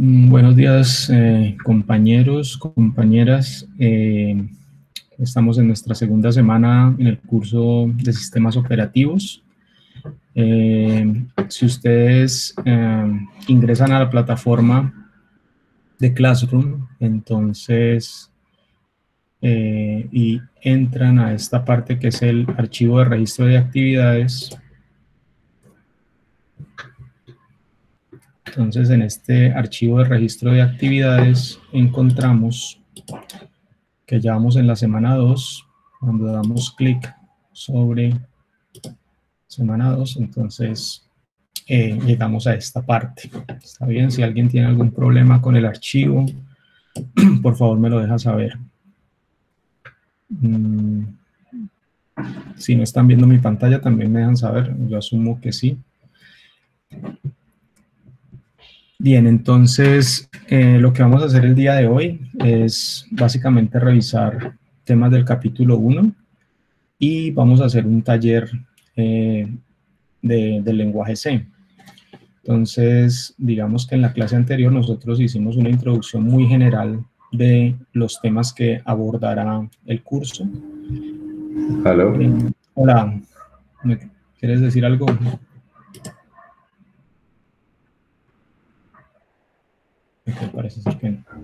Buenos días, compañeros, compañeras. Estamos en nuestra segunda semana en el curso de sistemas operativos. Si ustedes ingresan a la plataforma de Classroom, entonces, y entran a esta parte que es el archivo de registro de actividades. Entonces, en este archivo de registro de actividades encontramos que ya vamos en la semana 2. Cuando damos clic sobre semana 2, entonces llegamos a esta parte. Está bien, si alguien tiene algún problema con el archivo, por favor me lo deja saber. Si no están viendo mi pantalla, también me dejan saber. Yo asumo que sí. Bien, entonces lo que vamos a hacer el día de hoy es básicamente revisar temas del capítulo 1 y vamos a hacer un taller del lenguaje C. Entonces, digamos que en la clase anterior nosotros hicimos una introducción muy general de los temas que abordará el curso. ¿Aló? Hola, ¿me quieres decir algo? Okay, parece ser que no.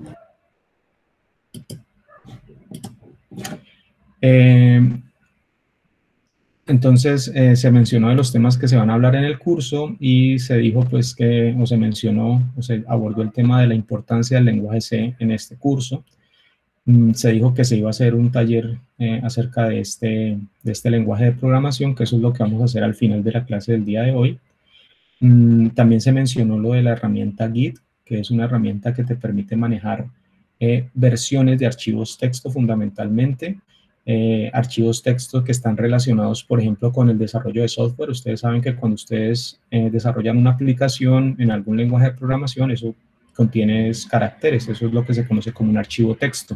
Entonces, se mencionó de los temas que se van a hablar en el curso y se dijo pues que, o se mencionó, o se abordó el tema de la importancia del lenguaje C en este curso. Se dijo que se iba a hacer un taller acerca de este lenguaje de programación, que eso es lo que vamos a hacer al final de la clase del día de hoy. También se mencionó lo de la herramienta Git, que es una herramienta que te permite manejar versiones de archivos texto fundamentalmente, archivos texto que están relacionados, por ejemplo, con el desarrollo de software. Ustedes saben que cuando ustedes desarrollan una aplicación en algún lenguaje de programación, eso contiene caracteres, eso es lo que se conoce como un archivo texto.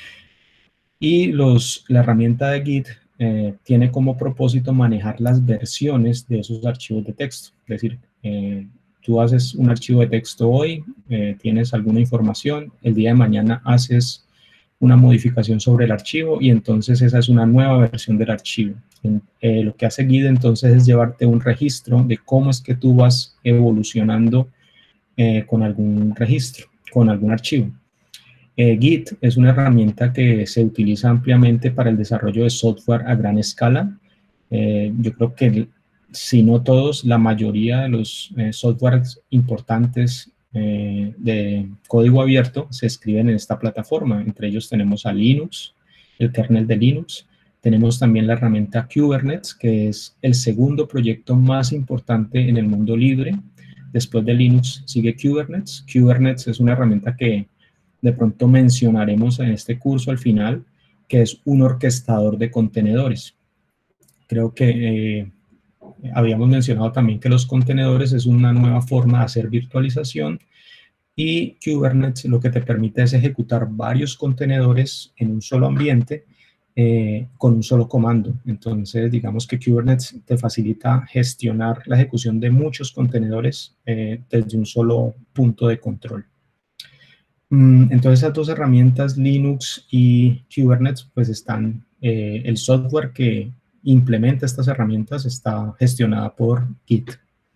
Y la herramienta de Git tiene como propósito manejar las versiones de esos archivos de texto. Es decir, tú haces un archivo de texto hoy, tienes alguna información, el día de mañana haces una modificación sobre el archivo y entonces esa es una nueva versión del archivo. Lo que hace Git entonces es llevarte un registro de cómo es que tú vas evolucionando con algún registro, con algún archivo. Git es una herramienta que se utiliza ampliamente para el desarrollo de software a gran escala. Yo creo que, si no todos, la mayoría de los softwares importantes de código abierto se escriben en esta plataforma. Entre ellos tenemos a Linux, el kernel de Linux. Tenemos también la herramienta Kubernetes, que es el segundo proyecto más importante en el mundo libre. Después de Linux sigue Kubernetes. Kubernetes es una herramienta que de pronto mencionaremos en este curso al final, que es un orquestador de contenedores. Creo que habíamos mencionado también que los contenedores es una nueva forma de hacer virtualización y Kubernetes lo que te permite es ejecutar varios contenedores en un solo ambiente con un solo comando. Entonces, digamos que Kubernetes te facilita gestionar la ejecución de muchos contenedores desde un solo punto de control. Entonces, esas dos herramientas, Linux y Kubernetes, pues están, el software que implementa estas herramientas está gestionada por Git.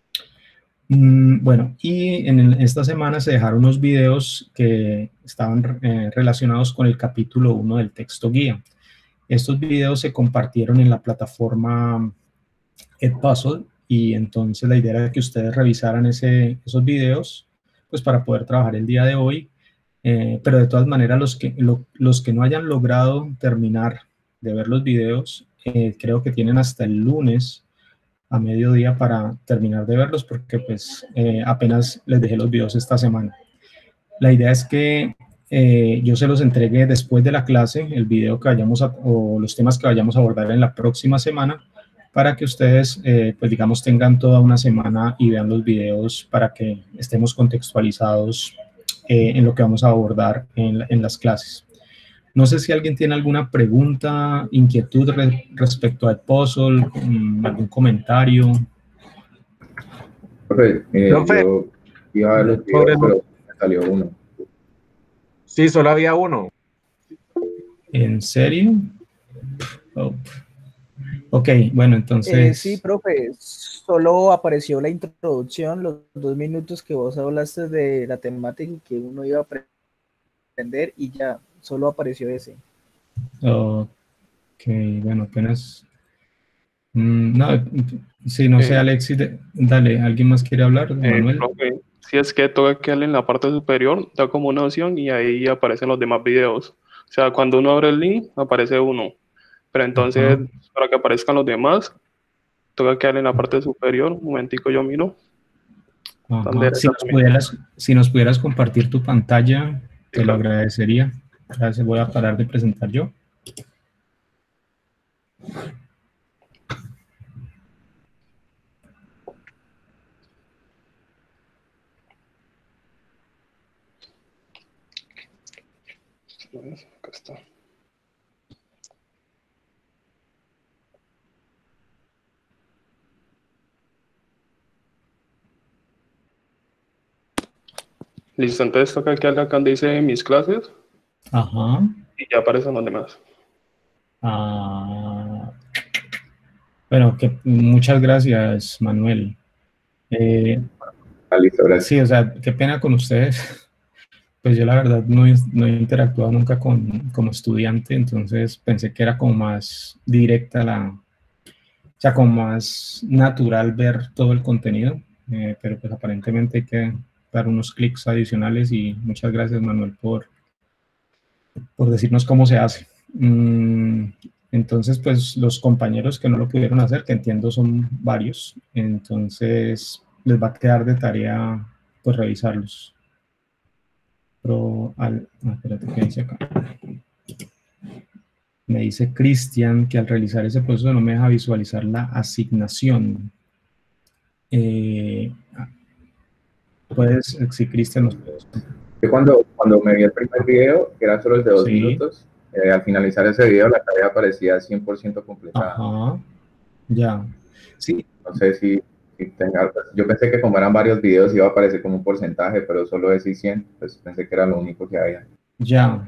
Bueno, y en esta semana se dejaron unos videos que estaban relacionados con el capítulo 1 del texto guía. Estos videos se compartieron en la plataforma Edpuzzle y entonces la idea era que ustedes revisaran esos videos pues para poder trabajar el día de hoy. Pero de todas maneras, los que no hayan logrado terminar de ver los videos, creo que tienen hasta el lunes a mediodía para terminar de verlos, porque pues apenas les dejé los videos esta semana. La idea es que yo se los entregue después de la clase, el video que o los temas que vayamos a abordar en la próxima semana, para que ustedes, pues digamos, tengan toda una semana y vean los videos para que estemos contextualizados en lo que vamos a abordar en las clases. No sé si alguien tiene alguna pregunta, inquietud respecto al puzzle, algún comentario. Profe, yo iba a ver los videos, pero salió uno. Sí, solo había uno. ¿En serio? Oh. Ok, bueno, entonces... Sí, profe, solo apareció la introducción, los 2 minutos que vos hablaste de la temática que uno iba a aprender y ya, solo apareció ese. Ok, bueno, apenas... no, sí, no sé, Alexis, dale, ¿alguien más quiere hablar? Manuel. Profe, si es que toca que darle en la parte superior, da como una opción y ahí aparecen los demás videos. O sea, cuando uno abre el link, aparece uno. Pero entonces, para que aparezcan los demás, toca que darle en la parte superior. Un momentico, yo miro. Si nos pudieras compartir tu pantalla, Sí, te lo claro. agradecería. Gracias, voy a parar de presentar yo. Acá está. Listo, entonces toca que acá donde dice mis clases. Ajá. Y ya aparecen los demás. Bueno, muchas gracias, Manuel. Listo, gracias. Sí, o sea, qué pena con ustedes. Pues yo la verdad no he interactuado nunca como estudiante, entonces pensé que era como más directa o sea, como más natural ver todo el contenido, pero pues aparentemente hay que dar unos clics adicionales y muchas gracias, Manuel, por decirnos cómo se hace. Entonces, pues los compañeros que no lo pudieron hacer, que entiendo son varios, entonces les va a quedar de tarea pues revisarlos. Espérate, ¿qué dice acá? Me dice Cristian que al realizar ese proceso no me deja visualizar la asignación. Sí, Cristian, nos puedes. Yo cuando me vi el primer video, que era solo el de 2 minutos, al finalizar ese video la tarea aparecía 100% completada. Ajá, ya. Sí. No sé si tenga, yo pensé que como eran varios videos iba a aparecer como un porcentaje, pero solo es 100, pues pensé que era lo único que había. Ya.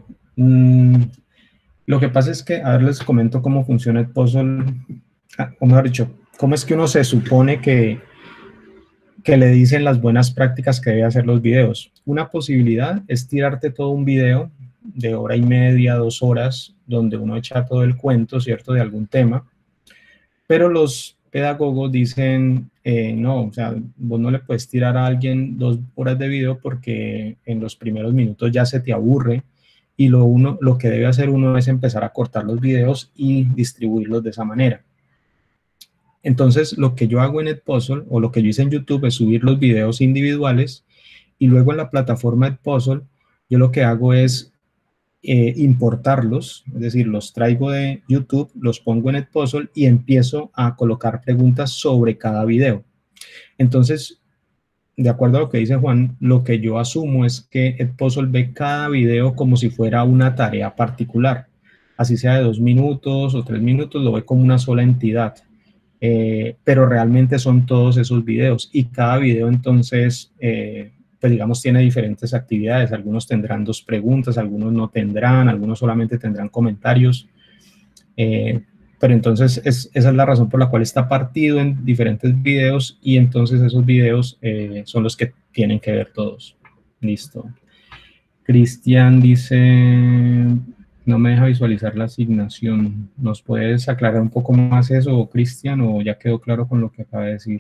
Lo que pasa es que, a ver, les comento cómo funciona el puzzle, o mejor dicho, cómo es que uno se supone que le dicen las buenas prácticas que debe hacer los videos. Una posibilidad es tirarte todo un video de 1h30, 2 horas, donde uno echa todo el cuento, ¿cierto?, de algún tema, pero los pedagogos dicen, no, o sea, vos no le puedes tirar a alguien 2 horas de video porque en los primeros minutos ya se te aburre y lo que debe hacer uno es empezar a cortar los videos y distribuirlos de esa manera. Entonces, lo que yo hago en Edpuzzle, o lo que yo hice en YouTube, es subir los videos individuales y luego en la plataforma Edpuzzle, yo lo que hago es importarlos, es decir, los traigo de YouTube, los pongo en Edpuzzle y empiezo a colocar preguntas sobre cada video. Entonces, de acuerdo a lo que dice Juan, lo que yo asumo es que Edpuzzle ve cada video como si fuera una tarea particular. Así sea de 2 minutos o 3 minutos, lo ve como una sola entidad. Pero realmente son todos esos videos y cada video entonces, pues digamos, tiene diferentes actividades. Algunos tendrán 2 preguntas, algunos no tendrán, algunos solamente tendrán comentarios. Pero entonces esa es la razón por la cual está partido en diferentes videos y entonces esos videos son los que tienen que ver todos. Listo. Cristian dice, no me deja visualizar la asignación. ¿Nos puedes aclarar un poco más eso, Cristian, o ya quedó claro con lo que acaba de decir?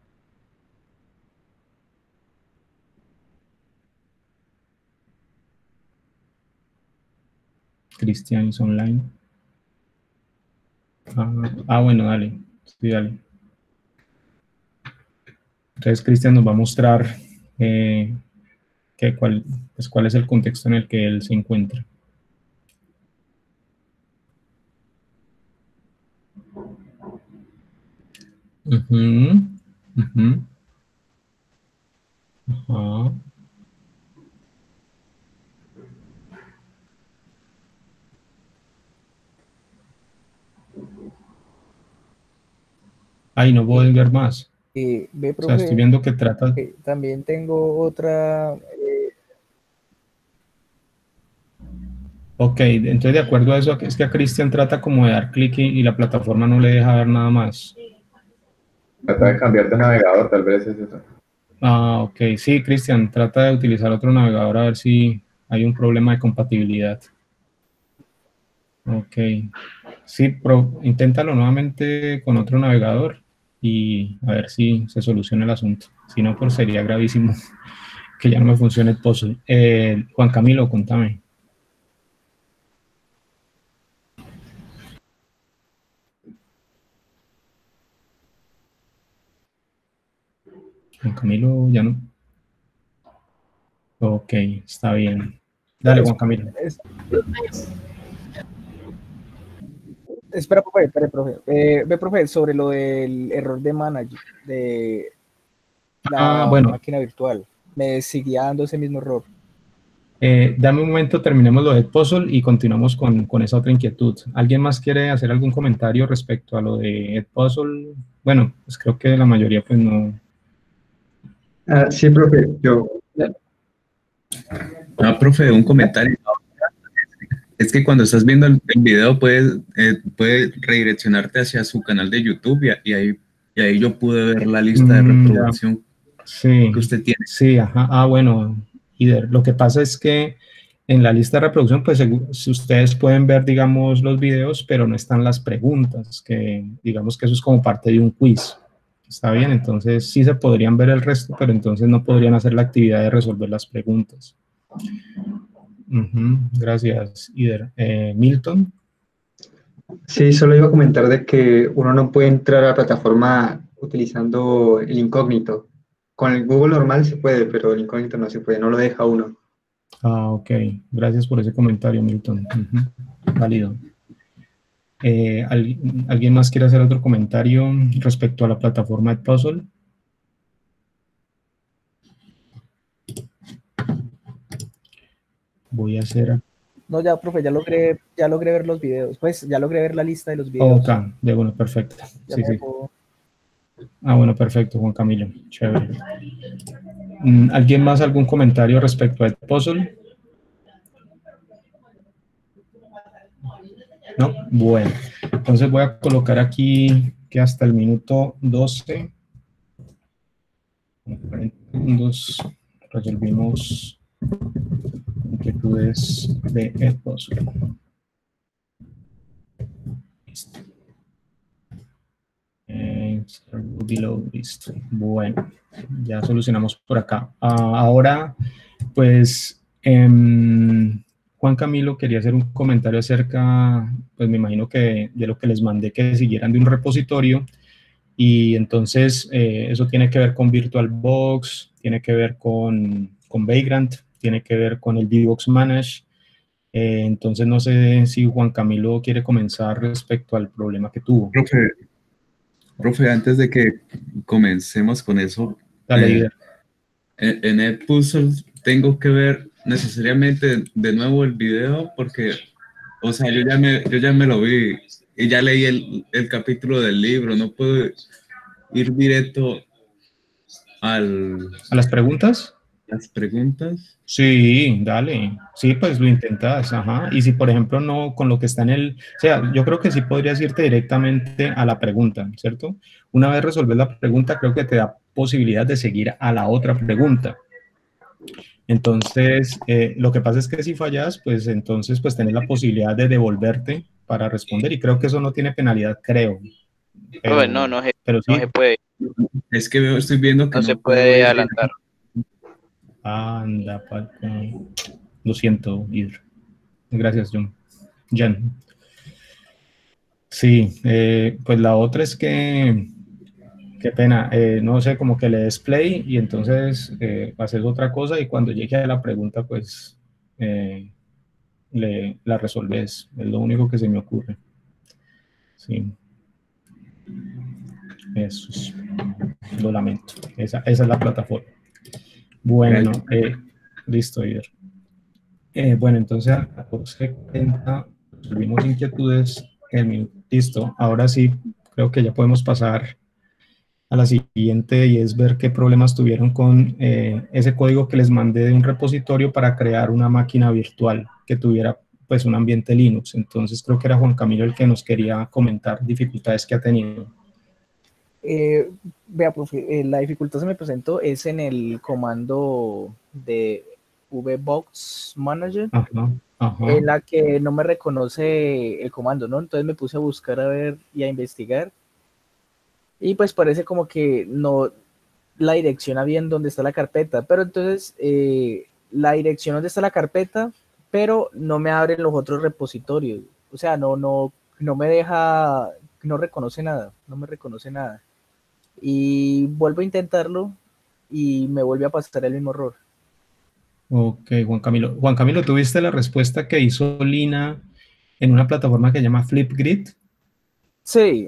Cristian es online. Bueno, dale. Sí, dale. Entonces, Cristian nos va a mostrar cuál es el contexto en el que él se encuentra. Ajá. Ay, no puedo ver más. Ve, O profe, sea, estoy viendo que trata... también tengo otra Ok, entonces de acuerdo a eso, es que a Cristian trata como de dar clic y la plataforma no le deja ver nada más. Trata de cambiar de navegador, tal vez es eso. Ah, ok, sí, Cristian, trata de utilizar otro navegador a ver si hay un problema de compatibilidad. Ok, sí, inténtalo nuevamente con otro navegador y a ver si se soluciona el asunto. Si no, pues sería gravísimo que ya no me funcione el puzzle. Juan Camilo, contame. Juan Camilo, ya no. Ok, está bien. Dale, Juan Camilo. Espera, profe. Ve, profe, sobre lo del error de manager, de la Bueno. máquina virtual. Me seguía dando ese mismo error. Dame un momento, terminemos lo de Puzzle y continuamos con esa otra inquietud. ¿Alguien más quiere hacer algún comentario respecto a lo de Puzzle? Bueno, pues creo que la mayoría pues no. Sí, profe, yo. Profe, un comentario. Es que cuando estás viendo el video puede redireccionarte hacia su canal de YouTube y ahí yo pude ver la lista de reproducción que usted tiene. Sí, ajá. Bueno, Ider, lo que pasa es que en la lista de reproducción, pues ustedes pueden ver, digamos, los videos, pero no están las preguntas, que digamos que eso es como parte de un quiz. ¿Está bien? Entonces sí se podrían ver el resto, pero entonces no podrían hacer la actividad de resolver las preguntas. Gracias, Ider. Milton. Sí, solo iba a comentar de que uno no puede entrar a la plataforma utilizando el incógnito. Con el Google normal se puede, pero el incógnito no se puede, no lo deja uno. Ok. Gracias por ese comentario, Milton. Válido. ¿Alguien más quiere hacer otro comentario respecto a la plataforma de Puzzle? Voy a hacer... No, ya, profe, ya logré ver los videos. Pues ya logré ver la lista de los videos. Ok, de bueno, perfecto. Sí. Bueno, perfecto, Juan Camilo. Chévere. ¿Alguien más algún comentario respecto al puzzle? ¿No? Bueno, entonces voy a colocar aquí que hasta el minuto 12, 40 segundos, resolvimos inquietudes de el puzzle. Listo. Listo. Bueno, ya solucionamos por acá. Ahora, pues, Juan Camilo quería hacer un comentario acerca, pues me imagino que de lo que les mandé que siguieran de un repositorio, y entonces eso tiene que ver con VirtualBox, tiene que ver con Vagrant, tiene que ver con el VBox Manage. Entonces no sé si Juan Camilo quiere comenzar respecto al problema que tuvo. Profe, antes de que comencemos con eso, dale, en el puzzle tengo que ver necesariamente de nuevo el video porque, o sea, yo ya me lo vi y ya leí el capítulo del libro, no puedo ir directo ¿a las preguntas? ¿Las preguntas? Sí, dale. Sí, pues lo intentas, ajá. Y si, por ejemplo, no con lo que está en el... O sea, yo creo que sí podrías irte directamente a la pregunta, ¿cierto? Una vez resolver la pregunta, creo que te da posibilidad de seguir a la otra pregunta. Entonces, lo que pasa es que si fallas, pues entonces pues tenés la posibilidad de devolverte para responder y creo que eso no tiene penalidad, creo. Pero, no se puede. Es que estoy viendo que no se puede ir adelantar. Anda, lo siento, Idr. Gracias, Jan. Sí, pues la otra es que, qué pena, no sé, como que le des play y entonces haces otra cosa y cuando llegue a la pregunta, pues la resolves. Es lo único que se me ocurre. Sí. Eso es. Lo lamento. Esa es la plataforma. Bueno, listo, Ider. Bueno, entonces a 14:40 resolvimos inquietudes. Listo, ahora sí creo que ya podemos pasar a la siguiente y es ver qué problemas tuvieron con ese código que les mandé de un repositorio para crear una máquina virtual que tuviera pues un ambiente Linux. Entonces creo que era Juan Camilo el que nos quería comentar dificultades que ha tenido. Vea, profe, la dificultad se me presentó es en el comando de VBox Manager, en la que no me reconoce el comando, ¿no? Entonces me puse a buscar a ver y a investigar, y pues parece como que no la direcciona bien donde está la carpeta, pero entonces la dirección donde está la carpeta, pero no me abren los otros repositorios, o sea, no me deja, no reconoce nada, no me reconoce nada. Y vuelvo a intentarlo y me vuelve a pasar el mismo error. Ok, Juan Camilo. Juan Camilo, ¿tuviste la respuesta que hizo Lina en una plataforma que se llama Flipgrid? Sí,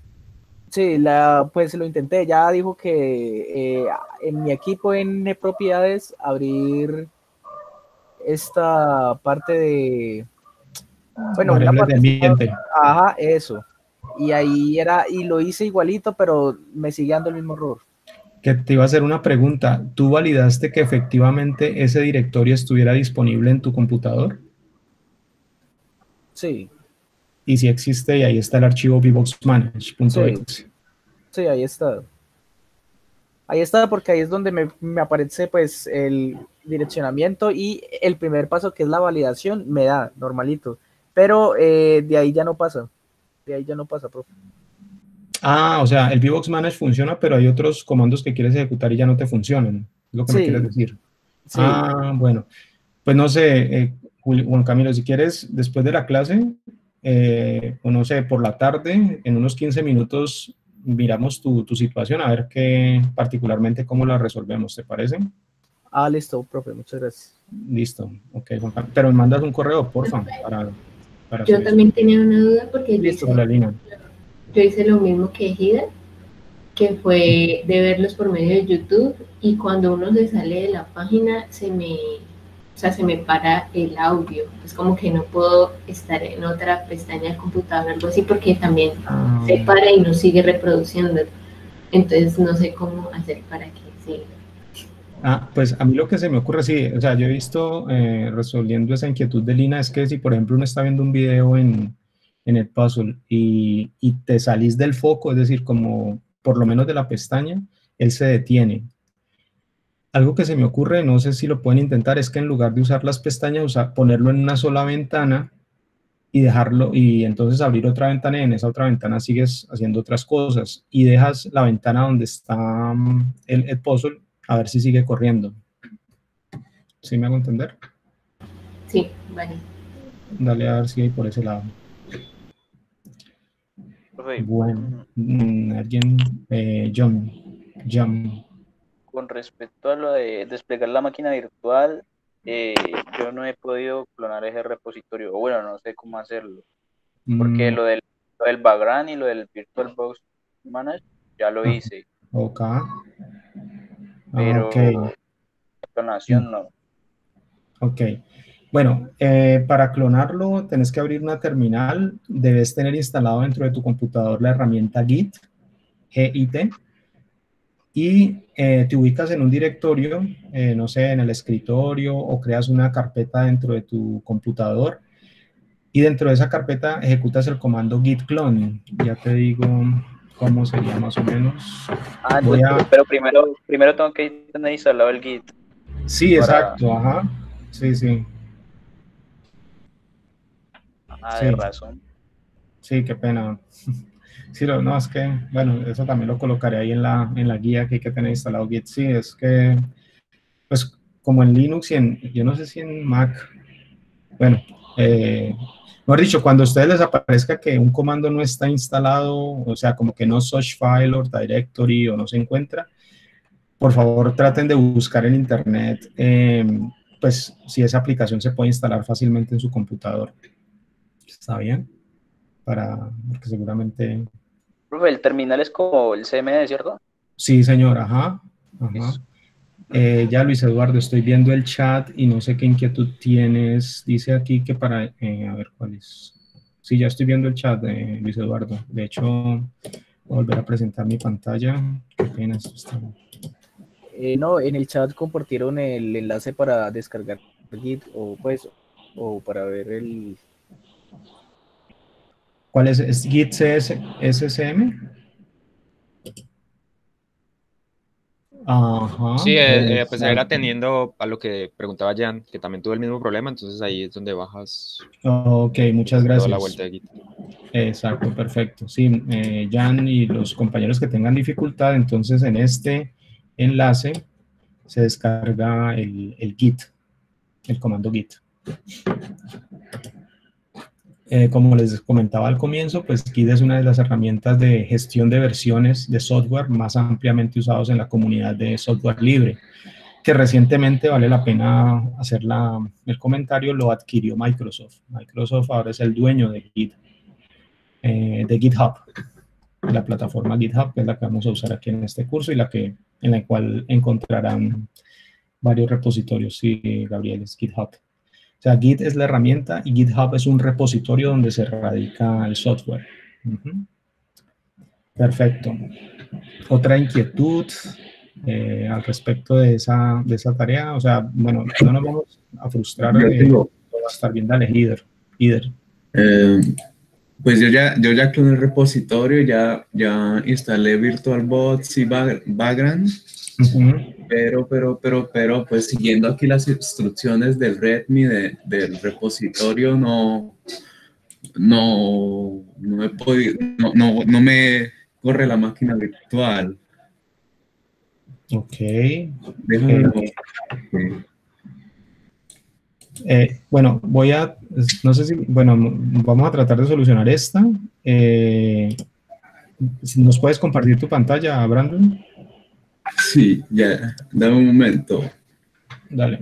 pues lo intenté. Ya dijo que en mi equipo en propiedades abrir esta parte de, bueno, una variables de ambiente. Ajá, eso. Y ahí era, y lo hice igualito, pero me sigue dando el mismo error. Que te iba a hacer una pregunta. ¿Tú validaste que efectivamente ese directorio estuviera disponible en tu computador? Sí. Y si existe, y ahí está el archivo vboxmanage.exe. Sí, ahí está. Ahí está, porque ahí es donde me aparece pues el direccionamiento, y el primer paso, que es la validación, me da normalito. Pero de ahí ya no pasa. De ahí ya no pasa, profe. Ah, o sea, el vboxmanage funciona, pero hay otros comandos que quieres ejecutar y ya no te funcionan. Es lo que me quieres decir. Sí. Ah, bueno. Pues no sé, Juan Camilo, si quieres, después de la clase, o no sé, por la tarde, en unos 15 minutos, miramos tu situación, a ver particularmente cómo la resolvemos, ¿te parece? Ah, listo, profe, muchas gracias. Listo, ok, Juan Camilo. Pero me mandas un correo, porfa, para yo también tenía una duda, porque listo, yo hice lo mismo que Hida, que fue de verlos por medio de YouTube, y cuando uno se sale de la página se me para el audio. Es como que no puedo estar en otra pestaña del computador, algo así, porque también se para y no sigue reproduciendo. Entonces no sé cómo hacer para que siga. Ah, pues a mí lo que se me ocurre, sí, o sea, yo he visto resolviendo esa inquietud de Lina, es que si por ejemplo uno está viendo un video en el puzzle y te salís del foco, es decir, como por lo menos de la pestaña, él se detiene. Algo que se me ocurre, no sé si lo pueden intentar, es que en lugar de usar las pestañas, ponerlo en una sola ventana y dejarlo, y entonces abrir otra ventana, y en esa otra ventana sigues haciendo otras cosas, y dejas la ventana donde está el puzzle, a ver si sigue corriendo. ¿Sí me hago entender? Sí, vale. Dale a ver si hay por ese lado. Bueno, alguien, John. Con respecto a lo de desplegar la máquina virtual, yo no he podido clonar ese repositorio, o bueno, no sé cómo hacerlo, porque lo del background y lo del VirtualBox Manager ya lo hice. Ok. Pero la clonación no. Ok. Bueno, para clonarlo tenés que abrir una terminal, debes tener instalado dentro de tu computador la herramienta Git, G-I-T, y te ubicas en un directorio, no sé, en el escritorio, o creas una carpeta dentro de tu computador, y dentro de esa carpeta ejecutas el comando git clone. Ya te digo cómo sería más o menos. Pero primero tengo que tener instalado el Git. Sí, exacto, ajá. Sí. Sí. De razón. Sí, qué pena. Sí, no, es que, bueno, eso también lo colocaré ahí en la guía, que hay que tener instalado Git. Sí, es que, pues, como en Linux y yo no sé si en Mac, bueno, mejor dicho, cuando a ustedes les aparezca que un comando no está instalado, o sea, como que no source file o directory o no se encuentra, por favor traten de buscar en internet, pues, si esa aplicación se puede instalar fácilmente en su computador. ¿Está bien? Porque seguramente... Profe, el terminal es como el CMD, ¿cierto? Sí, señor, ajá. Ya, Luis Eduardo, estoy viendo el chat y no sé qué inquietud tienes. Dice aquí que para... a ver, ¿cuál es? Sí, ya estoy viendo el chat de Luis Eduardo. De hecho, voy a volver a presentar mi pantalla. Qué pena, esto está... No, en el chat compartieron el enlace para descargar Git, o pues o para ver el... ¿Cuál es Git SSM? Ajá. Sí, pues era atendiendo a lo que preguntaba Jan, que también tuvo el mismo problema, entonces ahí es donde bajas. Ok, muchas gracias. Toda la vuelta de Git. Exacto, perfecto. Sí, Jan y los compañeros que tengan dificultad, entonces en este enlace se descarga el Git, el comando Git. Como les comentaba al comienzo, pues Git es una de las herramientas de gestión de versiones de software más ampliamente usados en la comunidad de software libre, que recientemente, vale la pena hacer el comentario, lo adquirió Microsoft. Microsoft ahora es el dueño de Git, de GitHub, la plataforma GitHub, que es la que vamos a usar aquí en este curso y en la cual encontrarán varios repositorios. Sí, Gabriel, es GitHub. O sea, Git es la herramienta y GitHub es un repositorio donde se radica el software. Perfecto. Otra inquietud al respecto de esa tarea. O sea, bueno, no nos vamos a frustrar. Va a estar bien, dale, Ider. Pues yo ya cloné el repositorio, ya instalé VirtualBox y Vagrant. Pero, pues siguiendo aquí las instrucciones del README del repositorio, no he podido, no me corre la máquina virtual. Ok. Bueno, no sé si, bueno, vamos a tratar de solucionar esta. ¿Nos puedes compartir tu pantalla, Brandon? Sí, ya, dame un momento. Dale.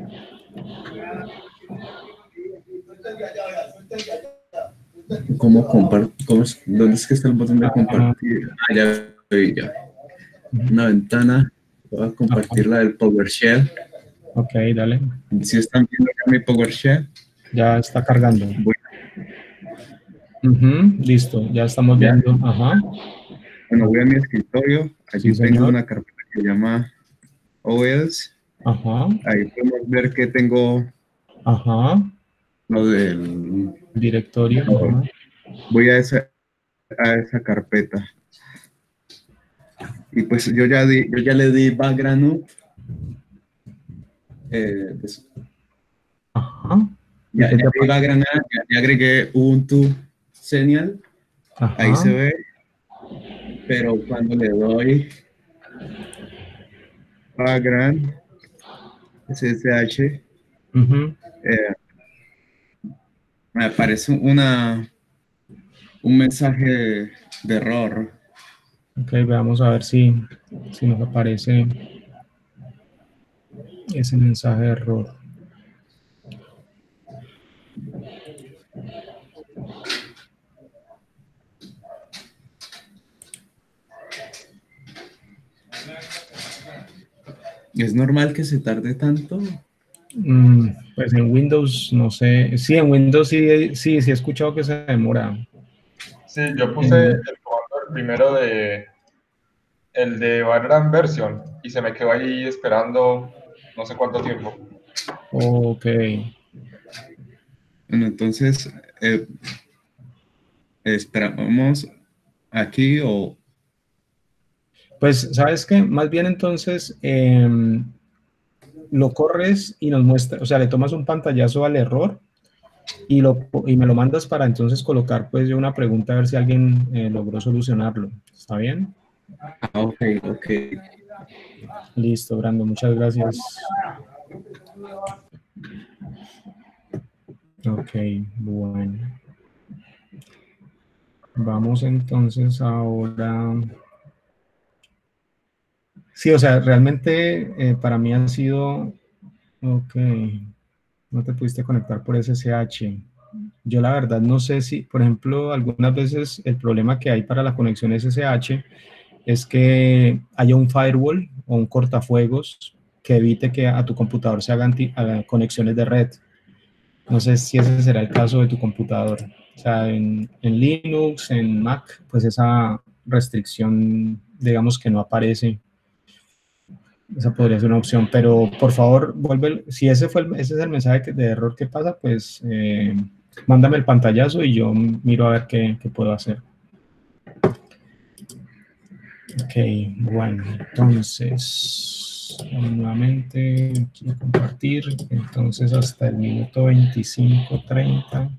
¿Cómo compartir? ¿Dónde es que está el botón de compartir? Ah, ya vi, ya. Una ventana, voy a compartir la del PowerShell. Ok, dale. ¿Sí están viendo ya mi PowerShell? Ya está cargando. Listo, ya estamos viendo. Ajá. Bueno, voy a mi escritorio. Allí tengo una carpeta que se llama OS. Ajá. Ahí podemos ver que tengo lo del directorio. Voy a esa carpeta. Y pues yo ya le di background. Pues, ya agregué Ubuntu Xenial. Ahí se ve. Pero cuando le doy background SSH, me aparece un mensaje de error. Ok, veamos a ver si nos aparece ese mensaje de error. ¿Es normal que se tarde tanto? Pues en Windows, no sé. Sí, en Windows sí he escuchado que se demora. Sí, yo puse el comando primero el de Vagrant Version y se me quedó ahí esperando no sé cuánto tiempo. Ok. Bueno, entonces, esperamos aquí o... Pues, ¿sabes qué? Más bien entonces lo corres y nos muestra, o sea, le tomas un pantallazo al error y me lo mandas para entonces colocar pues yo una pregunta a ver si alguien logró solucionarlo. ¿Está bien? Ok. Listo, Brando, muchas gracias. Ok, bueno. Vamos entonces ahora... Sí, o sea, realmente para mí ha sido... Ok, no te pudiste conectar por SSH. Yo la verdad no sé si, por ejemplo, algunas veces el problema que hay para la conexión SSH es que haya un firewall o un cortafuegos que evite que a tu computador se hagan conexiones de red. No sé si ese será el caso de tu computador. O sea, en Linux, en Mac, pues esa restricción, digamos que no aparece. Esa podría ser una opción, pero por favor, vuelve, si ese es el mensaje de error que pasa, pues mándame el pantallazo y yo miro a ver qué puedo hacer. Ok, bueno, entonces, nuevamente, quiero compartir, entonces hasta el minuto 25:30.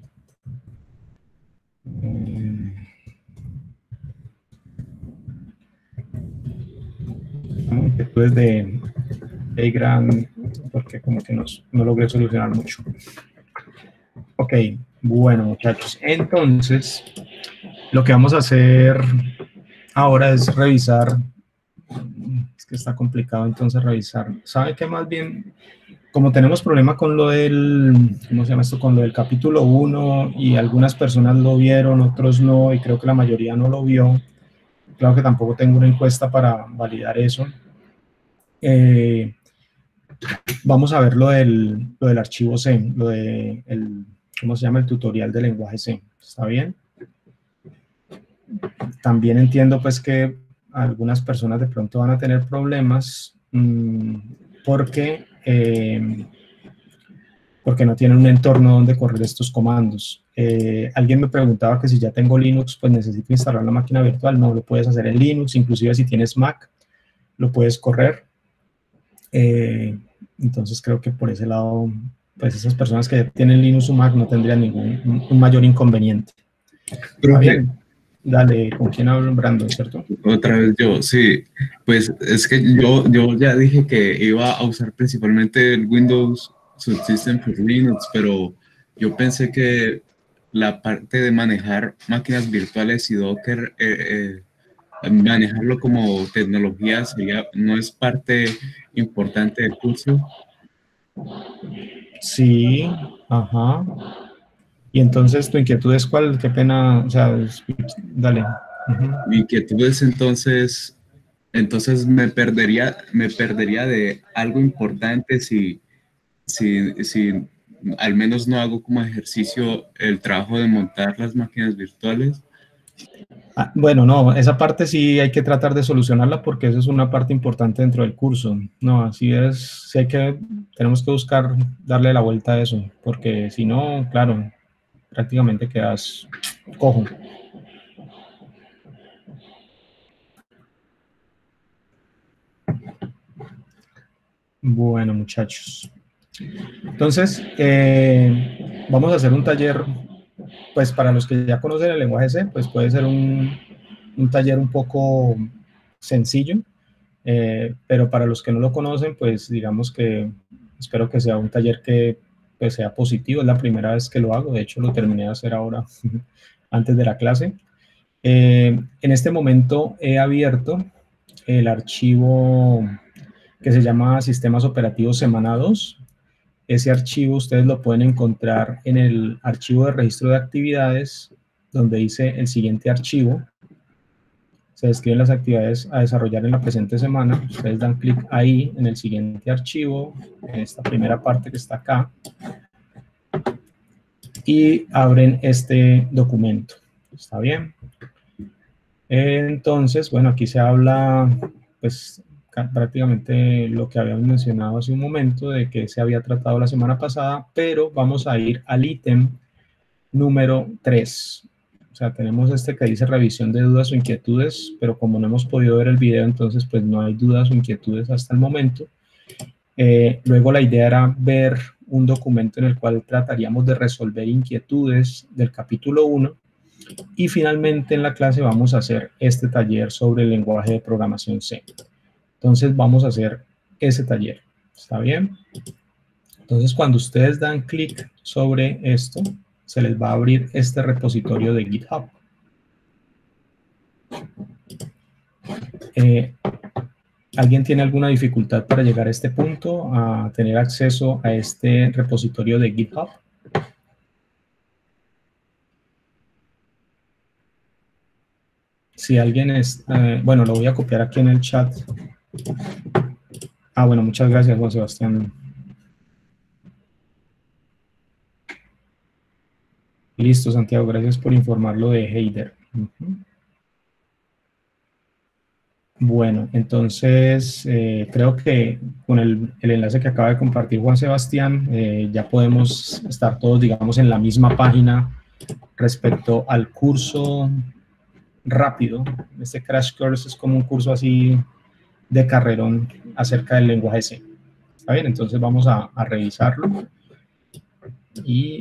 Inquietudes de gran, porque como que no logré solucionar mucho. Ok, bueno muchachos, entonces lo que vamos a hacer ahora es revisar, es que está complicado entonces revisar, ¿sabe qué? Más bien, como tenemos problema con lo del, ¿cómo se llama esto? Con lo del capítulo 1 y algunas personas lo vieron, otros no, y creo que la mayoría no lo vio, claro que tampoco tengo una encuesta para validar eso. Vamos a ver lo del archivo C, lo de ¿cómo se llama? El tutorial de lenguaje C, ¿está bien? También entiendo pues que algunas personas de pronto van a tener problemas porque no tienen un entorno donde correr estos comandos. Alguien me preguntaba que si ya tengo Linux, pues necesito instalar la máquina virtual. No, lo puedes hacer en Linux, inclusive si tienes Mac, lo puedes correr. Entonces creo que por ese lado, pues esas personas que tienen Linux o Mac no tendrían un mayor inconveniente. ¿Está bien? Dale, ¿con quién hablo? Brandon, ¿cierto? Otra vez yo, sí. Pues es que yo ya dije que iba a usar principalmente el Windows Subsystem for Linux, pero yo pensé que la parte de manejar máquinas virtuales y Docker, manejarlo como tecnología no es parte importante del curso. Sí, ajá. Y entonces, ¿tu inquietud es cuál? Qué pena, o sea, dale. Mi inquietud es entonces me perdería de algo importante si al menos no hago como ejercicio el trabajo de montar las máquinas virtuales. Bueno, no, esa parte sí hay que tratar de solucionarla porque eso es una parte importante dentro del curso. No, así es, sí tenemos que buscar darle la vuelta a eso, porque si no, claro, prácticamente quedas cojo. Bueno, muchachos. Entonces, vamos a hacer un taller, pues para los que ya conocen el lenguaje C, pues puede ser un taller un poco sencillo, pero para los que no lo conocen, pues digamos que espero que sea un taller que pues, sea positivo. Es la primera vez que lo hago, de hecho lo terminé de hacer ahora antes de la clase. En este momento he abierto el archivo que se llama Sistemas Operativos Semana 2. Ese archivo ustedes lo pueden encontrar en el archivo de registro de actividades, donde dice el siguiente archivo. Se describen las actividades a desarrollar en la presente semana. Ustedes dan clic ahí en el siguiente archivo, en esta primera parte que está acá, y abren este documento. ¿Está bien? Entonces, bueno, aquí se habla, pues, prácticamente lo que habíamos mencionado hace un momento, de que se había tratado la semana pasada, pero vamos a ir al ítem número 3. O sea, tenemos este que dice revisión de dudas o inquietudes, pero como no hemos podido ver el video, entonces pues no hay dudas o inquietudes hasta el momento. Luego la idea era ver un documento en el cual trataríamos de resolver inquietudes del capítulo 1. Y finalmente en la clase vamos a hacer este taller sobre el lenguaje de programación C. Entonces vamos a hacer ese taller. ¿Está bien? Entonces cuando ustedes dan clic sobre esto, se les va a abrir este repositorio de GitHub. ¿Alguien tiene alguna dificultad para llegar a este punto, a tener acceso a este repositorio de GitHub? Si alguien es, bueno, lo voy a copiar aquí en el chat. Bueno, muchas gracias, Juan Sebastián. Listo, Santiago, gracias por informarlo de Heider. Bueno, entonces creo que con el enlace que acaba de compartir Juan Sebastián ya podemos estar todos, digamos, en la misma página respecto al curso rápido. Este Crash Course es como un curso así de carrerón acerca del lenguaje C. ¿Está bien? Entonces vamos a revisarlo. Y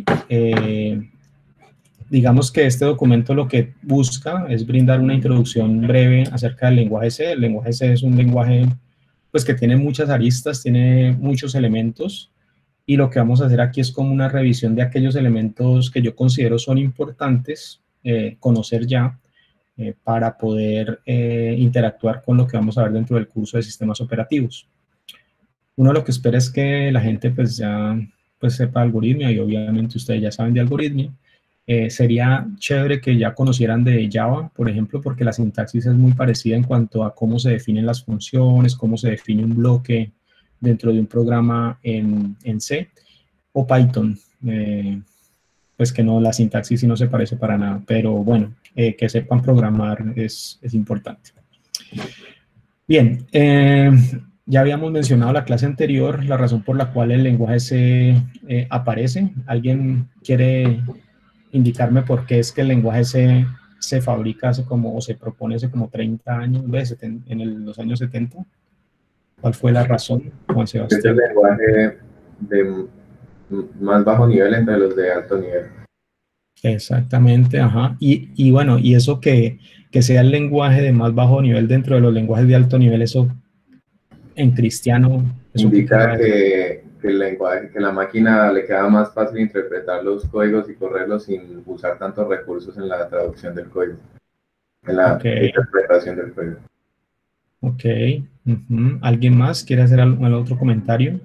digamos que este documento lo que busca es brindar una introducción breve acerca del lenguaje C. El lenguaje C es un lenguaje pues, que tiene muchas aristas, tiene muchos elementos, y lo que vamos a hacer aquí es como una revisión de aquellos elementos que yo considero son importantes conocer ya para poder interactuar con lo que vamos a ver dentro del curso de sistemas operativos. Uno lo que espera es que la gente pues ya pues, sepa algoritmia, y obviamente ustedes ya saben de algoritmia. Sería chévere que ya conocieran de Java, por ejemplo, porque la sintaxis es muy parecida en cuanto a cómo se definen las funciones, cómo se define un bloque dentro de un programa en C, o Python, pues que no, la sintaxis sí no se parece para nada, pero bueno, que sepan programar es importante. Bien, ya habíamos mencionado la clase anterior, la razón por la cual el lenguaje C aparece. ¿Alguien quiere indicarme por qué es que el lenguaje C se fabrica hace como, o se propone hace como 30 años, en los años 70? ¿Cuál fue la razón, Juan Sebastián? Es el lenguaje de más bajo nivel entre los de alto nivel. Exactamente, ajá. Y bueno, y eso que sea el lenguaje de más bajo nivel dentro de los lenguajes de alto nivel, eso en cristiano... Indica que el lenguaje, que la máquina le queda más fácil interpretar los códigos y correrlos sin usar tantos recursos en la traducción del código, en la interpretación del código. Ok. ¿Alguien más quiere hacer algún otro comentario?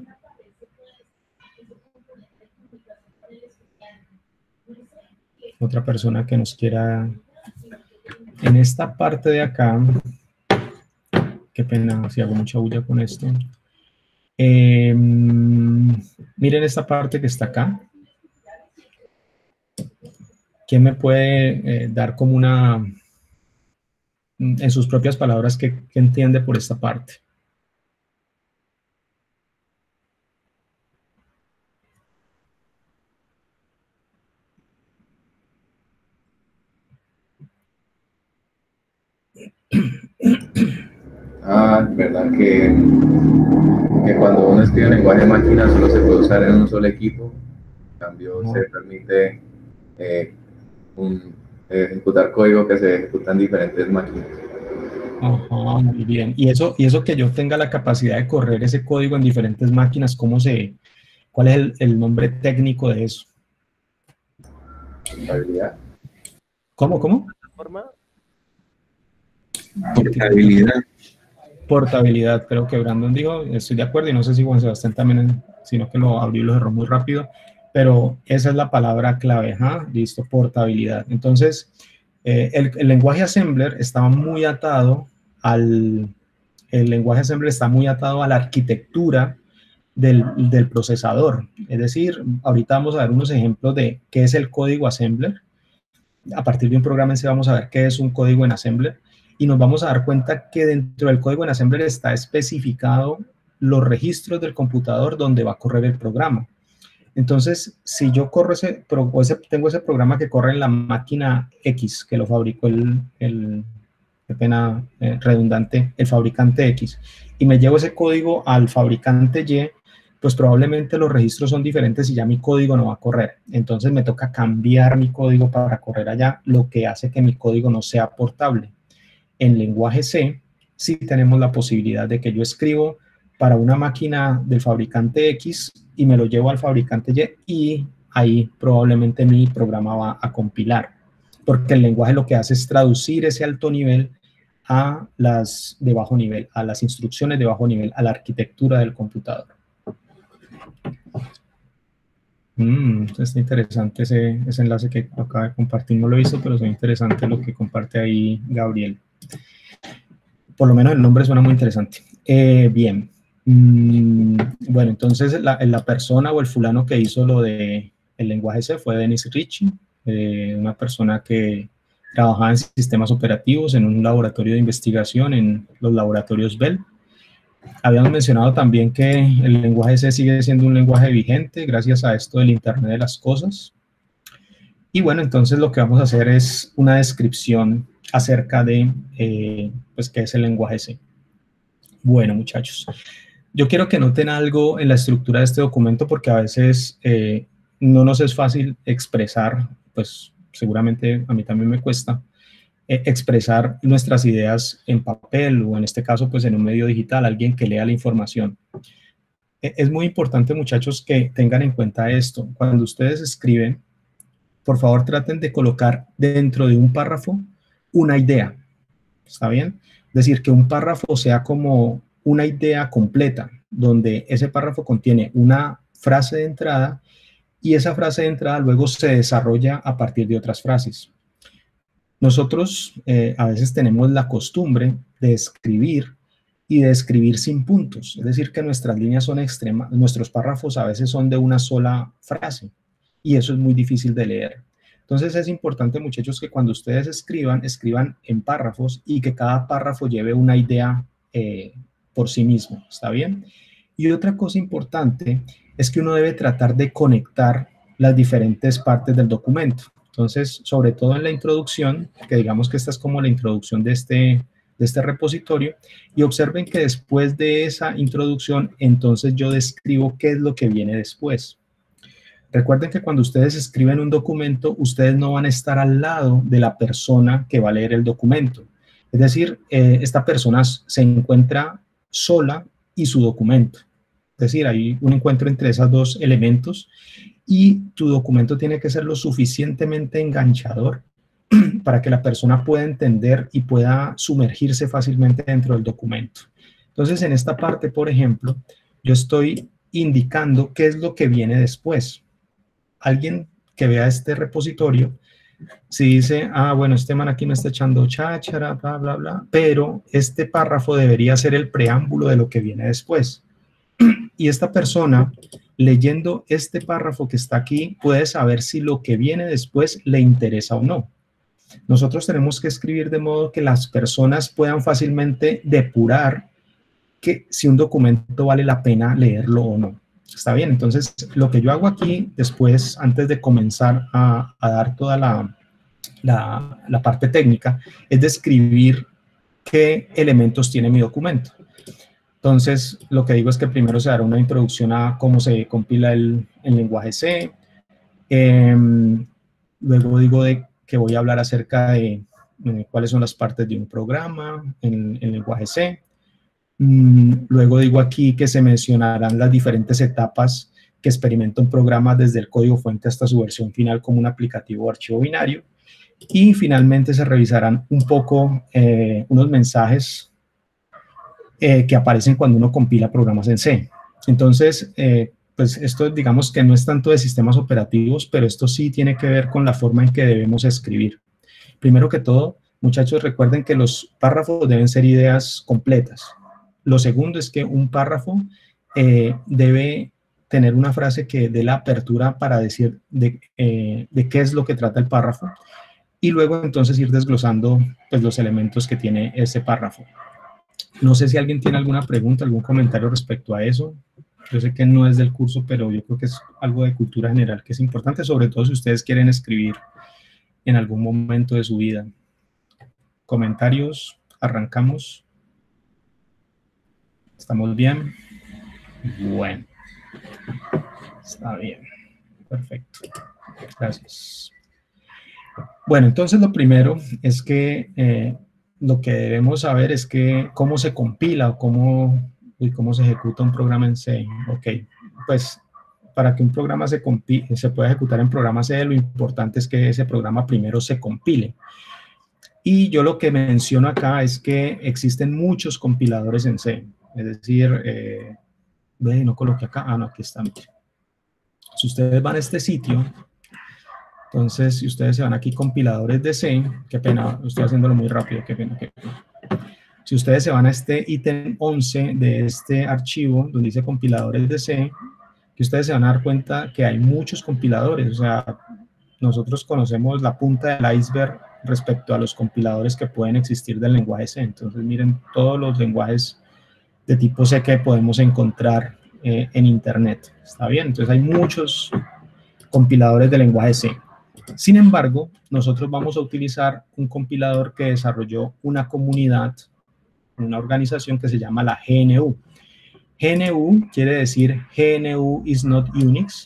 Otra persona que nos quiera... En esta parte de acá, qué pena si hago mucha bulla con esto. Miren esta parte que está acá. ¿Quién me puede dar como una, en sus propias palabras, qué entiende por esta parte? Verdad que cuando uno escribe en lenguaje de máquina solo se puede usar en un solo equipo. En cambio, se permite ejecutar código que se ejecuta en diferentes máquinas. Ajá, muy bien. Y eso que yo tenga la capacidad de correr ese código en diferentes máquinas, ¿cuál es el nombre técnico de eso? Portabilidad. ¿Cómo? Portabilidad. Portabilidad, creo que Brandon dijo, estoy de acuerdo, y no sé si Juan Sebastián también, sino que lo abrió y lo cerró muy rápido, pero esa es la palabra clave, listo, portabilidad. Entonces, el lenguaje assembler estaba muy atado el lenguaje assembler está muy atado a la arquitectura del procesador. Es decir, ahorita vamos a ver unos ejemplos de qué es el código assembler. A partir de un programa en C vamos a ver qué es un código en assembler, y nos vamos a dar cuenta que dentro del código en assembler está especificado los registros del computador donde va a correr el programa. Entonces, si yo corro tengo ese programa que corre en la máquina X, que lo fabricó qué pena redundante, el fabricante X, y me llevo ese código al fabricante Y, pues probablemente los registros son diferentes y ya mi código no va a correr. Entonces me toca cambiar mi código para correr allá, lo que hace que mi código no sea portable. En lenguaje C, sí tenemos la posibilidad de que yo escribo para una máquina del fabricante X y me lo llevo al fabricante Y, y ahí probablemente mi programa va a compilar, porque el lenguaje lo que hace es traducir ese alto nivel a las de bajo nivel, a las instrucciones de bajo nivel, a la arquitectura del computador. Está interesante ese enlace que acaba de compartir, no lo he visto, pero es interesante lo que comparte ahí Gabriel. Por lo menos el nombre suena muy interesante. Bien. Bueno, entonces la persona o el fulano que hizo lo de el lenguaje C fue Dennis Ritchie, una persona que trabajaba en sistemas operativos en un laboratorio de investigación en los laboratorios Bell. Habíamos mencionado también que el lenguaje C sigue siendo un lenguaje vigente gracias a esto del Internet de las cosas. Y bueno, entonces lo que vamos a hacer es una descripción acerca de pues, qué es el lenguaje C. Bueno, muchachos, yo quiero que noten algo en la estructura de este documento porque a veces no nos es fácil expresar, pues seguramente a mí también me cuesta, expresar nuestras ideas en papel o en este caso pues en un medio digital, alguien que lea la información. Es muy importante, muchachos, que tengan en cuenta esto. Cuando ustedes escriben, por favor traten de colocar dentro de un párrafo una idea, ¿está bien? Es decir, que un párrafo sea como una idea completa, donde ese párrafo contiene una frase de entrada y esa frase de entrada luego se desarrolla a partir de otras frases. Nosotros a veces tenemos la costumbre de escribir y de escribir sin puntos, es decir, que nuestras líneas son extremas, nuestros párrafos a veces son de una sola frase y eso es muy difícil de leer. Entonces es importante, muchachos, que cuando ustedes escriban en párrafos y que cada párrafo lleve una idea por sí mismo, ¿está bien? Y otra cosa importante es que uno debe tratar de conectar las diferentes partes del documento. Entonces, sobre todo en la introducción, que digamos que esta es como la introducción de este repositorio, y observen que después de esa introducción, entonces yo describo qué es lo que viene después. Recuerden que cuando ustedes escriben un documento, ustedes no van a estar al lado de la persona que va a leer el documento. Es decir, esta persona se encuentra sola y su documento. Es decir, hay un encuentro entre esos dos elementos y tu documento tiene que ser lo suficientemente enganchador para que la persona pueda entender y pueda sumergirse fácilmente dentro del documento. Entonces, en esta parte, por ejemplo, yo estoy indicando qué es lo que viene después. Alguien que vea este repositorio, si dice, ah, bueno, este man aquí me está echando cháchara, bla, bla, bla, pero este párrafo debería ser el preámbulo de lo que viene después. Y esta persona, leyendo este párrafo que está aquí, puede saber si lo que viene después le interesa o no. Nosotros tenemos que escribir de modo que las personas puedan fácilmente depurar que si un documento vale la pena leerlo o no. ¿Está bien? Entonces, lo que yo hago aquí después, antes de comenzar a dar toda la parte técnica, es describir qué elementos tiene mi documento. Entonces, lo que digo es que primero se dará una introducción a cómo se compila el lenguaje C. Luego digo que voy a hablar acerca de cuáles son las partes de un programa en lenguaje C. Luego digo aquí que se mencionarán las diferentes etapas que experimenta un programa desde el código fuente hasta su versión final como un aplicativo o archivo binario. Y finalmente se revisarán un poco unos mensajes que aparecen cuando uno compila programas en C. Entonces, pues esto digamos que no es tanto de sistemas operativos, pero esto sí tiene que ver con la forma en que debemos escribir. Primero que todo, muchachos, recuerden que los párrafos deben ser ideas completas. Lo segundo es que un párrafo debe tener una frase que dé la apertura para decir de qué es lo que trata el párrafo y luego entonces ir desglosando pues, los elementos que tiene ese párrafo. No sé si alguien tiene alguna pregunta, algún comentario respecto a eso. Yo sé que no es del curso, pero yo creo que es algo de cultura general que es importante, sobre todo si ustedes quieren escribir en algún momento de su vida. Comentarios, arrancamos. ¿Estamos bien? Bueno. Está bien. Perfecto. Gracias. Bueno, entonces lo primero es que lo que debemos saber es que cómo se compila o cómo se ejecuta un programa en C. Ok, pues para que un programa se pueda ejecutar en programa C, lo importante es que ese programa primero se compile. Y yo lo que menciono acá es que existen muchos compiladores en C. Es decir, no coloqué acá, no, aquí está. Si ustedes van a este sitio, entonces si ustedes se van aquí, compiladores de C, qué pena, estoy haciéndolo muy rápido, qué pena. Si ustedes se van a este ítem 11 de este archivo, donde dice compiladores de C, que ustedes se van a dar cuenta que hay muchos compiladores, o sea, nosotros conocemos la punta del iceberg respecto a los compiladores que pueden existir del lenguaje C. Entonces, miren todos los lenguajes de tipo C que podemos encontrar en Internet. ¿Está bien? Entonces, hay muchos compiladores de lenguaje C. Sin embargo, nosotros vamos a utilizar un compilador que desarrolló una comunidad, una organización que se llama la GNU. GNU quiere decir GNU is not Unix.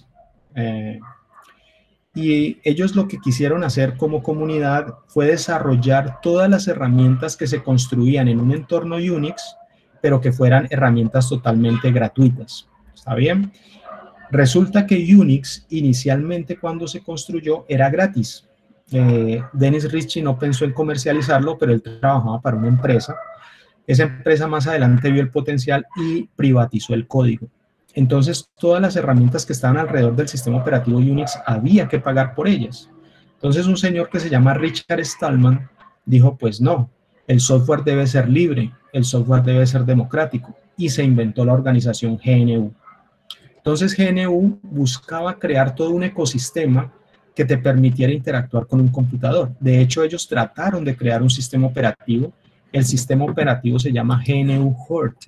Y ellos lo que quisieron hacer como comunidad fue desarrollar todas las herramientas que se construían en un entorno Unix, pero que fueran herramientas totalmente gratuitas. ¿Está bien? Resulta que Unix inicialmente cuando se construyó era gratis. Dennis Ritchie no pensó en comercializarlo, pero él trabajaba para una empresa. Esa empresa más adelante vio el potencial y privatizó el código. Entonces, todas las herramientas que estaban alrededor del sistema operativo Unix había que pagar por ellas. Entonces, un señor que se llama Richard Stallman dijo, pues no, el software debe ser libre, el software debe ser democrático, y se inventó la organización GNU. Entonces, GNU buscaba crear todo un ecosistema que te permitiera interactuar con un computador. De hecho, ellos trataron de crear un sistema operativo. El sistema operativo se llama GNU Hurt.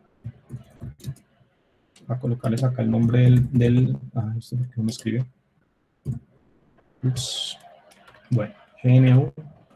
Voy a colocarles acá el nombre esto porque no me escribió. Ups. Bueno, GNU.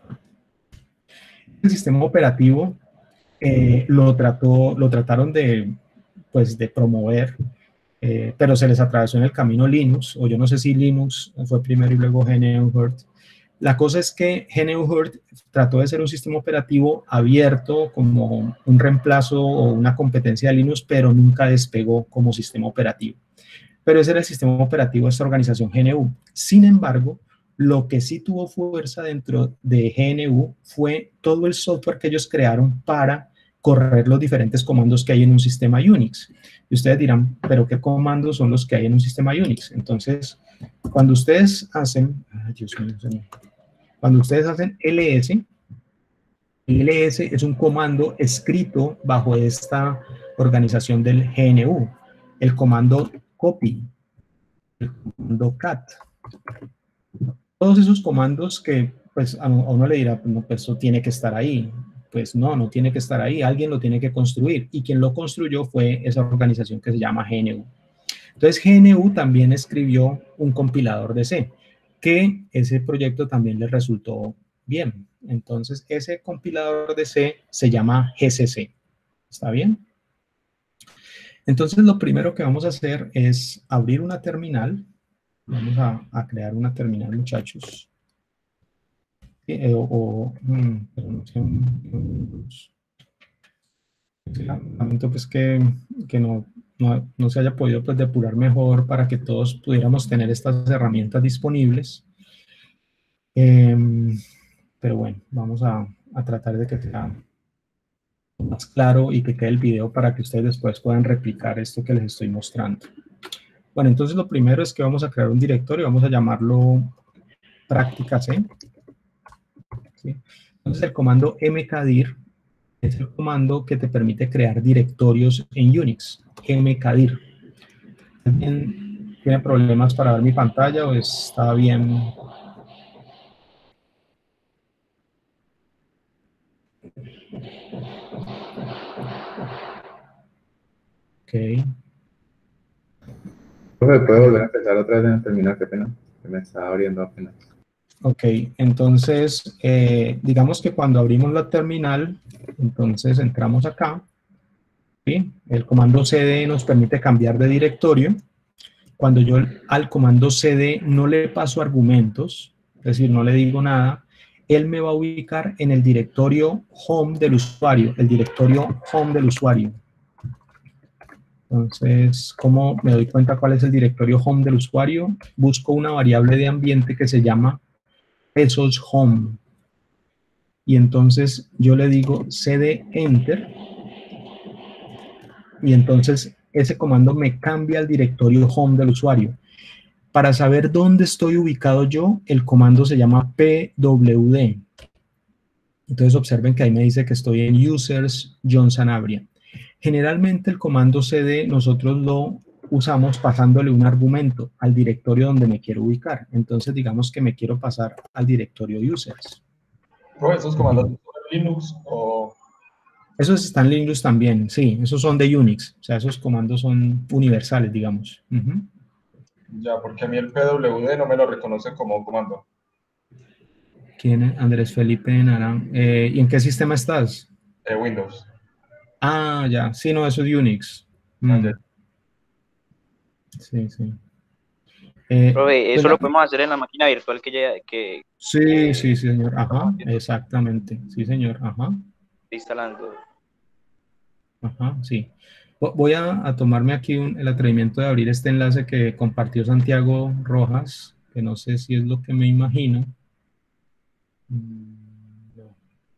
El sistema operativo lo trataron de promover, pero se les atravesó en el camino Linux, o yo no sé si Linux fue primero y luego GNU Hurt. La cosa es que GNU Hurt trató de ser un sistema operativo abierto como un reemplazo o una competencia de Linux, pero nunca despegó como sistema operativo. Pero ese era el sistema operativo de esta organización GNU. Sin embargo, lo que sí tuvo fuerza dentro de GNU fue todo el software que ellos crearon para correr los diferentes comandos que hay en un sistema Unix. Y ustedes dirán, ¿pero qué comandos son los que hay en un sistema Unix? Entonces, cuando ustedes hacen, cuando ustedes hacen ls, ls es un comando escrito bajo esta organización del GNU. El comando copy, el comando cat. Todos esos comandos que pues a uno le dirá, no, pues eso tiene que estar ahí. Pues no, no tiene que estar ahí, alguien lo tiene que construir, y quien lo construyó fue esa organización que se llama GNU. Entonces GNU también escribió un compilador de C, que ese proyecto también le resultó bien. Entonces ese compilador de C se llama GCC. ¿Está bien? Entonces lo primero que vamos a hacer es abrir una terminal. Vamos a crear una terminal, muchachos. Lamento pues que no se haya podido pues depurar mejor para que todos pudiéramos tener estas herramientas disponibles. Pero bueno, vamos a tratar de que sea más claro y que quede el video para que ustedes después puedan replicar esto que les estoy mostrando. Bueno, entonces lo primero es que vamos a crear un directorio, vamos a llamarlo práctica C. ¿Sí? Entonces el comando mkdir es el comando que te permite crear directorios en Unix, mkdir. ¿Alguien tiene problemas para ver mi pantalla o está bien? Ok. ¿Puedo volver a empezar otra vez en terminar? Qué pena, que me estaba abriendo apenas. Ok, entonces, digamos que cuando abrimos la terminal, entonces entramos acá, ¿sí? El comando cd nos permite cambiar de directorio. Cuando yo al comando cd no le paso argumentos, es decir, no le digo nada, él me va a ubicar en el directorio home del usuario, el directorio home del usuario. Entonces, ¿cómo me doy cuenta cuál es el directorio home del usuario? Busco una variable de ambiente que se llama pesos home. Y entonces yo le digo cd enter. Y entonces ese comando me cambia el directorio home del usuario. Para saber dónde estoy ubicado yo, el comando se llama pwd. Entonces observen que ahí me dice que estoy en users John Sanabria. Generalmente el comando cd nosotros lo usamos pasándole un argumento al directorio donde me quiero ubicar. Entonces digamos que me quiero pasar al directorio users. ¿Esos comandos son en Linux o...? Esos están en Linux también, sí, esos son de Unix, o sea, esos comandos son universales, digamos. Ya, porque a mí el pwd no me lo reconoce como comando. ¿Quién es? Andrés Felipe Narán. ¿Y en qué sistema estás? Windows. Ah, ya, sí, no, eso es Unix. Sí, sí. Profe, eso pues lo podemos hacer en la máquina virtual que ya que sí, sí, señor, ajá, exactamente, sí, señor, ajá. instalando. Ajá, sí. Voy a tomarme aquí el atrevimiento de abrir este enlace que compartió Santiago Rojas, que no sé si es lo que me imagino. No.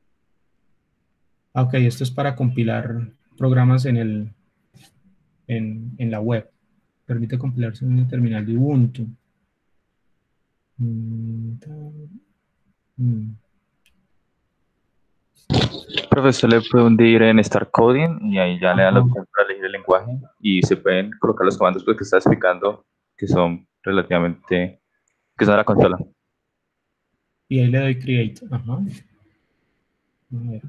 Ok, esto es para compilar programas en la web. Permite compilarse en un terminal de Ubuntu. Profesor, le puede hundir en Start Coding y ahí ya le da la opción para elegir el lenguaje y se pueden colocar los comandos que está explicando que son relativamente, que son de la consola. Y ahí le doy Create. Ajá. A ver.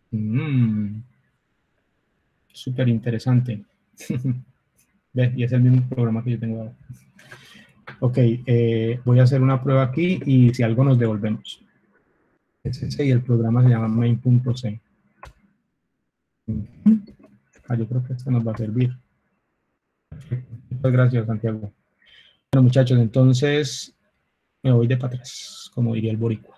Súper interesante. ¿Ves? Y es el mismo programa que yo tengo ahora. Ok, voy a hacer una prueba aquí y si algo nos devolvemos. Es ese y el programa se llama main.c. Yo creo que esto nos va a servir. Muchas gracias, Santiago. Bueno, muchachos, entonces me voy de para atrás, como diría el boricua.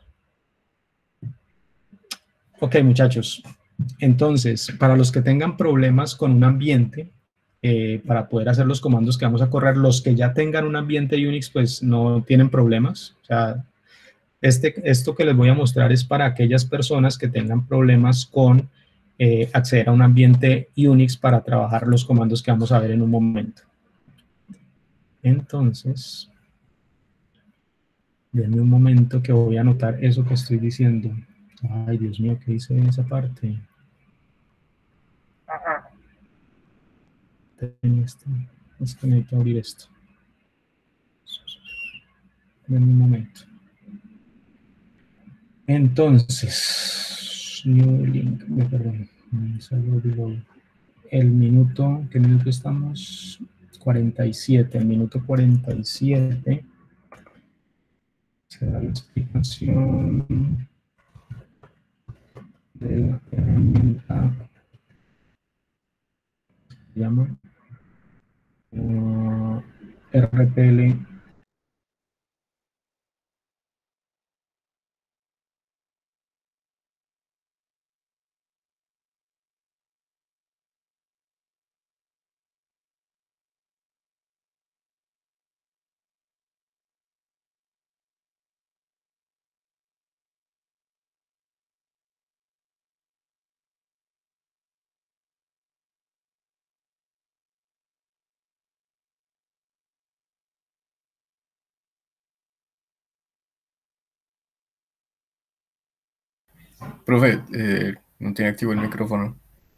Ok, muchachos. Entonces, para los que tengan problemas con un ambiente, para poder hacer los comandos que vamos a correr, los que ya tengan un ambiente Unix, pues no tienen problemas. O sea, esto que les voy a mostrar es para aquellas personas que tengan problemas con acceder a un ambiente Unix para trabajar los comandos que vamos a ver en un momento. Entonces, denme un momento que voy a anotar eso que estoy diciendo. Ay, Dios mío, ¿qué hice en esa parte? Es que necesito abrir esto. Denme un momento. Entonces, new link, perdón, el minuto, ¿qué minuto estamos? 47, el minuto 47. Será la explicación de la herramienta. Se llama RPL. Profe, no tiene activo el micrófono.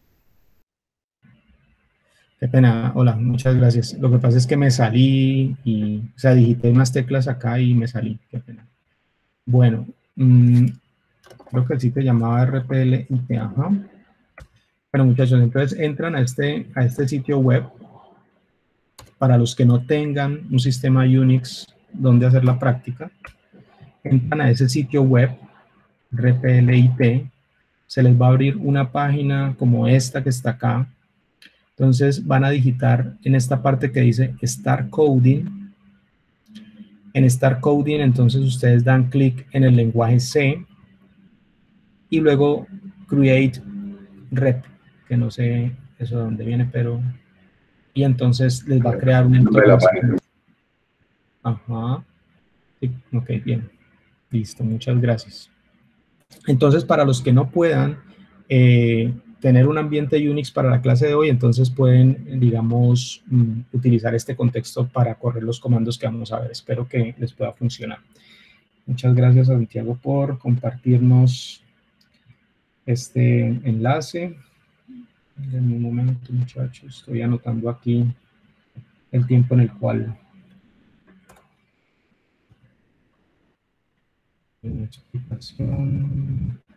Qué pena, hola, muchas gracias. Lo que pasa es que me salí y, o sea, digité unas teclas acá y me salí, qué pena. Bueno, creo que el sitio llamaba RPL IT, ajá. Bueno, muchachos, entonces entran a este sitio web. Para los que no tengan un sistema Unix donde hacer la práctica, entran a ese sitio web, RPLIT, se les va a abrir una página como esta que está acá. Entonces van a digitar en esta parte que dice Start Coding. En Start Coding, entonces ustedes dan clic en el lenguaje C y luego Create Rep, que no sé eso de dónde viene, pero... Y entonces les va a crear un entorno. Ajá. Sí, ok, bien. Listo, muchas gracias. Entonces, para los que no puedan tener un ambiente Unix para la clase de hoy, entonces pueden, digamos, utilizar este contexto para correr los comandos que vamos a ver. Espero que les pueda funcionar. Muchas gracias a Santiago por compartirnos este enlace. En un momento, muchachos, estoy anotando aquí el tiempo en el cual explicación.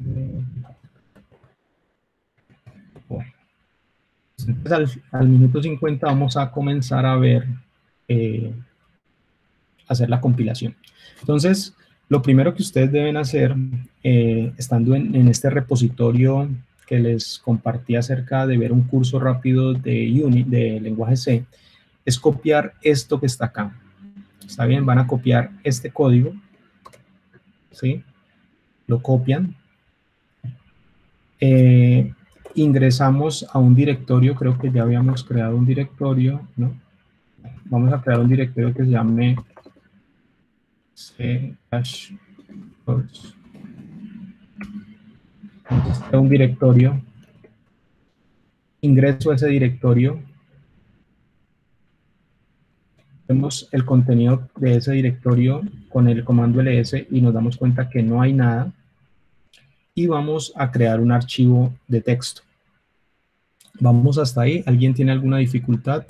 Bueno. Entonces, al minuto 50 vamos a comenzar a ver, hacer la compilación. Entonces, lo primero que ustedes deben hacer, estando en este repositorio que les compartí acerca de ver un curso rápido de lenguaje C, es copiar esto que está acá. ¿Está bien? Van a copiar este código, ¿sí? Lo copian. Ingresamos a un directorio, creo que ya habíamos creado un directorio, ¿no? Vamos a crear un directorio que se llame C-Course. Un directorio. Ingreso a ese directorio. Vemos el contenido de ese directorio con el comando ls y nos damos cuenta que no hay nada. Y vamos a crear un archivo de texto. Vamos hasta ahí. ¿Alguien tiene alguna dificultad?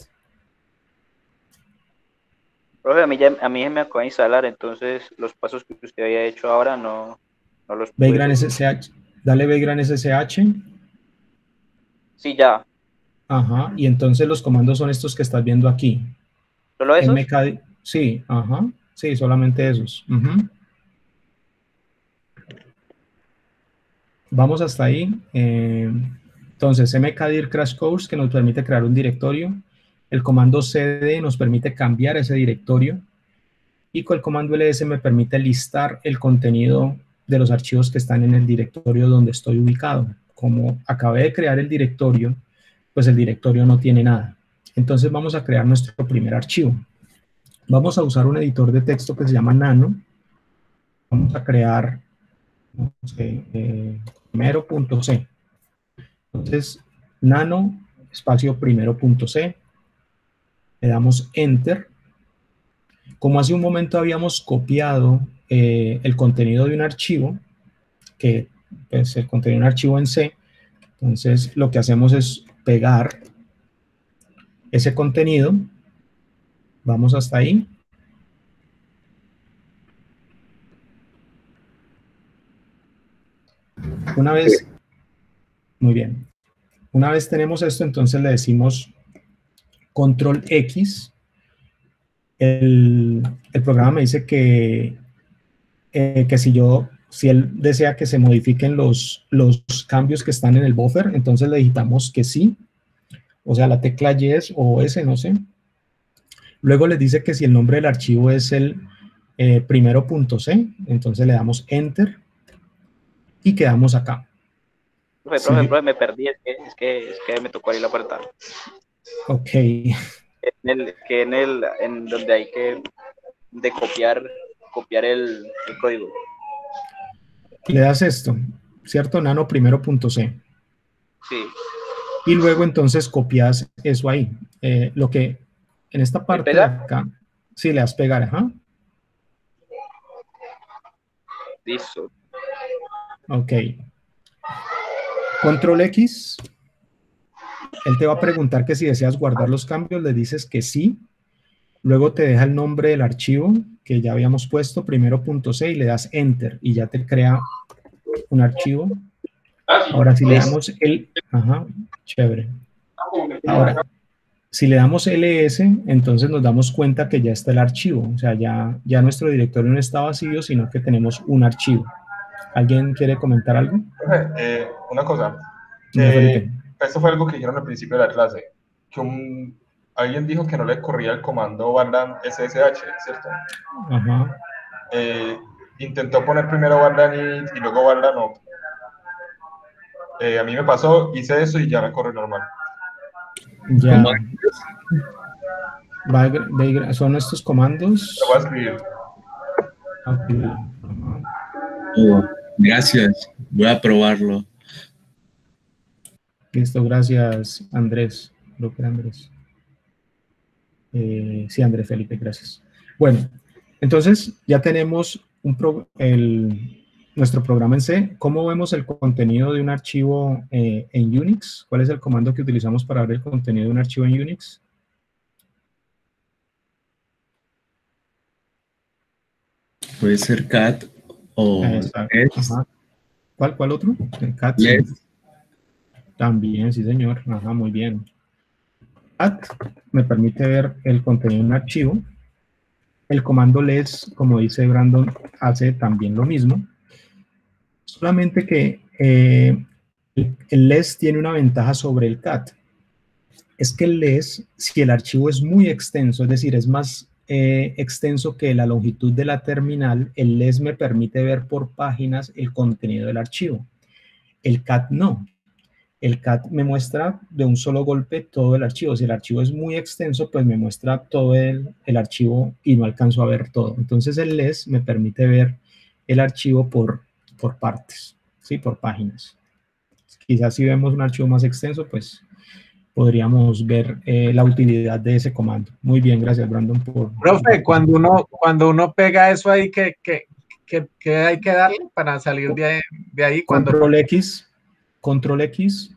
Profe, a mí me acaba de instalar, entonces los pasos que usted había hecho ahora no los pude Vagrant seguir. SSH. Dale Vagrant SSH. Sí, ya. Ajá. Y entonces los comandos son estos que estás viendo aquí. ¿Solo esos? Sí, ajá. Sí, solamente esos. Vamos hasta ahí. Entonces, mkdir crash course, que nos permite crear un directorio. El comando cd nos permite cambiar ese directorio. Y con el comando ls me permite listar el contenido de los archivos que están en el directorio donde estoy ubicado. Como acabé de crear el directorio, pues el directorio no tiene nada. Entonces vamos a crear nuestro primer archivo. Vamos a usar un editor de texto que se llama Nano. Vamos a crear primero.c. Entonces, nano, espacio primero.c. Le damos Enter. Como hace un momento habíamos copiado el contenido de un archivo, que es el contenido de un archivo en C, entonces lo que hacemos es pegar ese contenido. Vamos hasta ahí. Una vez, muy bien. Una vez tenemos esto, entonces le decimos control X. El programa me dice que si él desea que se modifiquen los cambios que están en el buffer, entonces le digitamos que sí, o sea, la tecla yes o S, no sé. Luego les dice que si el nombre del archivo es el primero.c, entonces le damos Enter y quedamos acá. Profe, me perdí, es que me tocó abrir la puerta. Ok. En donde hay que copiar el código. Le das esto, ¿cierto? Nano primero.c. Sí. Y luego entonces copias eso ahí. Lo que en esta parte de acá, sí, le das pegar, ajá. Listo. Ok. Control X. Él te va a preguntar que si deseas guardar los cambios, le dices que sí. Luego te deja el nombre del archivo que ya habíamos puesto, primero.c, y le das Enter y ya te crea un archivo. Ahora si le damos ajá, chévere. Ahora, si le damos ls, entonces nos damos cuenta que ya está el archivo. O sea, ya nuestro directorio no está vacío, sino que tenemos un archivo. ¿Alguien quiere comentar algo? Una cosa. Esto fue algo que dijeron al principio de la clase. Que alguien dijo que no le corría el comando vardan SSH, ¿cierto? Ajá. Intentó poner primero vardan y luego vardan op. A mí me pasó, hice eso y ya me corre normal. Ya. Son estos comandos. Lo voy a escribir. Gracias, voy a probarlo. Listo, gracias Andrés. Creo que era Andrés. Sí, Andrés Felipe, gracias. Bueno, entonces ya tenemos nuestro programa en C. ¿Cómo vemos el contenido de un archivo en Unix? ¿Cuál es el comando que utilizamos para ver el contenido de un archivo en Unix? Puede ser cat o ¿Cuál otro? El cat. Les. También, sí, señor. Ajá, muy bien. Cat me permite ver el contenido de un archivo. El comando les, como dice Brandon, hace también lo mismo. Solamente que el les tiene una ventaja sobre el cat. Es que el les, si el archivo es muy extenso, es decir, es más extenso que la longitud de la terminal, el les me permite ver por páginas el contenido del archivo. El cat no. El cat me muestra de un solo golpe todo el archivo. Si el archivo es muy extenso, pues me muestra todo el archivo y no alcanzo a ver todo. Entonces el les me permite ver el archivo por partes, ¿sí? Por páginas. Quizás si vemos un archivo más extenso, pues podríamos ver la utilidad de ese comando. Muy bien, gracias Brandon por... Profe, cuando uno pega eso ahí, ¿qué hay que darle para salir de ahí? Control X. Control X.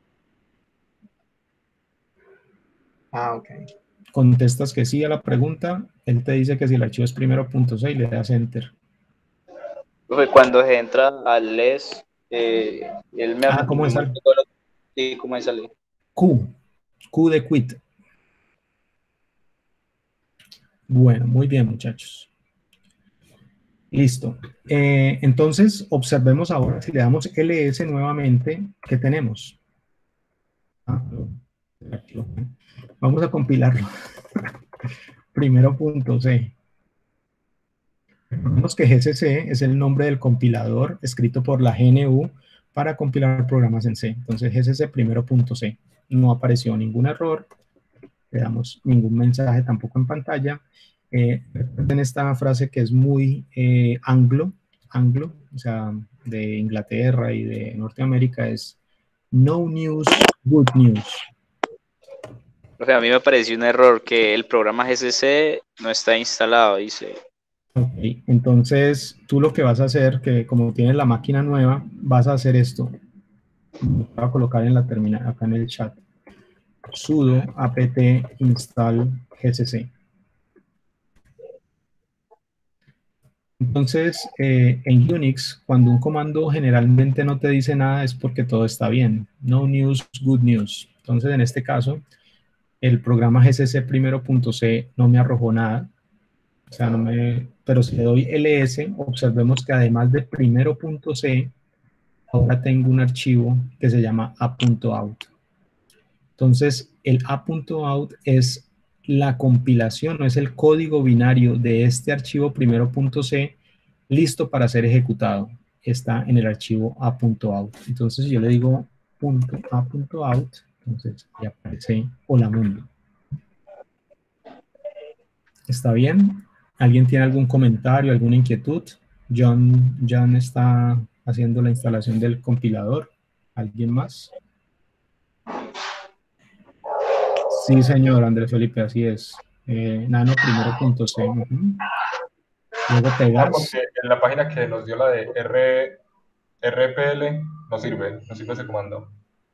Ah, ok. Contestas que sí a la pregunta. Él te dice que si el archivo es primero.c y le das Enter. Cuando se entra al les, él me ¿cómo es? Sí, ¿cómo es sale? Q de quit. Bueno, muy bien, muchachos. Listo. Entonces, observemos ahora, si le damos ls nuevamente, ¿qué tenemos? Vamos a compilarlo. Primero.c. Recordemos que GCC es el nombre del compilador escrito por la GNU para compilar programas en C. Entonces, GCC primero.c. No apareció ningún error, le damos ningún mensaje tampoco en pantalla. Recuerden esta frase que es muy anglo, o sea, de Inglaterra y de Norteamérica, es no news, good news. O sea, a mí me pareció un error que el programa GCC no está instalado, dice. Ok, entonces tú lo que vas a hacer, que como tienes la máquina nueva, vas a hacer esto. Voy a colocar en la terminal, acá en el chat. Sudo apt install gcc. Entonces, en Unix, cuando un comando generalmente no te dice nada es porque todo está bien. No news, good news. Entonces, en este caso, el programa gcc primero.c no me arrojó nada. O sea, pero si le doy ls, observemos que además de primero.c, ahora tengo un archivo que se llama a.out. Entonces, el a.out es la compilación, no es el código binario de este archivo primero.c listo para ser ejecutado. Está en el archivo a.out. Entonces, si yo le digo .a.out, entonces ya aparece hola mundo. ¿Está bien? ¿Alguien tiene algún comentario, alguna inquietud? John está haciendo la instalación del compilador. ¿Alguien más? Sí, señor Andrés Felipe, así es. Nano primero.c. Luego pegas. Porque en la página que nos dio la de RPL no sirve ese comando.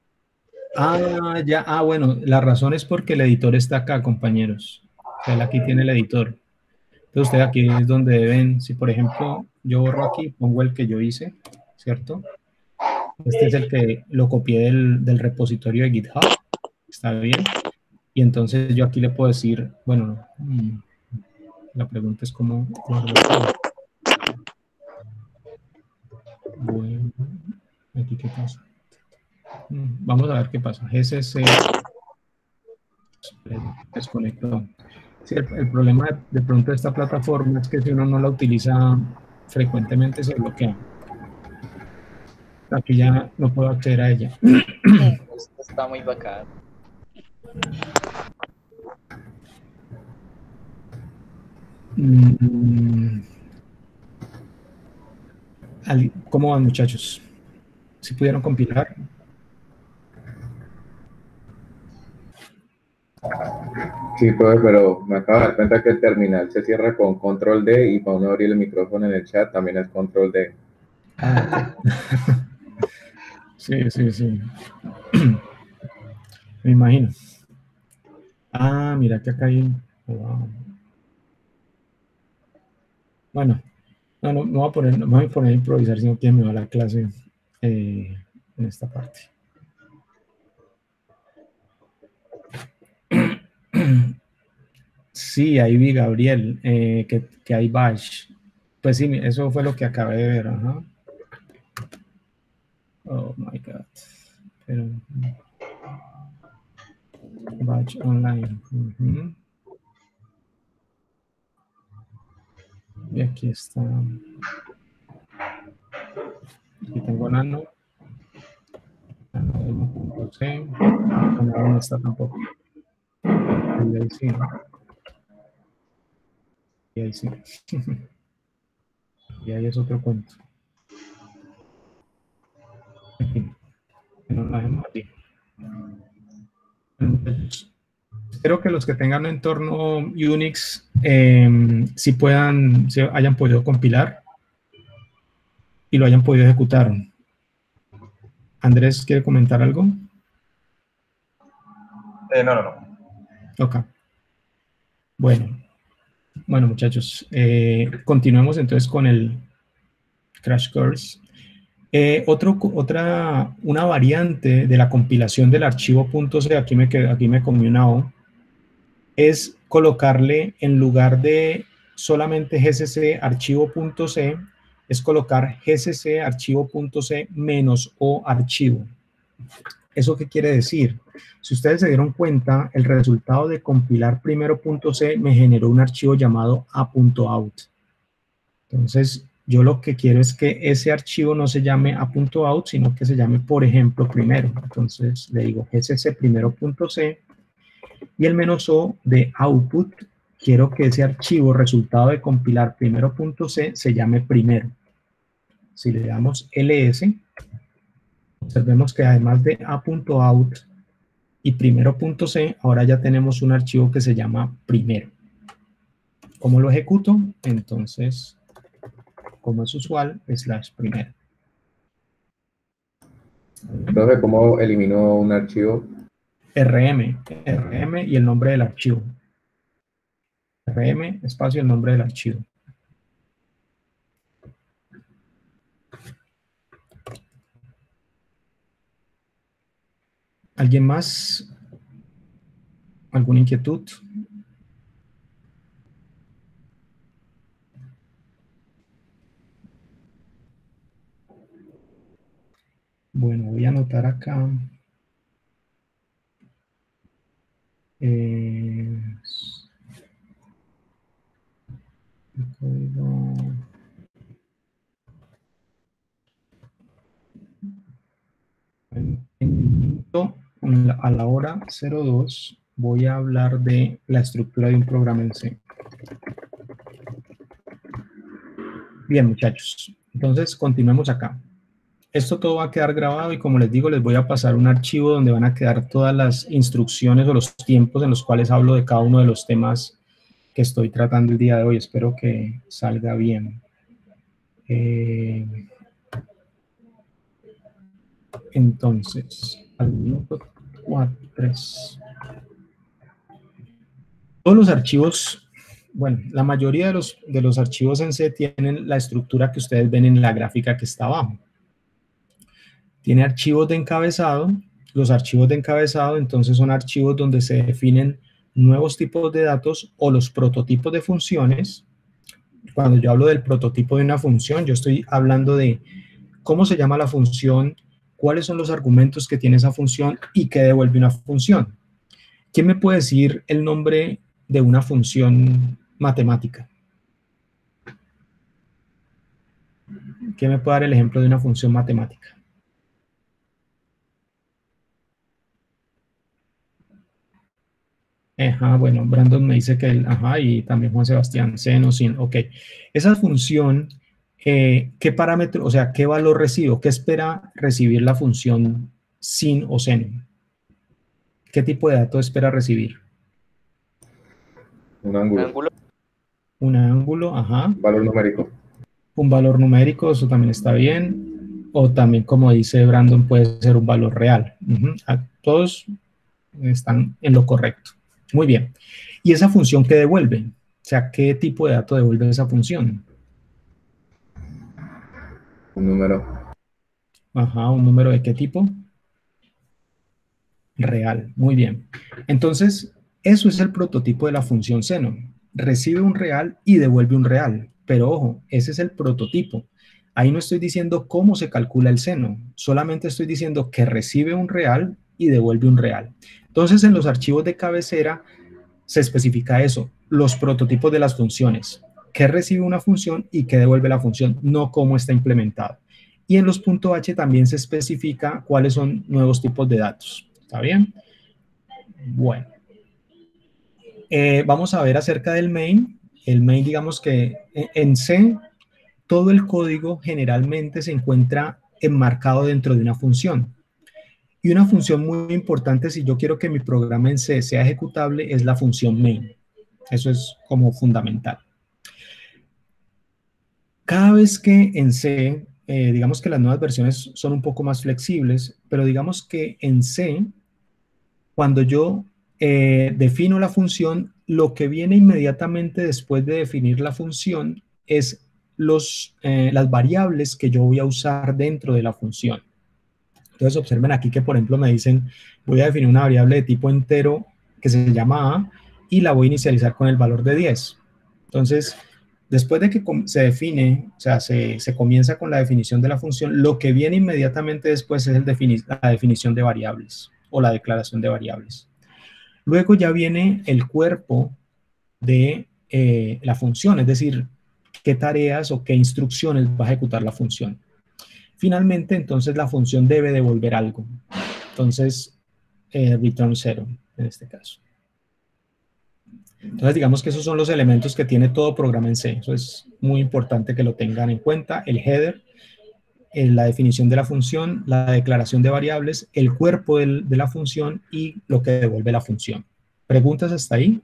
Ya. Bueno, la razón es porque el editor está acá, compañeros. O sea, él aquí tiene el editor. Entonces, ustedes aquí es donde deben, si por ejemplo yo borro aquí, pongo el que yo hice, ¿cierto? Este es el que lo copié del repositorio de GitHub. Está bien. Y entonces yo aquí le puedo decir, bueno, la pregunta es cómo guardo todo. Bueno, aquí qué pasa. Vamos a ver qué pasa. GCC desconectó. Sí, el problema de pronto de esta plataforma es que si uno no la utiliza frecuentemente se bloquea. Aquí ya no puedo acceder a ella. Esto está muy bacán. ¿Cómo van, muchachos? ¿Sí pudieron compilar? Sí, profe, pero me acabo de dar cuenta que el terminal se cierra con control D y para uno abrir el micrófono en el chat también es control D. Sí. Me imagino. Mira que acá hay... Wow. Bueno, no me voy a poner a improvisar, sino que me va la clase. en esta parte. Sí, ahí vi, Gabriel, que hay bash. Pues sí, eso fue lo que acabé de ver. Ajá. Oh my God. Pero, batch online. Y aquí está. Aquí tengo Nano. No sé. No está tampoco. Y ahí sí. Y ahí sí. Y ahí es otro cuento. En fin. No la dejemos aquí. Espero que los que tengan un entorno Unix si hayan podido compilar y lo hayan podido ejecutar. Andrés, ¿quiere comentar algo? No. Ok. Bueno, muchachos, continuemos entonces con el Crash Course. Una variante de la compilación del archivo .c, aquí me comí una O, es colocarle en lugar de solamente gcc archivo.c, es colocar gcc archivo.c menos o archivo. ¿Eso qué quiere decir? Si ustedes se dieron cuenta, el resultado de compilar primero .c me generó un archivo llamado a.out. Entonces, yo lo que quiero es que ese archivo no se llame a.out, sino que se llame, por ejemplo, primero. Entonces, le digo gcc primero.c y el menos o de output, quiero que ese archivo resultado de compilar primero.c se llame primero. Si le damos ls, observemos que además de a.out y primero.c, ahora ya tenemos un archivo que se llama primero. ¿Cómo lo ejecuto? Entonces, como es usual, /primero. Profe, ¿cómo eliminó un archivo? rm y el nombre del archivo. rm, espacio, el nombre del archivo. ¿Alguien más? ¿Alguna inquietud? Bueno, voy a anotar acá. El código. A la hora 02 voy a hablar de la estructura de un programa en C. Bien, muchachos. Entonces, continuemos acá. Esto todo va a quedar grabado y como les digo, les voy a pasar un archivo donde van a quedar todas las instrucciones o los tiempos en los cuales hablo de cada uno de los temas que estoy tratando el día de hoy. Espero que salga bien. Entonces, al minuto 3. Todos los archivos, bueno, la mayoría de los archivos en C tienen la estructura que ustedes ven en la gráfica que está abajo. Tiene archivos de encabezado. Los archivos de encabezado, entonces, son archivos donde se definen nuevos tipos de datos o los prototipos de funciones. Cuando yo hablo del prototipo de una función, yo estoy hablando de cómo se llama la función, cuáles son los argumentos que tiene esa función y qué devuelve una función. ¿Quién me puede decir el nombre de una función matemática? ¿Quién me puede dar el ejemplo de una función matemática? Ajá, bueno, Brandon me dice que y también Juan Sebastián, seno, sin, ok. Esa función, ¿qué parámetro, o sea, qué valor recibo? ¿Qué espera recibir la función sin o seno? ¿Qué tipo de dato espera recibir? Un ángulo. Un ángulo, ajá. Un valor numérico. Un valor numérico, eso también está bien. O también, como dice Brandon, puede ser un valor real. Todos están en lo correcto. Muy bien. ¿Y esa función qué devuelve? O sea, ¿qué tipo de dato devuelve esa función? Un número. Ajá, ¿un número de qué tipo? Real, muy bien. Entonces, eso es el prototipo de la función seno. Recibe un real y devuelve un real. Pero ojo, ese es el prototipo. Ahí no estoy diciendo cómo se calcula el seno, solamente estoy diciendo que recibe un real y devuelve un real. Entonces, en los archivos de cabecera se especifica eso, los prototipos de las funciones, qué recibe una función y qué devuelve la función, no cómo está implementado. Y en los .h también se especifica cuáles son nuevos tipos de datos. ¿Está bien? Bueno. Vamos a ver acerca del main. El main, digamos que en C, todo el código generalmente se encuentra enmarcado dentro de una función. Y una función muy importante, si yo quiero que mi programa en C sea ejecutable, es la función main. Eso es como fundamental. Cada vez que en C, digamos que las nuevas versiones son un poco más flexibles, pero digamos que en C, cuando yo defino la función, lo que viene inmediatamente después de definir la función es las variables que yo voy a usar dentro de la función. Entonces observen aquí que, por ejemplo, me dicen, voy a definir una variable de tipo entero que se llama a y la voy a inicializar con el valor de 10. Entonces, después de que se define, o sea, se comienza con la definición de la función, lo que viene inmediatamente después es la definición de variables o la declaración de variables. Luego ya viene el cuerpo de la función, es decir, qué tareas o qué instrucciones va a ejecutar la función. Finalmente, entonces, la función debe devolver algo. Entonces, return 0 en este caso. Entonces, digamos que esos son los elementos que tiene todo programa en C. Eso es muy importante que lo tengan en cuenta. El header, la definición de la función, la declaración de variables, el cuerpo de la función y lo que devuelve la función. ¿Preguntas hasta ahí?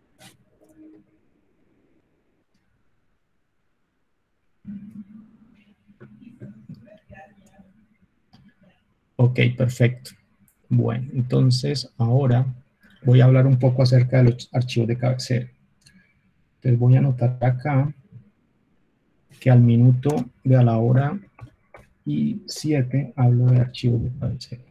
Ok, perfecto. Bueno, entonces ahora voy a hablar un poco acerca de los archivos de cabecera. Entonces voy a anotar acá que al minuto de a la hora y 7 hablo de archivos de cabecera.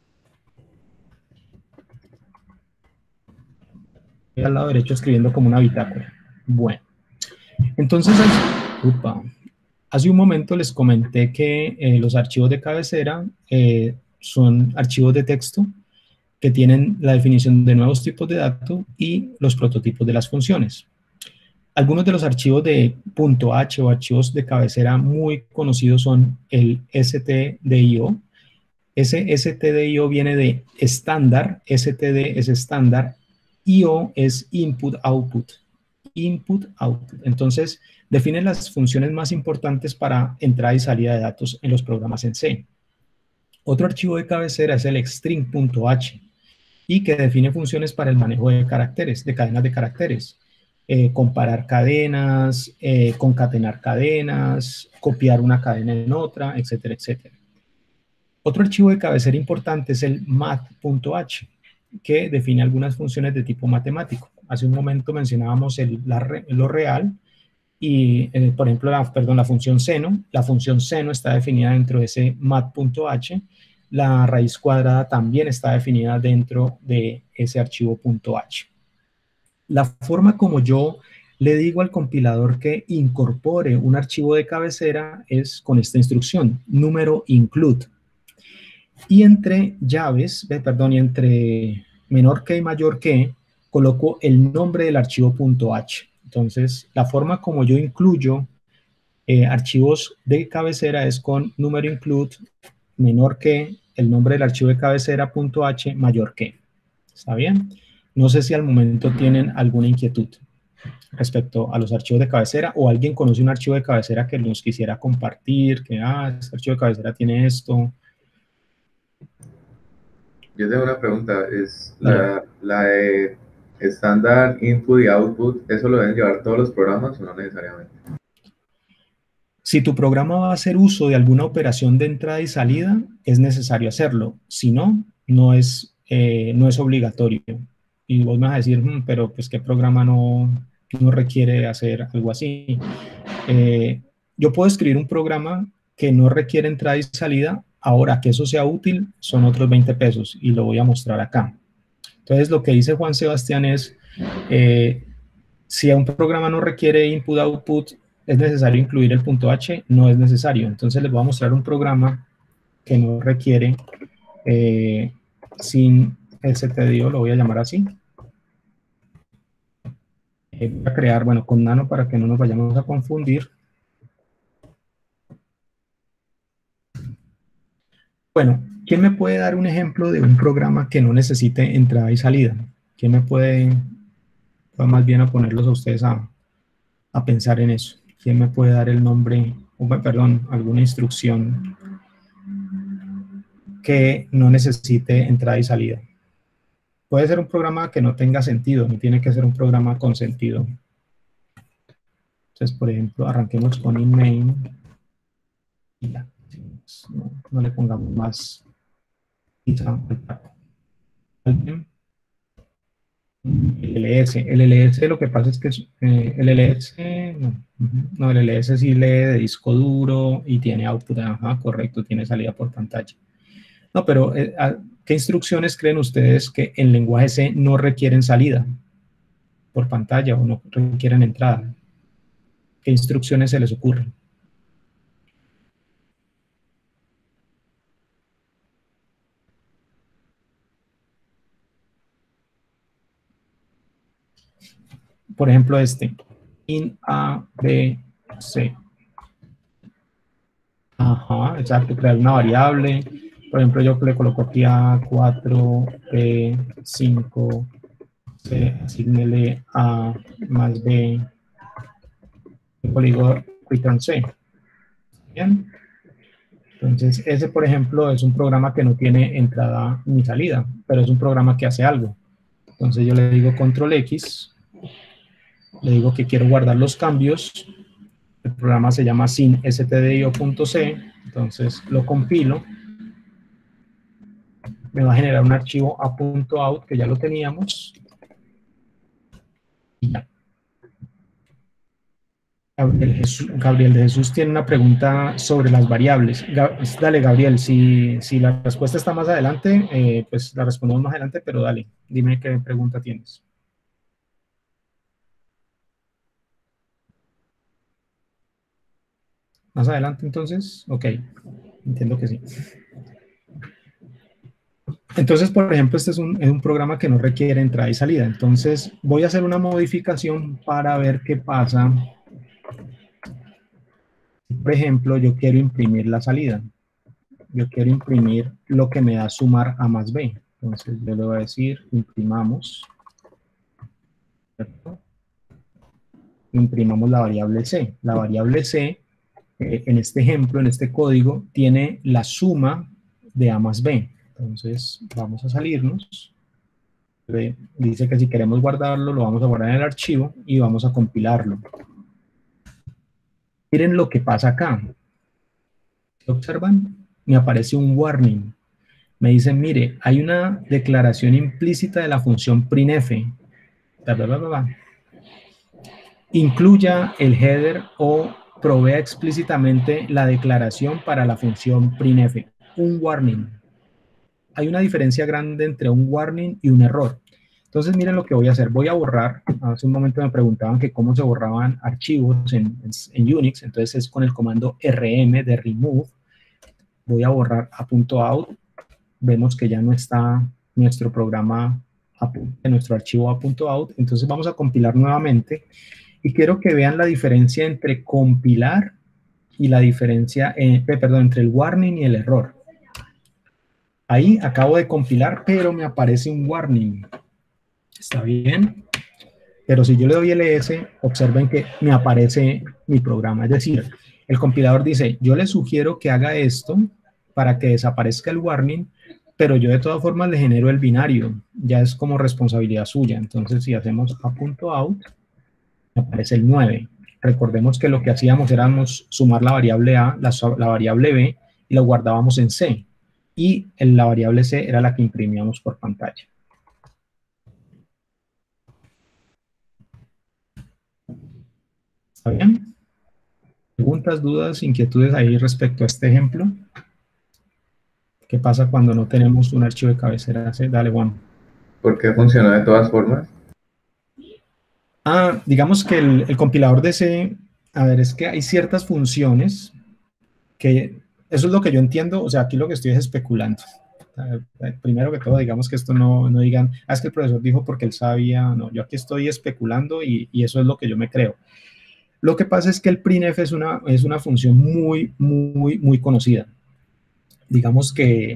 Voy al lado derecho escribiendo como una bitácora. Bueno, entonces, hace un momento les comenté que los archivos de cabecera son archivos de texto que tienen la definición de nuevos tipos de datos y los prototipos de las funciones. Algunos de los archivos de .h o archivos de cabecera muy conocidos son el stdio. Ese stdio viene de estándar, std es estándar, io es input-output. Input-output. Entonces, define las funciones más importantes para entrada y salida de datos en los programas en C. Otro archivo de cabecera es el string.h y que define funciones para el manejo de caracteres, de cadenas de caracteres. Comparar cadenas, concatenar cadenas, copiar una cadena en otra, etcétera, etcétera. Otro archivo de cabecera importante es el math.h, que define algunas funciones de tipo matemático. Hace un momento mencionábamos lo real y, por ejemplo, la función seno. La función seno está definida dentro de ese math.h. La raíz cuadrada también está definida dentro de ese archivo .h. La forma como yo le digo al compilador que incorpore un archivo de cabecera es con esta instrucción, número include. Y entre llaves, y entre menor que y mayor que, coloco el nombre del archivo .h. Entonces, la forma como yo incluyo archivos de cabecera es con número include, menor que, el nombre del archivo de cabecera .h, mayor que. ¿Está bien? No sé si al momento tienen alguna inquietud respecto a los archivos de cabecera o alguien conoce un archivo de cabecera que nos quisiera compartir, que este archivo de cabecera tiene esto. Yo tengo una pregunta, es la de estándar input y output, ¿eso lo deben llevar todos los programas o no necesariamente? Si tu programa va a hacer uso de alguna operación de entrada y salida, es necesario hacerlo. Si no, no es obligatorio. Y vos me vas a decir, pero pues ¿qué programa no requiere hacer algo así? Yo puedo escribir un programa que no requiere entrada y salida, Ahora, que eso sea útil, son otros 20 pesos, y lo voy a mostrar acá. Entonces, lo que dice Juan Sebastián es, si un programa no requiere input-output, ¿es necesario incluir el punto H? No es necesario. Entonces, les voy a mostrar un programa que no requiere sin stdio, lo voy a llamar así. Voy a crear, bueno, con nano para que no nos vayamos a confundir. Bueno, ¿quién me puede dar un ejemplo de un programa que no necesite entrada y salida? ¿Quién me puede, más bien a ponerlos a ustedes a pensar en eso? ¿Quién me puede dar el nombre, perdón, alguna instrucción que no necesite entrada y salida? Puede ser un programa que no tenga sentido, no tiene que ser un programa con sentido. Entonces, por ejemplo, arranquemos con inMain. Y ya. No le pongamos más. El LLS lo que pasa es que el LLS, no, el LLS sí lee de disco duro y tiene output, ajá, correcto, tiene salida por pantalla. No, pero ¿qué instrucciones creen ustedes que en lenguaje C no requieren salida por pantalla o no requieren entrada? ¿Qué instrucciones se les ocurren? Por ejemplo, in A, B, C. Ajá, exacto, crear una variable. Por ejemplo, yo le coloco aquí A4, B, 5, C, asignele A más B. Yo le digo return C. Bien. Entonces, ese, por ejemplo, es un programa que no tiene entrada ni salida, pero es un programa que hace algo. Entonces, yo le digo control X, le digo que quiero guardar los cambios. El programa se llama sin stdio.c, entonces lo compilo. Me va a generar un archivo a.out, que ya lo teníamos. Y ya. Gabriel de Jesús tiene una pregunta sobre las variables. Dale, Gabriel, si la respuesta está más adelante, pues la respondemos más adelante, pero dale, dime qué pregunta tienes. ¿Más adelante entonces? Ok, entiendo que sí. Entonces, por ejemplo, este es un programa que no requiere entrada y salida. Entonces, voy a hacer una modificación para ver qué pasa. Por ejemplo, yo quiero imprimir la salida. Yo quiero imprimir lo que me da sumar A más B. Entonces, yo le voy a decir, imprimamos. ¿Cierto? Imprimamos la variable C. La variable C, en este ejemplo, en este código, tiene la suma de A más B. Entonces, vamos a salirnos. Dice que si queremos guardarlo, lo vamos a guardar en el archivo y vamos a compilarlo. Miren lo que pasa acá. ¿Lo observan? Me aparece un warning. Me dicen, mire, hay una declaración implícita de la función printf. Incluya el header o provea explícitamente la declaración para la función printf. Un warning. Hay una diferencia grande entre un warning y un error. Entonces, miren lo que voy a hacer. Voy a borrar. Hace un momento me preguntaban que cómo se borraban archivos en Unix. Entonces, es con el comando rm de remove. Voy a borrar a.out. Vemos que ya no está nuestro programa, nuestro archivo a.out. Entonces, vamos a compilar nuevamente. Y quiero que vean la diferencia entre compilar y la diferencia, entre el warning y el error. Ahí acabo de compilar, pero me aparece un warning. ¿Está bien? Pero si yo le doy ls, observen que me aparece mi programa. Es decir, el compilador dice, yo le sugiero que haga esto para que desaparezca el warning, pero yo de todas formas le genero el binario. Ya es como responsabilidad suya. Entonces, si hacemos a.out, me aparece el 9. Recordemos que lo que hacíamos era sumar la variable A, la variable B, y la guardábamos en C. Y la variable C era la que imprimíamos por pantalla. ¿Está bien? ¿Preguntas, dudas, inquietudes ahí respecto a este ejemplo? ¿Qué pasa cuando no tenemos un archivo de cabecera? Sí, dale, Juan. ¿Por qué funciona de todas formas? Digamos que el compilador de C, a ver, es que hay ciertas funciones que, eso es lo que yo entiendo, o sea, aquí lo que estoy es especulando. Primero que todo, digamos que esto no digan, es que el profesor dijo porque él sabía, no, yo aquí estoy especulando y eso es lo que yo me creo. Lo que pasa es que el printf es una función muy conocida. Digamos que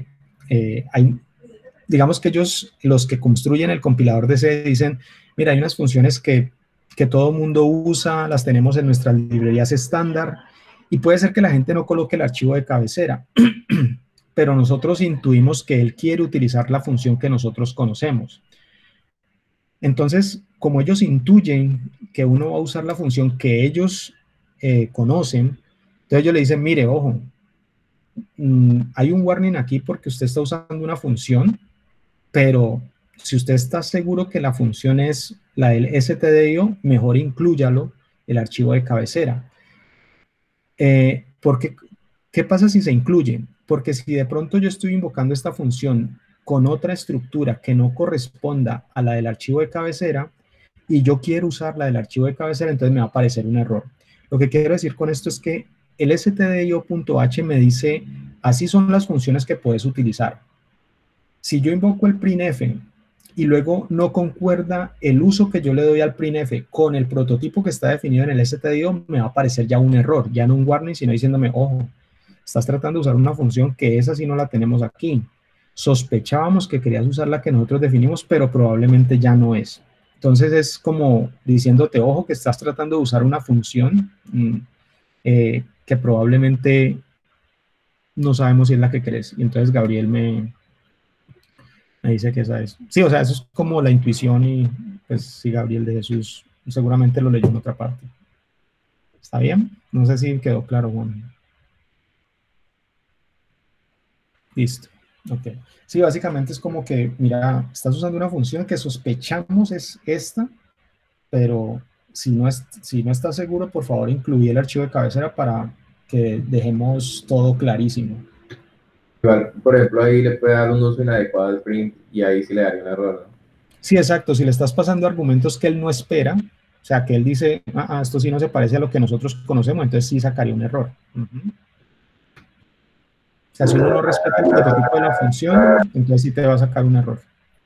digamos que ellos, los que construyen el compilador de C, dicen, mira, hay unas funciones que todo el mundo usa, las tenemos en nuestras librerías estándar, y puede ser que la gente no coloque el archivo de cabecera, pero nosotros intuimos que él quiere utilizar la función que nosotros conocemos. Entonces, como ellos intuyen que uno va a usar la función que ellos conocen, entonces ellos le dicen, mire, ojo, hay un warning aquí porque usted está usando una función, pero si usted está seguro que la función es la del stdio, mejor inclúyalo el archivo de cabecera. Porque, ¿qué pasa si se incluye? Porque si de pronto yo estoy invocando esta función con otra estructura que no corresponda a la del archivo de cabecera y yo quiero usar la del archivo de cabecera, entonces me va a aparecer un error. Lo que quiero decir con esto es que el stdio.h me dice, así son las funciones que puedes utilizar. Si yo invoco el printf y luego no concuerda el uso que yo le doy al printf con el prototipo que está definido en el stdio, me va a aparecer ya un error, ya no un warning, sino diciéndome, ojo, estás tratando de usar una función que esa sí no la tenemos aquí. Sospechábamos que querías usar la que nosotros definimos, pero probablemente ya no es. Entonces es como diciéndote, ojo, que estás tratando de usar una función que probablemente no sabemos si es la que querés. Y entonces Gabriel me dice que esa es. Sí, o sea, eso es como la intuición y pues sí, Gabriel de Jesús seguramente lo leyó en otra parte. ¿Está bien? No sé si quedó claro, Juan. Listo. Ok. Sí, básicamente es como que, mira, estás usando una función que sospechamos es esta, pero si no estás seguro, por favor, incluye el archivo de cabecera para que dejemos todo clarísimo. Igual, por ejemplo, ahí le puede dar un uso inadecuado al print y ahí sí le daría un error, ¿no? Sí, exacto. Si le estás pasando argumentos que él no espera, o sea, que él dice, esto sí no se parece a lo que nosotros conocemos, entonces sí sacaría un error. O sea, si uno no respeta el prototipo de la función, entonces sí te va a sacar un error.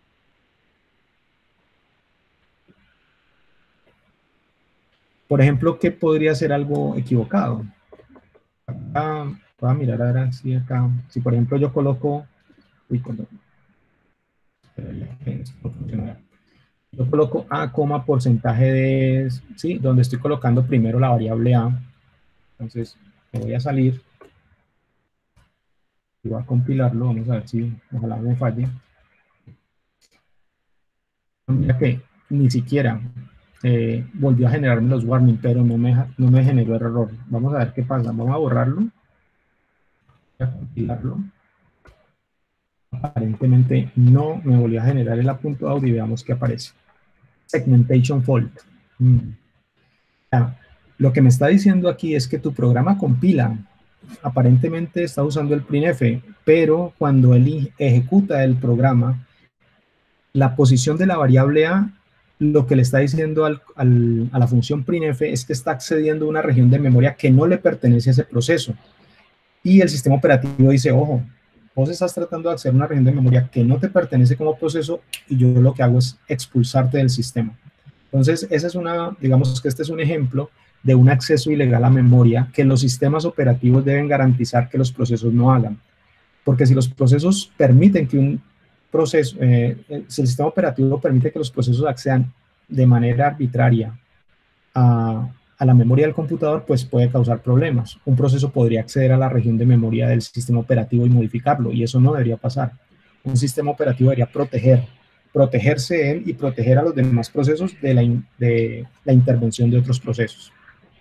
Por ejemplo, ¿qué podría ser algo equivocado? Voy a mirar a ver si acá, si por ejemplo yo coloco, yo coloco A, porcentaje de, sí, donde estoy colocando primero la variable A, entonces me voy a salir y voy a compilarlo, vamos a ver si ojalá me falle. Mira que ni siquiera volvió a generarme los warnings, pero no me generó el error. Vamos a ver qué pasa, vamos a borrarlo, voy a compilarlo. Aparentemente no me volvió a generar el apunto audio y veamos qué aparece. Segmentation fault. Lo que me está diciendo aquí es que tu programa compila. Aparentemente está usando el printf, pero cuando él ejecuta el programa, la posición de la variable A, lo que le está diciendo a la función printf es que está accediendo a una región de memoria que no le pertenece a ese proceso. Y el sistema operativo dice, ojo, vos estás tratando de acceder a una región de memoria que no te pertenece como proceso y yo lo que hago es expulsarte del sistema. Entonces, esa es digamos que este es un ejemplo de un acceso ilegal a memoria que los sistemas operativos deben garantizar que los procesos no hagan. Porque si los procesos permiten que un proceso, si el sistema operativo permite que los procesos accedan de manera arbitraria a la memoria del computador, pues puede causar problemas. Un proceso podría acceder a la región de memoria del sistema operativo y modificarlo, y eso no debería pasar. Un sistema operativo debería protegerse él y proteger a los demás procesos de la intervención de otros procesos.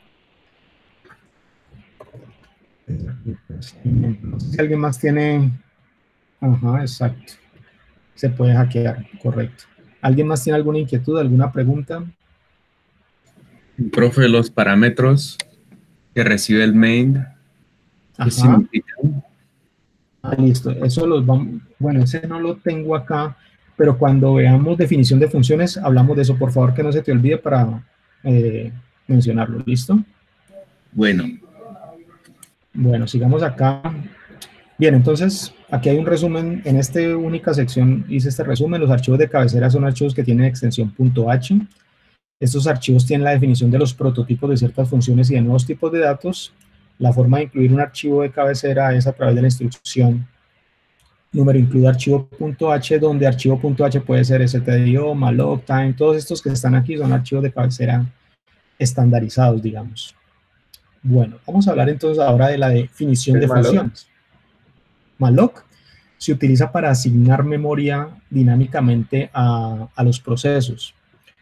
Si alguien más tiene... Ajá, exacto. Se puede hackear, correcto. ¿Alguien más tiene alguna inquietud, alguna pregunta? Profe, los parámetros que recibe el main, ¿qué significan? Listo, eso los vamos, bueno, ese no lo tengo acá, pero cuando veamos definición de funciones, hablamos de eso. Por favor, que no se te olvide para mencionarlo, ¿listo? Bueno. Bueno, sigamos acá. Bien, entonces, aquí hay un resumen. En esta única sección hice este resumen. Los archivos de cabecera son archivos que tienen extensión .h. Estos archivos tienen la definición de los prototipos de ciertas funciones y de nuevos tipos de datos. La forma de incluir un archivo de cabecera es a través de la instrucción número incluye archivo.h, donde archivo.h puede ser stdio, malloc, time, todos estos que están aquí son archivos de cabecera estandarizados, digamos. Bueno, vamos a hablar entonces ahora de la definición de funciones. Malloc se utiliza para asignar memoria dinámicamente a los procesos.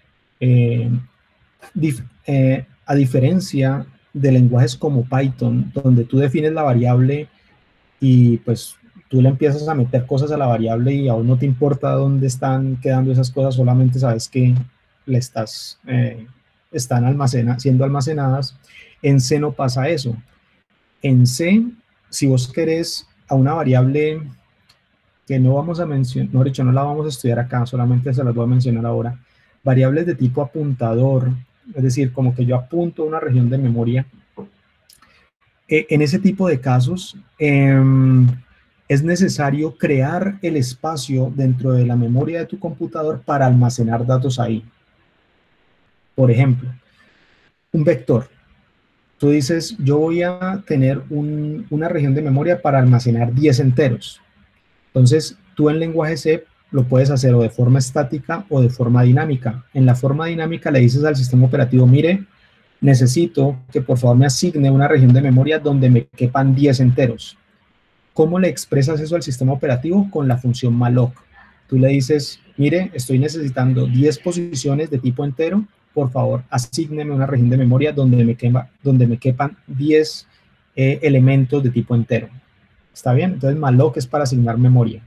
A diferencia de lenguajes como Python, donde tú defines la variable y pues tú le empiezas a meter cosas a la variable y aún no te importa dónde están quedando esas cosas, solamente sabes que le están siendo almacenadas. En C no pasa eso. En C, si vos querés a una variable que no vamos a mencionar, no, de hecho no la vamos a estudiar acá, solamente se las voy a mencionar ahora, variables de tipo apuntador, es decir, como que yo apunto a una región de memoria. En ese tipo de casos, es necesario crear el espacio dentro de la memoria de tu computador para almacenar datos ahí. Por ejemplo, un vector. Tú dices, yo voy a tener una región de memoria para almacenar 10 enteros. Entonces, tú en lenguaje C lo puedes hacer o de forma estática o de forma dinámica. En la forma dinámica le dices al sistema operativo, mire, necesito que por favor me asigne una región de memoria donde me quepan 10 enteros. ¿Cómo le expresas eso al sistema operativo? Con la función malloc. Tú le dices, mire, estoy necesitando 10 posiciones de tipo entero, por favor, asígneme una región de memoria donde me quepan 10 elementos de tipo entero. ¿Está bien? Entonces, malloc es para asignar memoria.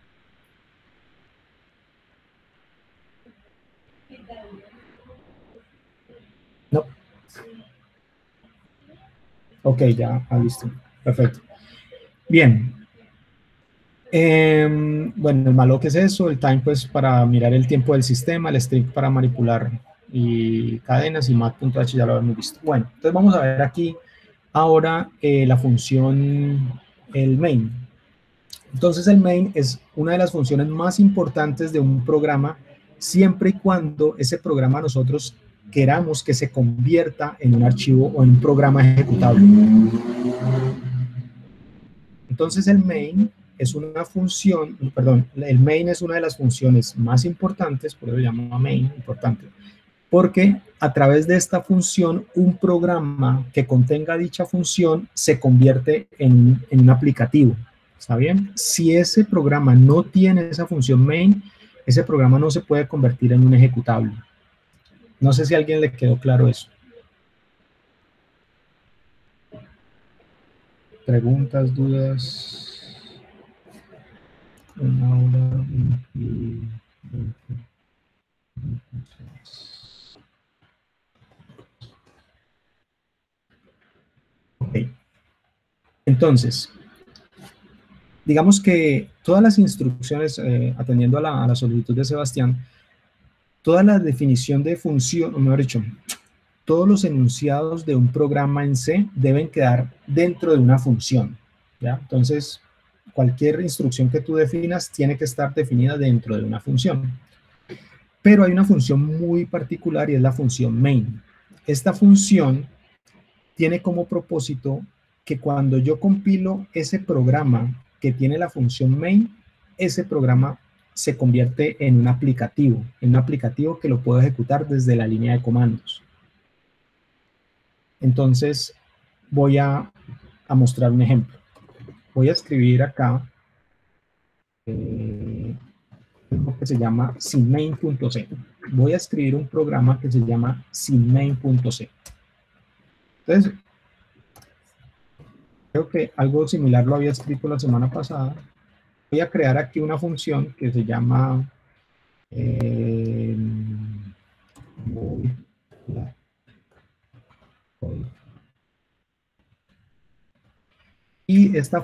No. Ok, ya, listo. Perfecto. Bien. Bueno, el malloc es eso, el time pues para mirar el tiempo del sistema, el strict para manipular y cadenas y mat.h ya lo hemos visto. Bueno, entonces vamos a ver aquí ahora la función, el main. Entonces el main es una de las funciones más importantes de un programa siempre y cuando ese programa nosotros queramos que se convierta en un archivo o en un programa ejecutable. Entonces el main es una función, perdón, el main es una de las funciones más importantes, por eso se llama main, importante, porque a través de esta función, un programa que contenga dicha función se convierte en un aplicativo, ¿está bien? Si ese programa no tiene esa función main, ese programa no se puede convertir en un ejecutable. No sé si a alguien le quedó claro eso. Preguntas, dudas. Una hora y... Ok. Entonces, digamos que todas las instrucciones, atendiendo a la solicitud de Sebastián, toda la definición de función, o mejor dicho, todos los enunciados de un programa en C deben quedar dentro de una función, ¿ya? Entonces, cualquier instrucción que tú definas tiene que estar definida dentro de una función. Pero hay una función muy particular y es la función main. Esta función tiene como propósito que cuando yo compilo ese programa que tiene la función main, ese programa se convierte en un aplicativo que lo puedo ejecutar desde la línea de comandos. Entonces, voy a mostrar un ejemplo. Voy a escribir acá algo que se llama sinmain.c. Voy a escribir un programa que se llama sinmain.c. Entonces, creo que algo similar lo había escrito la semana pasada. Voy a crear aquí una función que se llama Y esta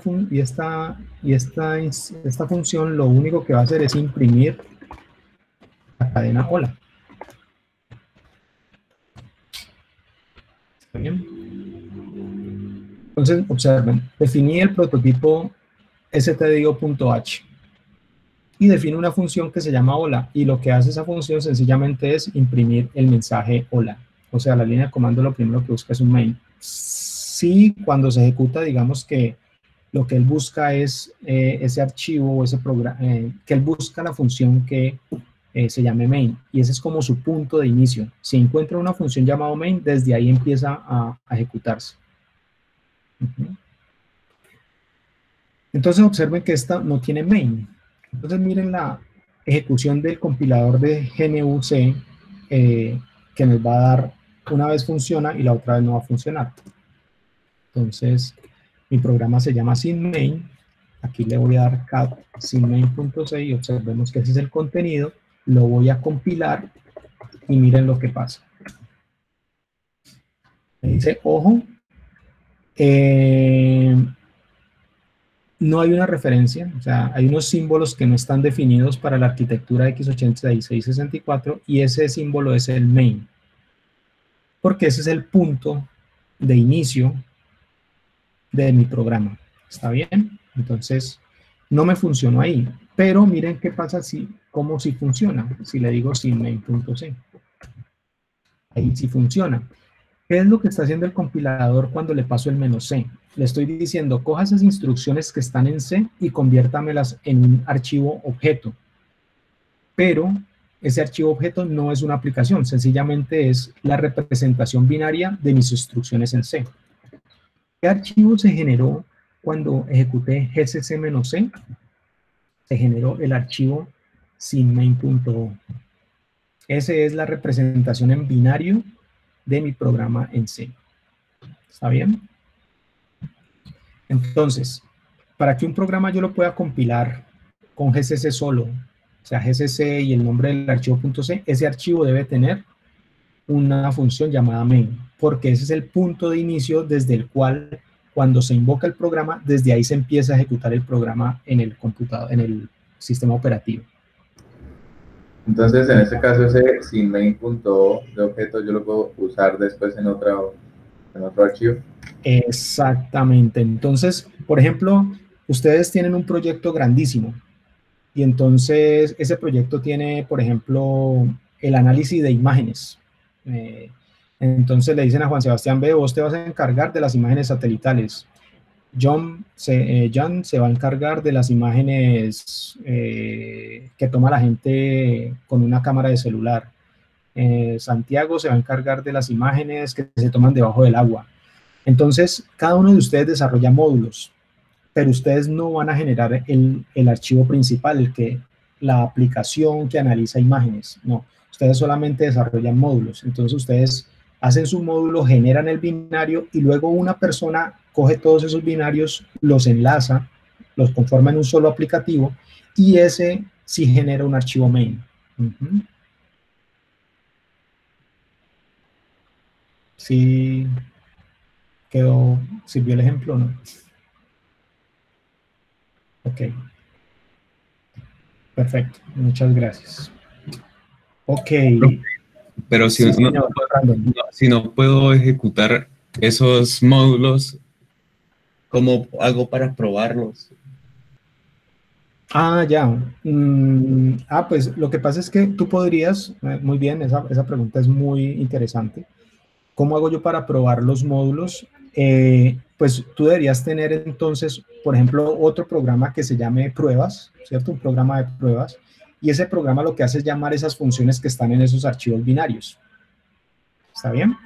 función lo único que va a hacer es imprimir la cadena hola. ¿Está bien? Entonces, observen, definí el prototipo stdio.h y define una función que se llama hola, y lo que hace esa función sencillamente es imprimir el mensaje hola. O sea, la línea de comando lo primero que busca es un main. Si cuando se ejecuta, digamos que lo que él busca es ese archivo o ese programa, que él busca la función que se llame main, y ese es como su punto de inicio. Si encuentra una función llamada main, desde ahí empieza a ejecutarse. Entonces observen que esta no tiene main. Entonces miren la ejecución del compilador de GNU-C, que nos va a dar, una vez funciona y la otra vez no va a funcionar. Entonces mi programa se llama sinmain. Aquí le voy a dar cat sinmain.c y observemos que ese es el contenido. Lo voy a compilar y miren lo que pasa. Me dice, ojo, no hay una referencia, o sea, hay unos símbolos que no están definidos para la arquitectura x86-64 y ese símbolo es el main, porque ese es el punto de inicio de mi programa. ¿Está bien? Entonces, no me funcionó ahí, pero miren qué pasa cómo si funciona, si le digo sinmain.c. Ahí sí funciona. ¿Qué es lo que está haciendo el compilador cuando le paso el "-c"? Le estoy diciendo, coja esas instrucciones que están en C y conviértamelas en un archivo objeto. Pero ese archivo objeto no es una aplicación, sencillamente es la representación binaria de mis instrucciones en C. ¿Qué archivo se generó cuando ejecuté gcc-c? Se generó el archivo sinmain.o. Ese es la representación en binario de mi programa en C. ¿Está bien? Entonces, para que un programa yo lo pueda compilar con gcc solo, o sea, gcc y el nombre del archivo .c, ese archivo debe tener una función llamada main, porque ese es el punto de inicio desde el cual, cuando se invoca el programa, desde ahí se empieza a ejecutar el programa en el computador, en el sistema operativo. Entonces, en este caso, ese sinmain.o de objeto yo lo puedo usar después en otro archivo. Exactamente. Entonces, por ejemplo, ustedes tienen un proyecto grandísimo y entonces ese proyecto tiene, por ejemplo, el análisis de imágenes. Entonces le dicen a Juan Sebastián, ve, vos te vas a encargar de las imágenes satelitales. John se va a encargar de las imágenes que toma la gente con una cámara de celular. Santiago se va a encargar de las imágenes que se toman debajo del agua. Entonces, cada uno de ustedes desarrolla módulos, pero ustedes no van a generar el archivo principal, la aplicación que analiza imágenes. No, ustedes solamente desarrollan módulos. Entonces, ustedes hacen su módulo, generan el binario y luego una persona coge todos esos binarios, los enlaza, los conforma en un solo aplicativo y ese sí genera un archivo main. Sí, ¿sirvió el ejemplo o no? Ok. Perfecto, muchas gracias. Ok. Pero si, sí, si no puedo ejecutar esos módulos, ¿cómo hago para probarlos? Ah, ya. Pues lo que pasa es que tú podrías, muy bien, esa pregunta es muy interesante. ¿Cómo hago yo para probar los módulos? Pues tú deberías tener entonces, por ejemplo, otro programa que se llame pruebas, ¿cierto? Un programa de pruebas. Y ese programa lo que hace es llamar esas funciones que están en esos archivos binarios. ¿Está bien?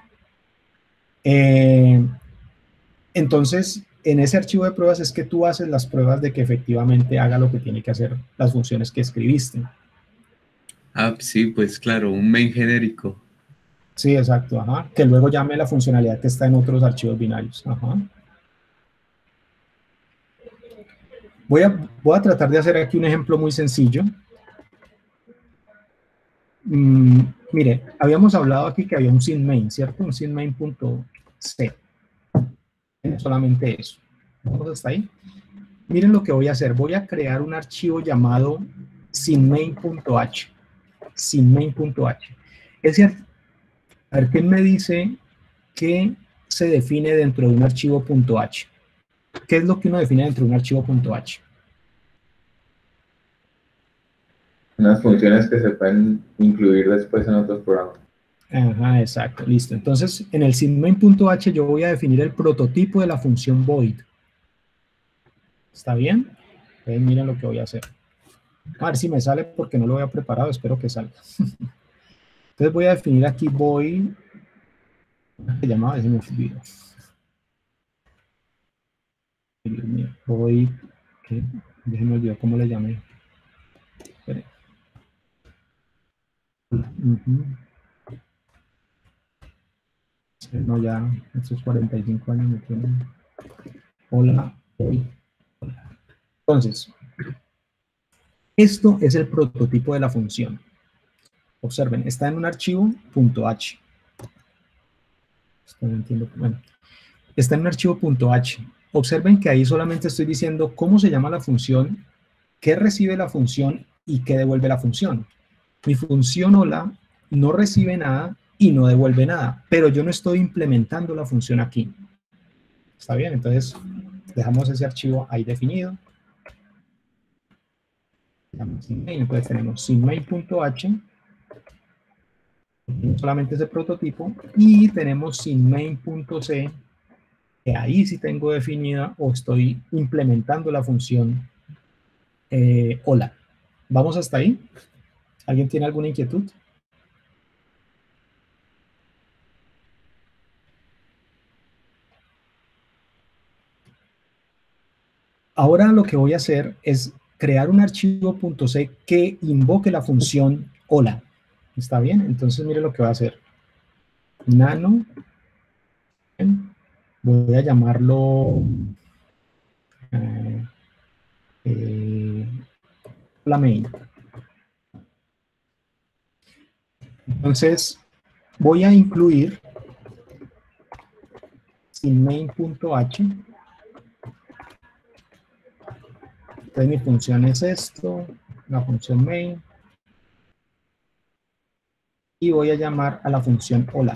Entonces, en ese archivo de pruebas es que tú haces las pruebas de que efectivamente haga lo que tiene que hacer las funciones que escribiste. Ah, sí, pues claro, un main genérico. Sí, exacto, ajá. Que luego llame la funcionalidad que está en otros archivos binarios. Ajá. Voy a tratar de hacer aquí un ejemplo muy sencillo. Mire, habíamos hablado aquí que había un sinmain, ¿cierto? Un sinmain.c. Solamente eso. Vamos hasta ahí. Miren lo que voy a hacer. Voy a crear un archivo llamado sinmain.h. Sinmain.h. A ver, ¿quién me dice qué se define dentro de un archivo .h? ¿Qué es lo que uno define dentro de un archivo .h? Unas funciones que se pueden incluir después en otros programas. Ajá, exacto, listo. Entonces, en el sinmain.h yo voy a definir el prototipo de la función void. ¿Está bien? Entonces, miren lo que voy a hacer. A ver si me sale porque no lo había preparado, espero que salga. Entonces voy a definir aquí void. Se llamaba, ese me olvidó. Dios mío, void. ¿Qué? Déjenme olvidar cómo le llamé. Espere. No, ya estos 45 años me tienen. Hola. Entonces, esto es el prototipo de la función. Observen, está en un archivo .h. No entiendo. Bueno, está en un archivo .h. Observen que ahí solamente estoy diciendo cómo se llama la función, qué recibe la función y qué devuelve la función. Mi función hola no recibe nada y no devuelve nada, pero yo no estoy implementando la función aquí. ¿Está bien? Entonces, dejamos ese archivo ahí definido. Entonces tenemos sinmain.h, solamente ese prototipo, y tenemos sinmain.c, que ahí sí tengo definida o estoy implementando la función hola. ¿Vamos hasta ahí? ¿Alguien tiene alguna inquietud? Ahora lo que voy a hacer es crear un archivo .c que invoque la función hola. ¿Está bien? Entonces mire lo que voy a hacer. Nano. Voy a llamarlo hola main. Entonces voy a incluir sinmain.h. Entonces mi función es esto, la función main, y voy a llamar a la función hola.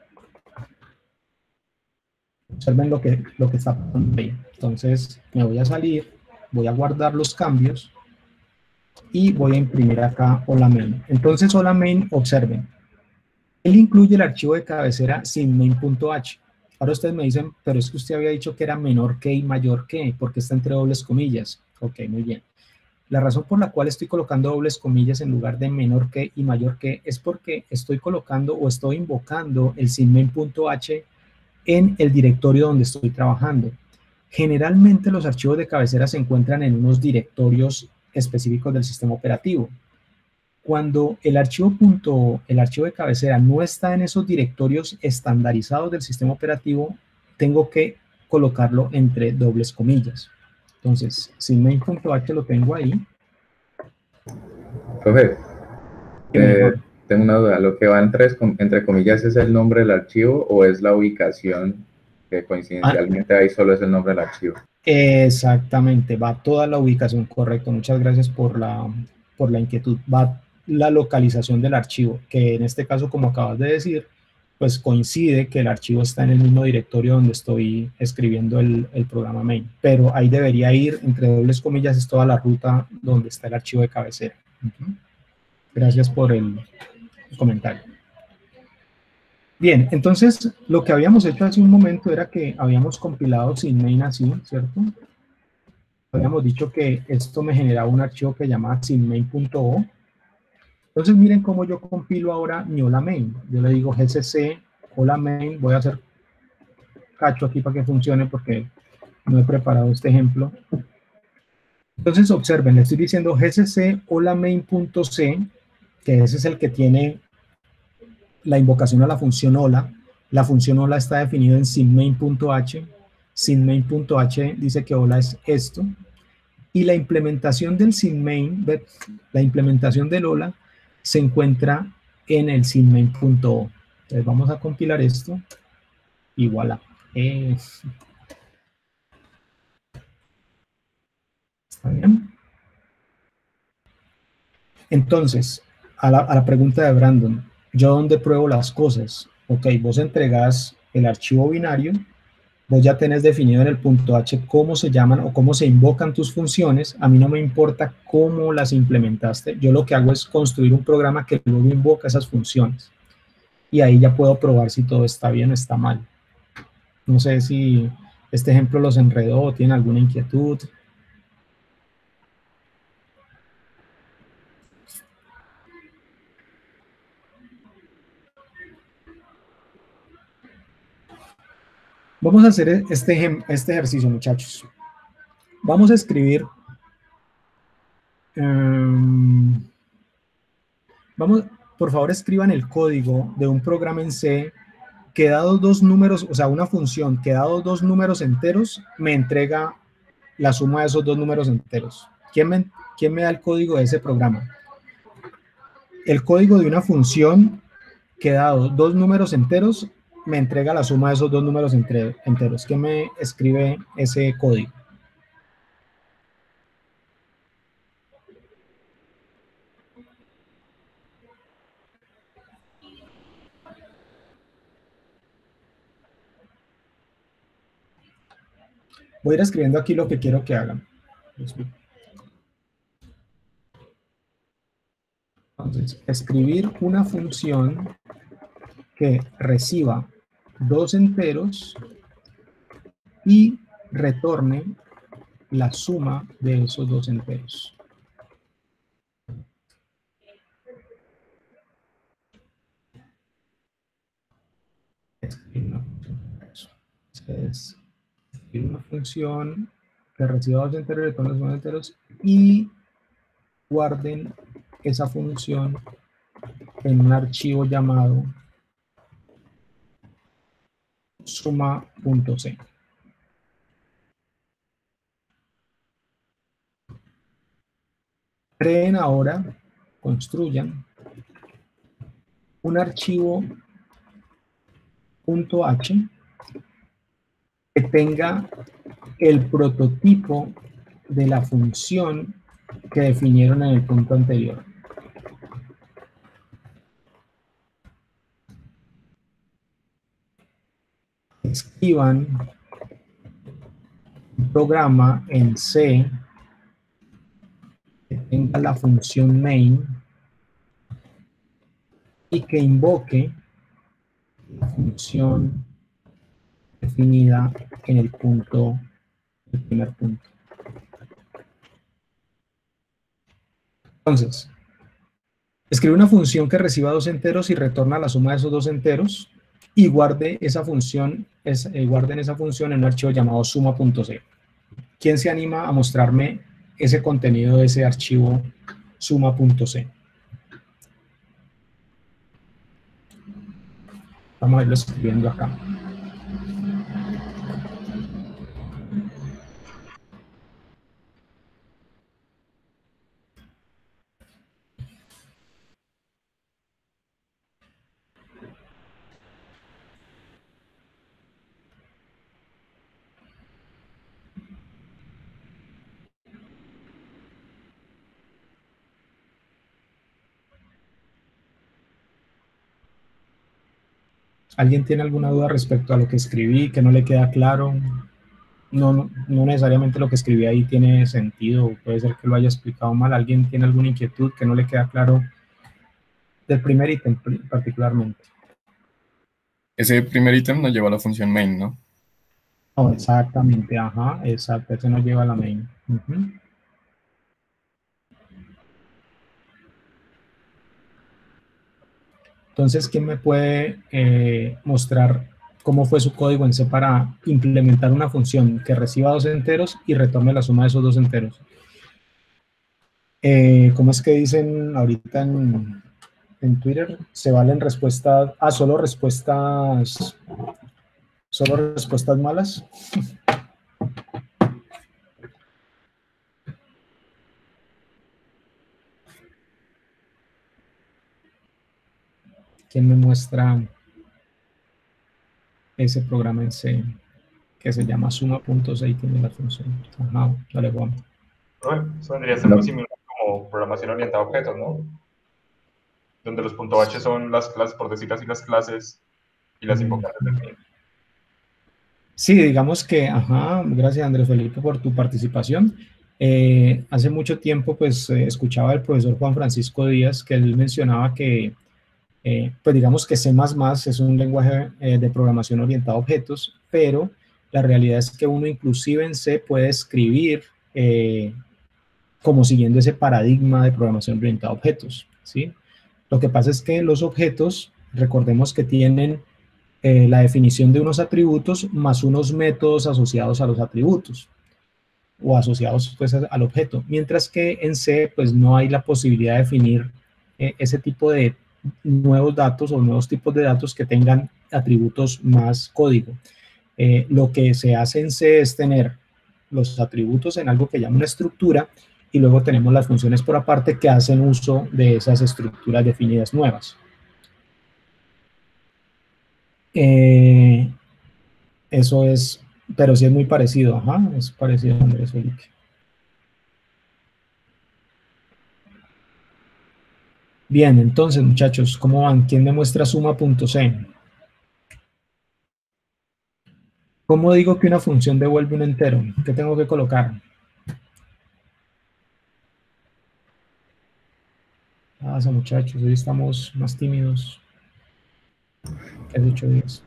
Observen lo que está pasando ahí. Entonces me voy a salir, voy a guardar los cambios y voy a imprimir acá hola main. Entonces hola main, observen, él incluye el archivo de cabecera sinmain.h. Ahora ustedes me dicen, pero es que usted había dicho que era menor que y mayor que, porque está entre dobles comillas. Ok, muy bien. La razón por la cual estoy colocando dobles comillas en lugar de menor que y mayor que es porque estoy colocando o estoy invocando el sinmain.h en el directorio donde estoy trabajando. Generalmente los archivos de cabecera se encuentran en unos directorios específicos del sistema operativo. Cuando el archivo de cabecera no está en esos directorios estandarizados del sistema operativo, tengo que colocarlo entre dobles comillas. Entonces, sinmain.h lo tengo ahí. Profe, tengo una duda. ¿Lo que va entre comillas es el nombre del archivo o es la ubicación que coincidencialmente ahí solo es el nombre del archivo? Exactamente, va toda la ubicación, correcto. Muchas gracias por la inquietud. Va la localización del archivo, que en este caso, como acabas de decir, pues coincide que el archivo está en el mismo directorio donde estoy escribiendo el programa main, pero ahí debería ir, entre dobles comillas, es toda la ruta donde está el archivo de cabecera. Gracias por el comentario. Bien, entonces, lo que habíamos hecho hace un momento era que habíamos compilado sinmain así, ¿cierto? Habíamos dicho que esto me generaba un archivo que llamaba sinmain.o. Entonces miren cómo yo compilo ahora mi hola main. Yo le digo gcc hola main. Voy a hacer cacho aquí para que funcione porque no he preparado este ejemplo. Entonces observen, le estoy diciendo gcc hola main.c, que ese es el que tiene la invocación a la función hola. La función hola está definida en sinmain.h. Sinmain.h dice que hola es esto. Y la implementación del sinmain, la implementación del hola, se encuentra en el sinmain.o. Entonces vamos a compilar esto y voilà. ¿Está bien? Entonces, a la pregunta de Brandon, ¿yo dónde pruebo las cosas? Ok, vos entregás el archivo binario, vos ya tenés definido en el punto H cómo se llaman o cómo se invocan tus funciones. A mí no me importa cómo las implementaste. Yo lo que hago es construir un programa que luego invoca esas funciones. Y ahí ya puedo probar si todo está bien o está mal. No sé si este ejemplo los enredó o tienen alguna inquietud. Vamos a hacer este ejercicio, muchachos. Vamos a escribir... por favor, escriban el código de un programa en C que dados dos números, o sea, una función que dados dos números enteros, me entrega la suma de esos dos números enteros. ¿Quién me da el código de ese programa? El código de una función que dados dos números enteros, me entrega la suma de esos dos números enteros. ¿Quién me escribe ese código? Voy a ir escribiendo aquí lo que quiero que hagan. Entonces, escribir una función que reciba dos enteros y retorne la suma de esos dos enteros. Es una función que reciba dos enteros y retorne los dos enteros y guarden esa función en un archivo llamado suma.c. Creen ahora, construyan un archivo .h que tenga el prototipo de la función que definieron en el punto anterior. Escriban un programa en C que tenga la función main y que invoque la función definida en el primer punto. Entonces, escribe una función que reciba dos enteros y retorna la suma de esos dos enteros y guarden esa función en un archivo llamado suma.c. ¿Quién se anima a mostrarme ese contenido de ese archivo suma.c? Vamos a irlo escribiendo acá. ¿Alguien tiene alguna duda respecto a lo que escribí, que no le queda claro? No necesariamente lo que escribí ahí tiene sentido, puede ser que lo haya explicado mal. ¿Alguien tiene alguna inquietud que no le queda claro del primer ítem particularmente? Ese primer ítem nos lleva a la función main, ¿no? Oh, exactamente, ajá, exacto, ese nos lleva a la main. Entonces, ¿quién me puede mostrar cómo fue su código en C para implementar una función que reciba dos enteros y retorne la suma de esos dos enteros? ¿Cómo es que dicen ahorita en Twitter? ¿Se valen respuestas? Solo respuestas malas. ¿Quién me muestra ese programa en C que se llama suma.c y tiene la función? Ajá, dale, Juan. Eso vendría a ser muy similar como programación orientada a objetos, ¿no? Donde los .h son las clases, por decir así, las clases y las invocaciones del fin. Sí, digamos que, gracias Andrés Felipe por tu participación. Hace mucho tiempo, pues, escuchaba al profesor Juan Francisco Díaz, que él mencionaba que, pues, digamos que C++ es un lenguaje de programación orientado a objetos, pero la realidad es que uno inclusive en C puede escribir como siguiendo ese paradigma de programación orientada a objetos, ¿sí? Lo que pasa es que los objetos, recordemos que tienen la definición de unos atributos más unos métodos asociados a los atributos o asociados pues al objeto, mientras que en C pues no hay la posibilidad de definir ese tipo de nuevos datos o nuevos tipos de datos que tengan atributos más código. Lo que se hace en C es tener los atributos en algo que llama una estructura y luego tenemos las funciones por aparte que hacen uso de esas estructuras definidas nuevas. Eso es, pero sí es muy parecido, es parecido a Andrés Felipe. Bien, entonces muchachos, ¿cómo van? ¿Quién me muestra suma.c? ¿Cómo digo que una función devuelve un entero? ¿Qué tengo que colocar? ¿Qué pasa, muchachos? Hoy estamos más tímidos que hace 8 días.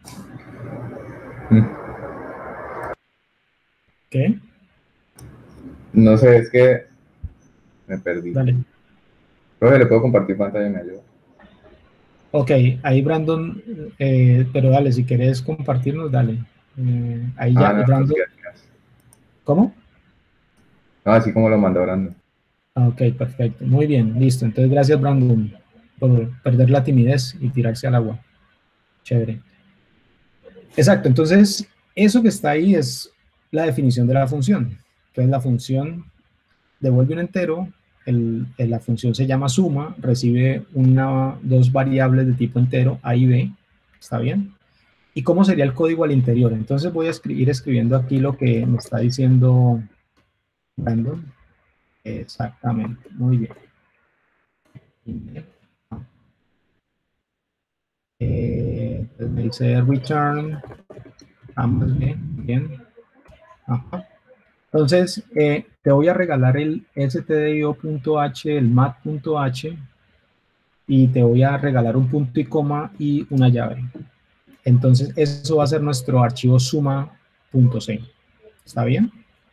¿Qué? No sé, es que me perdí. Dale. Profe, ¿le puedo compartir pantalla y me ayuda? Ok, ahí Brandon, pero dale, si querés compartirnos, dale. Ahí ya, no, Brandon. ¿Cómo? No, así como lo mandó Brandon. Ok, perfecto. Muy bien, listo. Entonces, gracias, Brandon, por perder la timidez y tirarse al agua. Chévere. Exacto, entonces, eso que está ahí es la definición de la función. Entonces, la función devuelve un entero, la función se llama suma, recibe dos variables de tipo entero, A y B, ¿está bien? ¿Y cómo sería el código al interior? Entonces voy a ir escribiendo aquí lo que me está diciendo Brandon. Exactamente, muy bien. Entonces me dice return, ambos bien. Ajá. Entonces, te voy a regalar el stdio.h, el mat.h, y te voy a regalar un punto y coma y una llave. Entonces, eso va a ser nuestro archivo suma.c. ¿Está bien?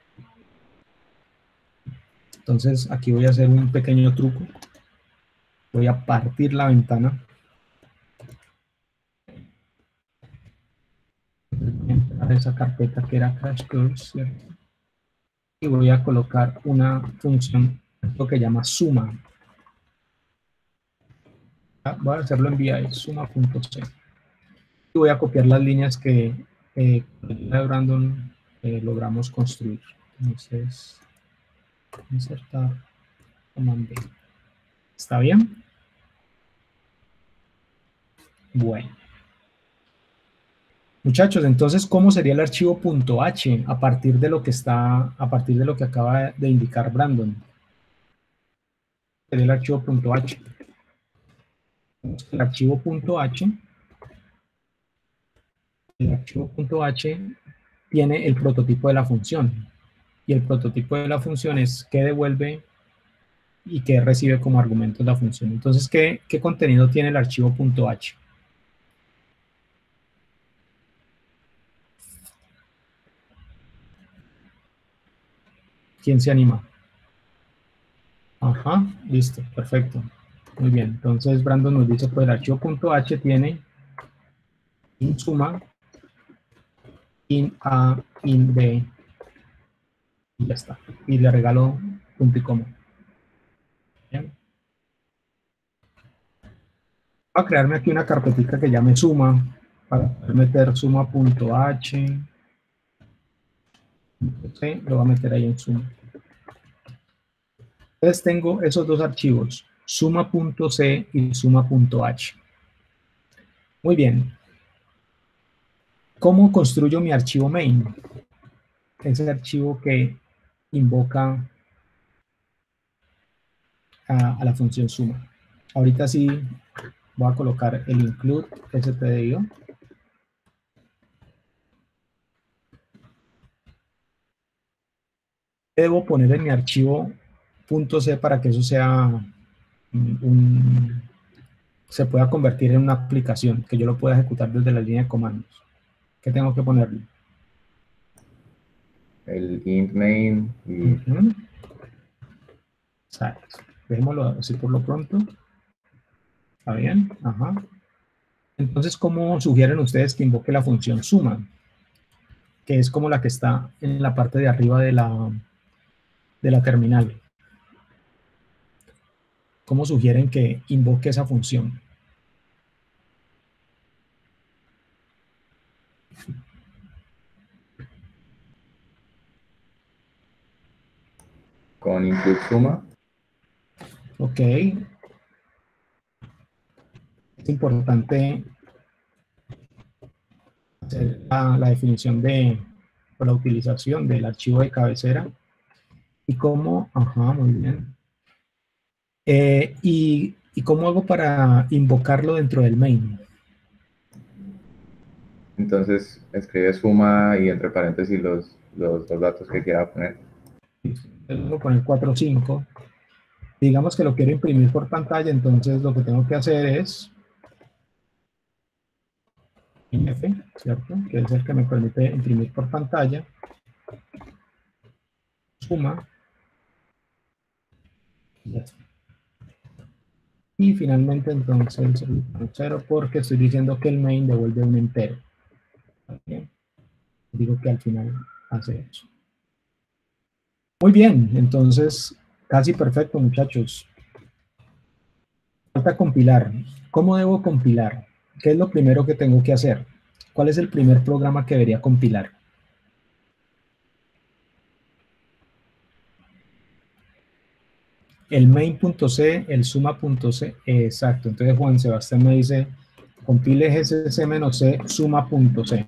Entonces, aquí voy a hacer un pequeño truco. Voy a partir la ventana. Voy a entrar a esa carpeta que era Crash Course, ¿cierto? Y voy a colocar una función, lo que llama suma. Voy a hacerlo en VI, suma.c. Y voy a copiar las líneas que con la de Brandon logramos construir. Entonces, insertar, comando. ¿Está bien? Bueno. Muchachos, entonces, ¿cómo sería el archivo .h a partir de lo que acaba de indicar Brandon? Sería el archivo .h. El archivo .h tiene el prototipo de la función. Y el prototipo de la función es qué devuelve y qué recibe como argumentos la función. Entonces, ¿qué contenido tiene el archivo .h? ¿Quién se anima? Ajá, listo, perfecto. Muy bien, entonces Brandon nos dice, pues el archivo .h tiene in suma, in a, in b, y ya está. Y le regalo punto y coma. Bien. Voy a crearme aquí una carpetita que llame suma, para poder meter suma.h. Sí, lo voy a meter ahí en suma. Entonces tengo esos dos archivos, suma.c y suma.h. Muy bien. ¿Cómo construyo mi archivo main? Ese archivo que invoca a la función suma. Ahorita sí voy a colocar el include stdio. Debo poner en mi archivo .c para que eso sea se pueda convertir en una aplicación, que yo lo pueda ejecutar desde la línea de comandos. ¿Qué tengo que ponerle? El int main y... Exacto. Dejémoslo así por lo pronto. ¿Está bien? Ajá. Entonces, ¿cómo sugieren ustedes que invoque la función suma? Que es como la que está en la parte de arriba de la terminal. ¿Cómo sugieren que invoque esa función? Con include suma. Ok. Es importante hacer la definición o la utilización del archivo de cabecera. Y cómo, ajá, muy bien. ¿Y cómo hago para invocarlo dentro del main? Entonces escribe suma y entre paréntesis los datos que quiera poner. Voy a poner 4 o 5. Digamos que lo quiero imprimir por pantalla, entonces lo que tengo que hacer es F, ¿cierto? Que es el que me permite imprimir por pantalla. Suma. Y finalmente entonces 0 porque estoy diciendo que el main devuelve un entero. ¿Bien? Digo que al final hace eso. Muy bien, entonces casi perfecto, muchachos. Falta compilar. ¿Cómo debo compilar? ¿Qué es lo primero que tengo que hacer? ¿Cuál es el primer programa que debería compilar? El main.c, el suma.c, exacto. Entonces Juan Sebastián me dice, compile gcc-c suma.c.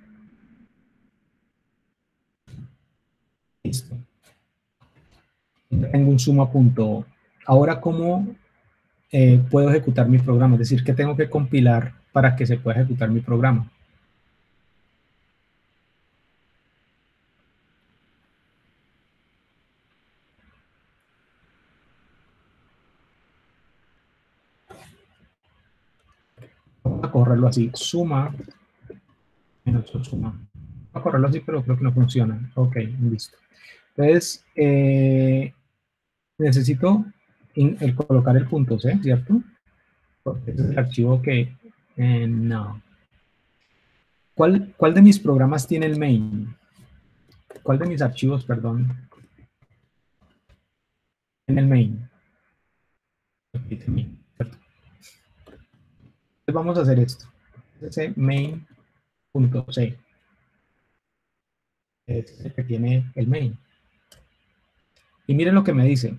Listo. Tengo un suma.o. Ahora, ¿cómo puedo ejecutar mi programa? Es decir, ¿qué tengo que compilar para que se pueda ejecutar mi programa? Vamos a correrlo así, suma, menos suma. Voy a correrlo así, pero creo que no funciona. Ok, listo. Entonces, necesito el colocar el punto C, ¿cierto? Porque ese es el archivo que... no. ¿Cuál de mis programas tiene el main? ¿Cuál de mis archivos, perdón, en el main? Entonces vamos a hacer esto. Ese main.c es el que tiene el main. Y miren lo que me dice.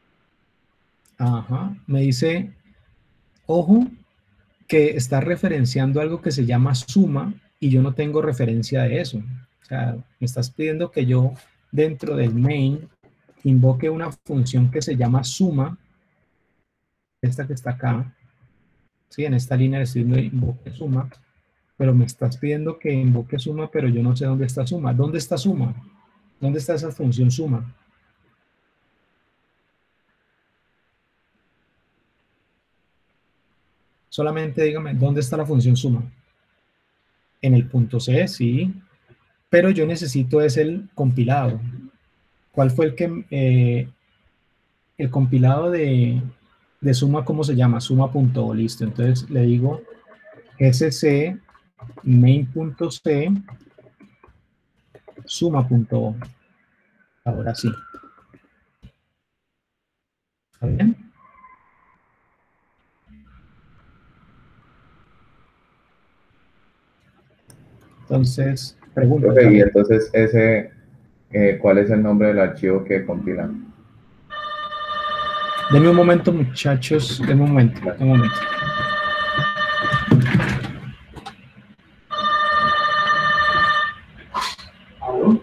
Ajá, me dice, ojo, que está referenciando algo que se llama suma y yo no tengo referencia de eso. O sea, me estás pidiendo que yo dentro del main invoque una función que se llama suma, esta que está acá. Sí, en esta línea estoy diciendo invoque suma, pero me estás pidiendo que invoque suma, pero yo no sé dónde está suma. ¿Dónde está suma? ¿Dónde está esa función suma? Solamente dígame, ¿dónde está la función suma? En el punto C, sí, pero yo necesito es el compilado. ¿Cuál fue el compilado de suma, cómo se llama? Suma.o, listo. Entonces le digo sc main.c suma.o. Ahora sí. ¿Está bien? Entonces, pregunta. Okay, y entonces ¿cuál es el nombre del archivo que compila? Denme un momento, muchachos. Denme un momento. Un momento.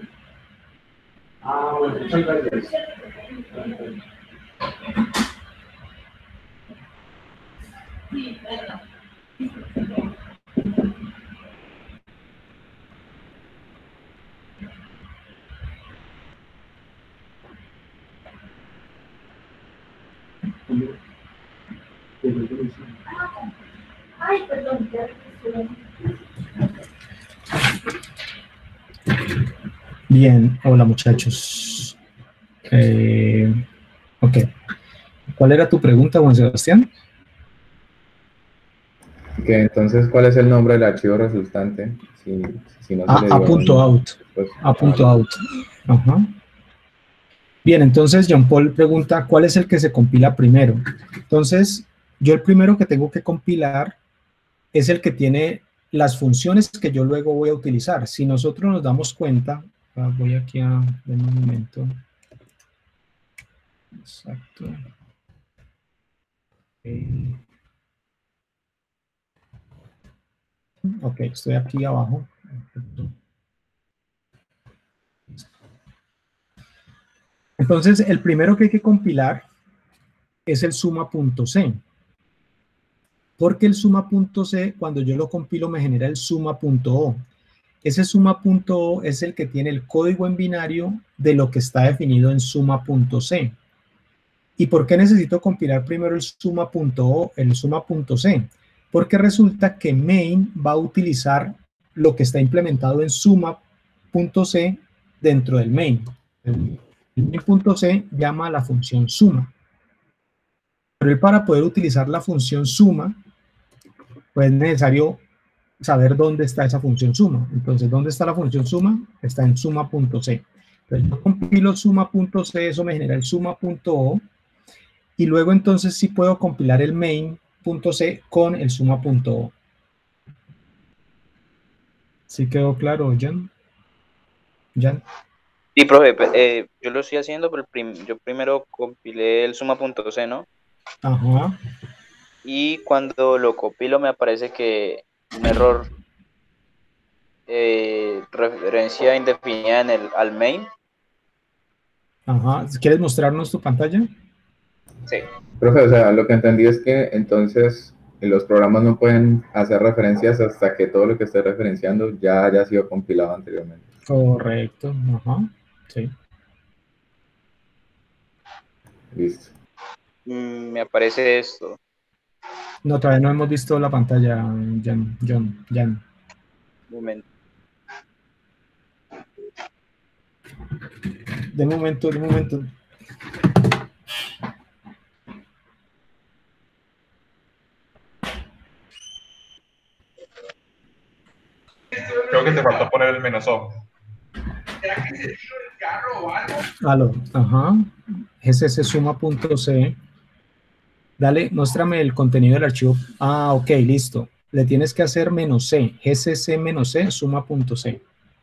Bueno, muchas gracias. Ay, perdón. Bien, hola muchachos. Ok. ¿Cuál era tu pregunta, Juan Sebastián? Que entonces, ¿cuál es el nombre del archivo resultante? Si no se le dio A.out. pues, A.out. Ajá. Bien, entonces John Paul pregunta, ¿cuál es el que se compila primero? Entonces, yo el primero que tengo que compilar es el que tiene las funciones que yo luego voy a utilizar. Si nosotros nos damos cuenta, voy aquí a ver un momento. Exacto. Ok, estoy aquí abajo. Entonces, el primero que hay que compilar es el suma.c. Porque el suma.c, cuando yo lo compilo, me genera el suma.o. Ese suma.o es el que tiene el código en binario de lo que está definido en suma.c. ¿Y por qué necesito compilar primero el suma.o, el suma.c? Porque resulta que main va a utilizar lo que está implementado en suma.c dentro del main. El main.c llama a la función suma. Pero él, para poder utilizar la función suma, pues es necesario saber dónde está esa función suma. Entonces, ¿dónde está la función suma? Está en suma.c. Entonces, yo compilo suma.c, eso me genera el suma.o, y luego entonces sí puedo compilar el main.c con el suma.o. ¿Sí quedó claro, Jan? ¿Jan? Sí, profe, yo lo estoy haciendo, pero yo primero compilé el suma.c, ¿no? Ajá. Y cuando lo compilo me aparece que un error, referencia indefinida al main. Ajá. ¿Quieres mostrarnos tu pantalla? Sí. Profe, o sea, lo que entendí es que entonces los programas no pueden hacer referencias hasta que todo lo que esté referenciando ya haya sido compilado anteriormente. Correcto. Ajá. Sí. Listo. Me aparece esto. No, todavía no hemos visto la pantalla, Jan. Un momento. De momento. Creo que te faltó poner el -o. Aló, ajá. GCC suma.c. Dale, muéstrame el contenido del archivo. Ah, ok, listo. Le tienes que hacer -c. GCC-c suma.c.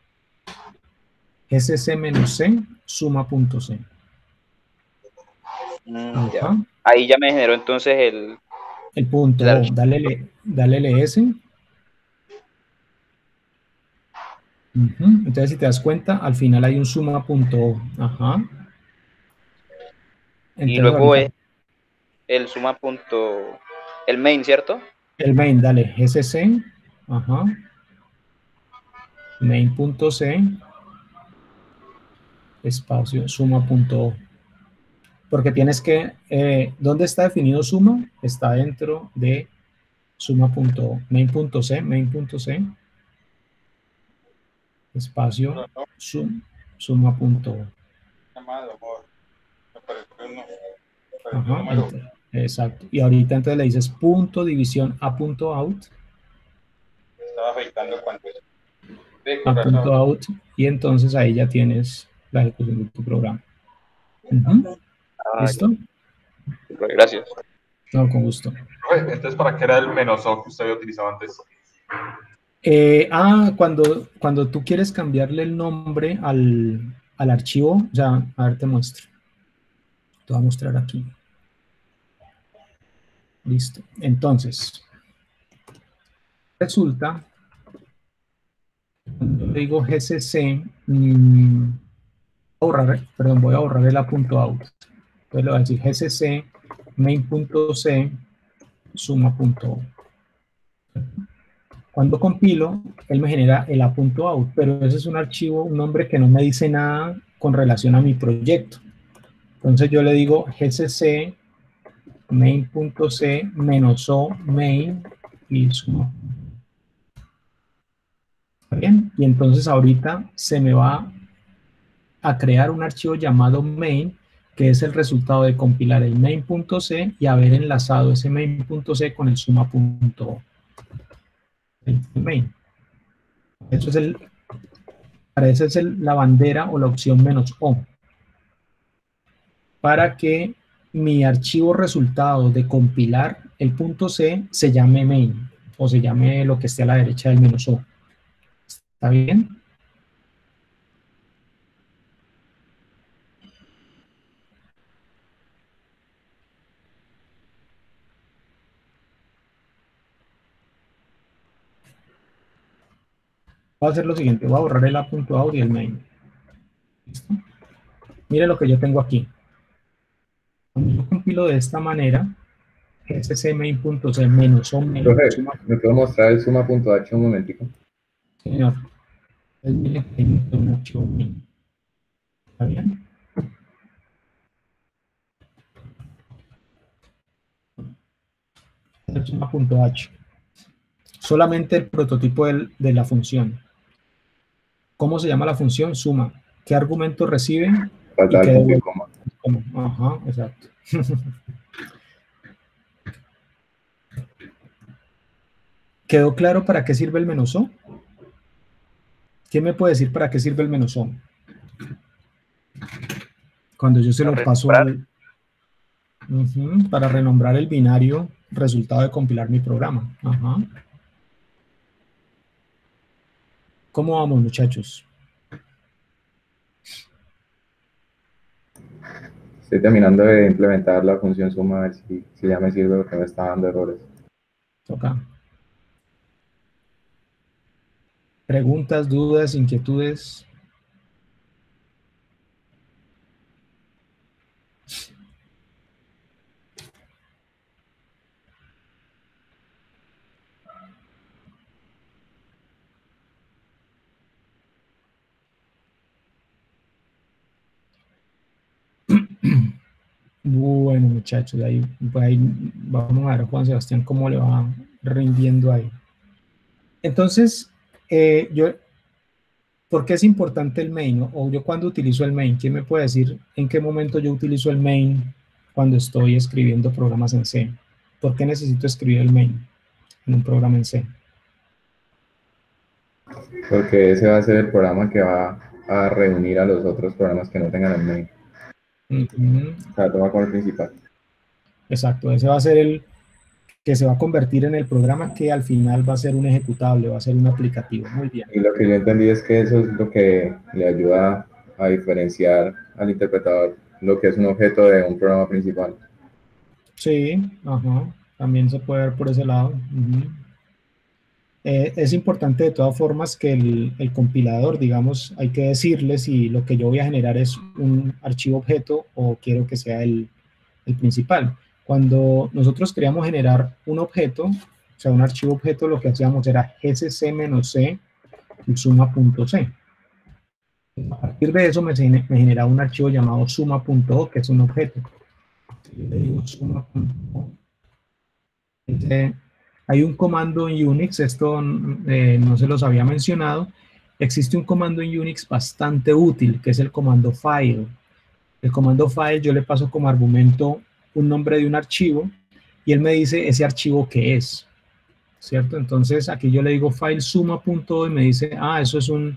GCC-c suma.c. Ya. Ahí ya me generó entonces el punto O. Dale ls. Entonces, si te das cuenta, al final hay un suma.o. Ajá. Entonces, y luego es el suma. El main, ¿cierto? El main, dale, gcc. Ajá. Main.c. Espacio, suma.o. Porque tienes que, ¿dónde está definido suma? Está dentro de suma.o. Main.c, main.c. Espacio, suma.o. Ajá, exacto. Y ahorita entonces le dices punto división a.out. Estaba afectando cuánto es. A.out, y entonces ahí ya tienes la ejecución de tu programa. ¿Listo? Gracias. No, con gusto. Entonces, ¿para qué era el -o que usted había utilizado antes? Cuando tú quieres cambiarle el nombre al archivo, o sea, a ver, te muestro. Te voy a mostrar aquí. Listo. Entonces, resulta, cuando yo digo gcc, voy a borrar el a.out. Entonces le voy a decir gcc main.c suma.o. Cuando compilo, él me genera el a.out, pero ese es un archivo, un nombre que no me dice nada con relación a mi proyecto. Entonces yo le digo gcc main.c menos o main y suma. ¿Está bien? Y entonces ahorita se me va a crear un archivo llamado main, que es el resultado de compilar el main.c y haber enlazado ese main.c con el suma.o. Main. Eso es esa es la bandera o la opción menos o. Para que mi archivo resultado de compilar el punto C se llame main o se llame lo que esté a la derecha del menos o. ¿Está bien? Voy a hacer lo siguiente, voy a borrar el a.out y el main. ¿Listo? Mire lo que yo tengo aquí. Cuando yo compilo de esta manera, ese main.c menos o main. Profe, ¿me puedo mostrar el suma.h un momentico? Señor. Entonces, mire que hay un archivo main. ¿Está bien? El suma.h. Solamente el prototipo de la función. ¿Cómo se llama la función? Suma. ¿Qué argumento recibe? Falta el punto y coma. Ajá, exacto. ¿Quedó claro para qué sirve el menos o? ¿Quién me puede decir para qué sirve el menos o? Cuando yo se lo paso para renombrar el binario resultado de compilar mi programa. Ajá. ¿Cómo vamos, muchachos? Estoy terminando de implementar la función suma, a ver si ya me sirve porque me está dando errores. Toca. ¿Preguntas, dudas, inquietudes? Bueno, muchachos, ahí vamos a ver, Juan Sebastián, cómo le va rindiendo ahí. Entonces, ¿por qué es importante el main? O yo cuando utilizo el main, ¿quién me puede decir en qué momento yo utilizo el main cuando estoy escribiendo programas en C? ¿Por qué necesito escribir el main en un programa en C? Porque ese va a ser el programa que va a reunir a los otros programas que no tengan el main. O sea, toma como el principal. Exacto, ese va a ser el que se va a convertir en el programa que al final va a ser un ejecutable, va a ser un aplicativo. Muy bien. Y lo que yo entendí es que eso es lo que le ayuda a diferenciar al interpretador lo que es un objeto de un programa principal. Sí, ajá, también se puede ver por ese lado. Es importante de todas formas que el compilador, digamos, hay que decirle si lo que yo voy a generar es un archivo objeto o quiero que sea el principal. Cuando nosotros queríamos generar un objeto, o sea, un archivo objeto, lo que hacíamos era gcc-c y suma.c. A partir de eso me generaba un archivo llamado suma.o, que es un objeto. Yo le digo suma.o. Hay un comando en Unix, esto no se los había mencionado. Existe un comando en Unix bastante útil, que es el comando file. El comando file yo le paso como argumento un nombre de un archivo y él me dice ese archivo qué es, ¿cierto? Entonces aquí yo le digo file suma.o y me dice, eso es un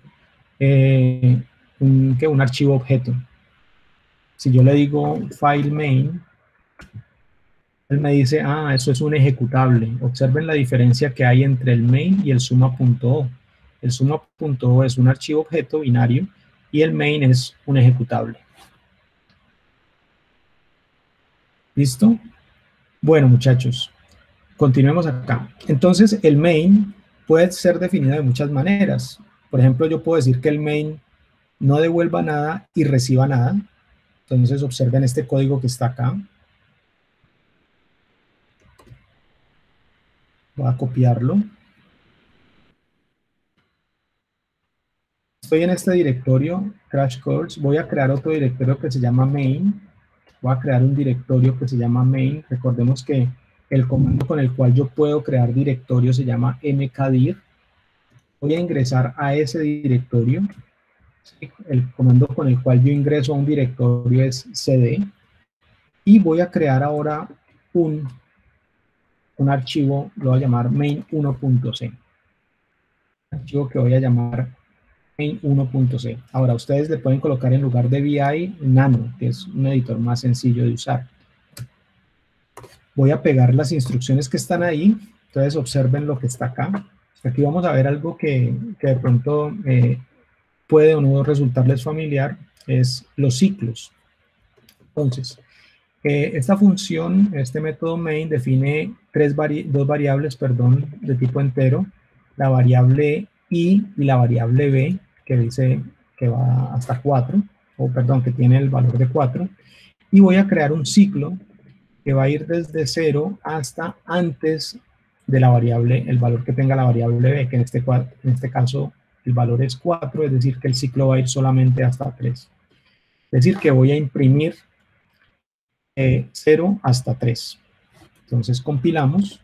archivo objeto. Si yo le digo file main, él me dice, eso es un ejecutable. Observen la diferencia que hay entre el main y el suma.o. El suma.o es un archivo objeto binario y el main es un ejecutable. ¿Listo? Bueno, muchachos, continuemos acá. Entonces, el main puede ser definido de muchas maneras. Por ejemplo, yo puedo decir que el main no devuelva nada y reciba nada. Entonces, observen este código que está acá. Voy a copiarlo. Estoy en este directorio, Crash Course. Voy a crear otro directorio que se llama main. voy a crear un directorio que se llama main. Recordemos que el comando con el cual yo puedo crear directorio se llama mkdir. Voy a ingresar a ese directorio. El comando con el cual yo ingreso a un directorio es cd. Y voy a crear ahora un archivo, lo voy a llamar main1.c. Archivo que voy a llamar main1.c. Ahora, ustedes le pueden colocar en lugar de VI Nano, que es un editor más sencillo de usar. Voy a pegar las instrucciones que están ahí. Entonces, observen lo que está acá. Aquí vamos a ver algo que de pronto puede o no resultarles familiar, es los ciclos. Entonces, esta función, este método main define dos variables, de tipo entero, la variable i y la variable b, que dice que va hasta 4, que tiene el valor de 4, y voy a crear un ciclo que va a ir desde 0 hasta antes de la variable, el valor que tenga la variable b, que en este caso el valor es 4, es decir, que el ciclo va a ir solamente hasta 3. Es decir, que voy a imprimir 0 hasta 3. Entonces compilamos.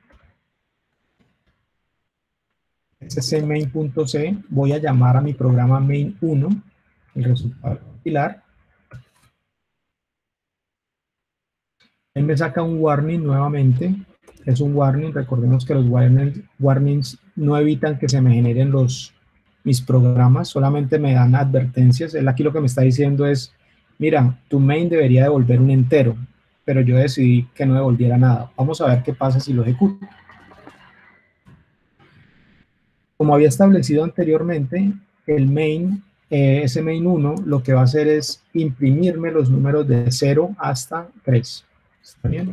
Ese main.c, voy a llamar a mi programa main1, el resultado compilar. Él me saca un warning nuevamente. Es un warning. Recordemos que los warnings no evitan que se me generen mis programas, solamente me dan advertencias. Él aquí lo que me está diciendo es, mira, tu main debería devolver un entero, pero yo decidí que no devolviera nada. Vamos a ver qué pasa si lo ejecuto. Como había establecido anteriormente, el main, ese main1, lo que va a hacer es imprimirme los números de 0 hasta 3. ¿Está bien?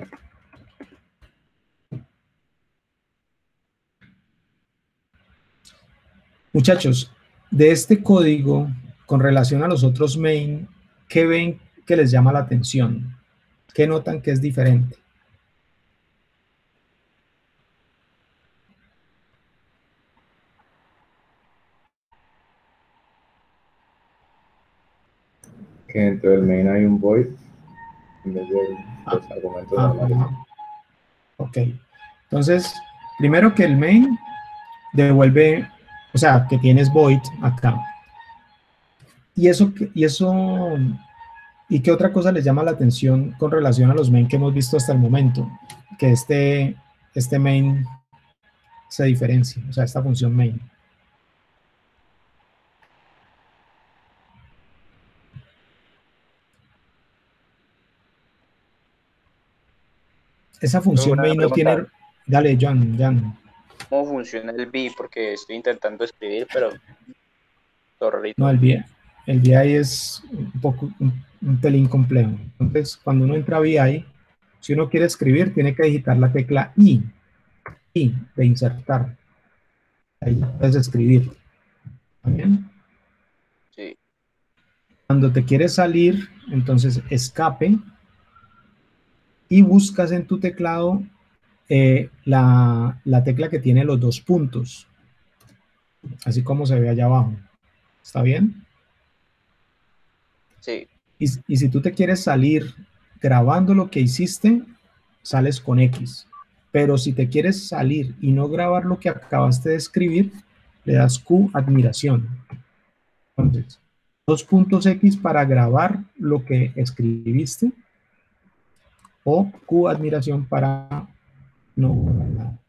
Muchachos, de este código, con relación a los otros main, ¿qué ven que les llama la atención? ¿Qué notan que es diferente? Que dentro del main hay un void en vez de los argumentos normales. Ok. Entonces, primero que el main devuelve, o sea, que tienes void acá. ¿Y qué otra cosa les llama la atención con relación a los main que hemos visto hasta el momento? Que este main se diferencia, o sea, esta función main. Esa función main no tiene... Dale, Jan. ¿Cómo funciona el VI? Porque estoy intentando escribir, pero... No, el VI es un pelín complejo. Entonces, cuando uno entra a VI, si uno quiere escribir, tiene que digitar la tecla I de insertar. Ahí puedes escribir. ¿Está bien? Sí. Cuando te quieres salir, entonces escape y buscas en tu teclado la tecla que tiene los 2 puntos, así como se ve allá abajo. ¿Está bien? Sí. Y si tú te quieres salir grabando lo que hiciste, sales con X. Pero si te quieres salir y no grabar lo que acabaste de escribir, le das Q admiración. Entonces, 2 puntos X para grabar lo que escribiste, o Q admiración para no grabar nada.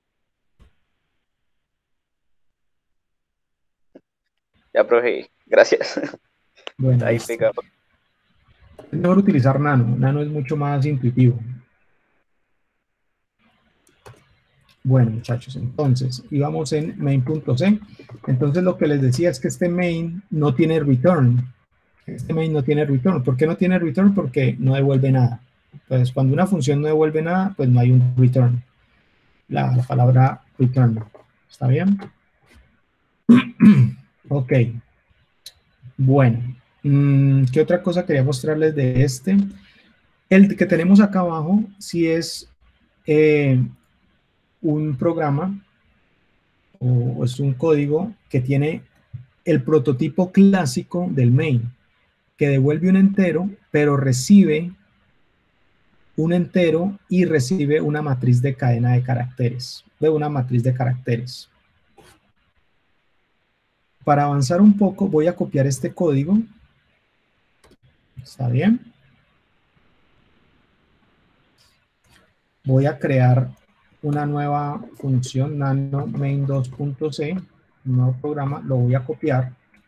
Ya, profe, gracias. Bueno, ahí pegado. Es mejor utilizar Nano. Nano es mucho más intuitivo. Bueno, muchachos, entonces, íbamos en main.c. Entonces, lo que les decía es que este main no tiene return. Este main no tiene return. ¿Por qué no tiene return? Porque no devuelve nada. Entonces, cuando una función no devuelve nada, pues no hay un return. La palabra return. ¿Está bien? Ok. Bueno. ¿Qué otra cosa quería mostrarles de este? El que tenemos acá abajo, sí es un programa o es un código que tiene el prototipo clásico del main, que devuelve un entero, pero recibe un entero y recibe una matriz de cadena de caracteres, Para avanzar un poco, voy a copiar este código. ¿Está bien? Voy a crear una nueva función, nano main2.c, un nuevo programa, lo voy a copiar.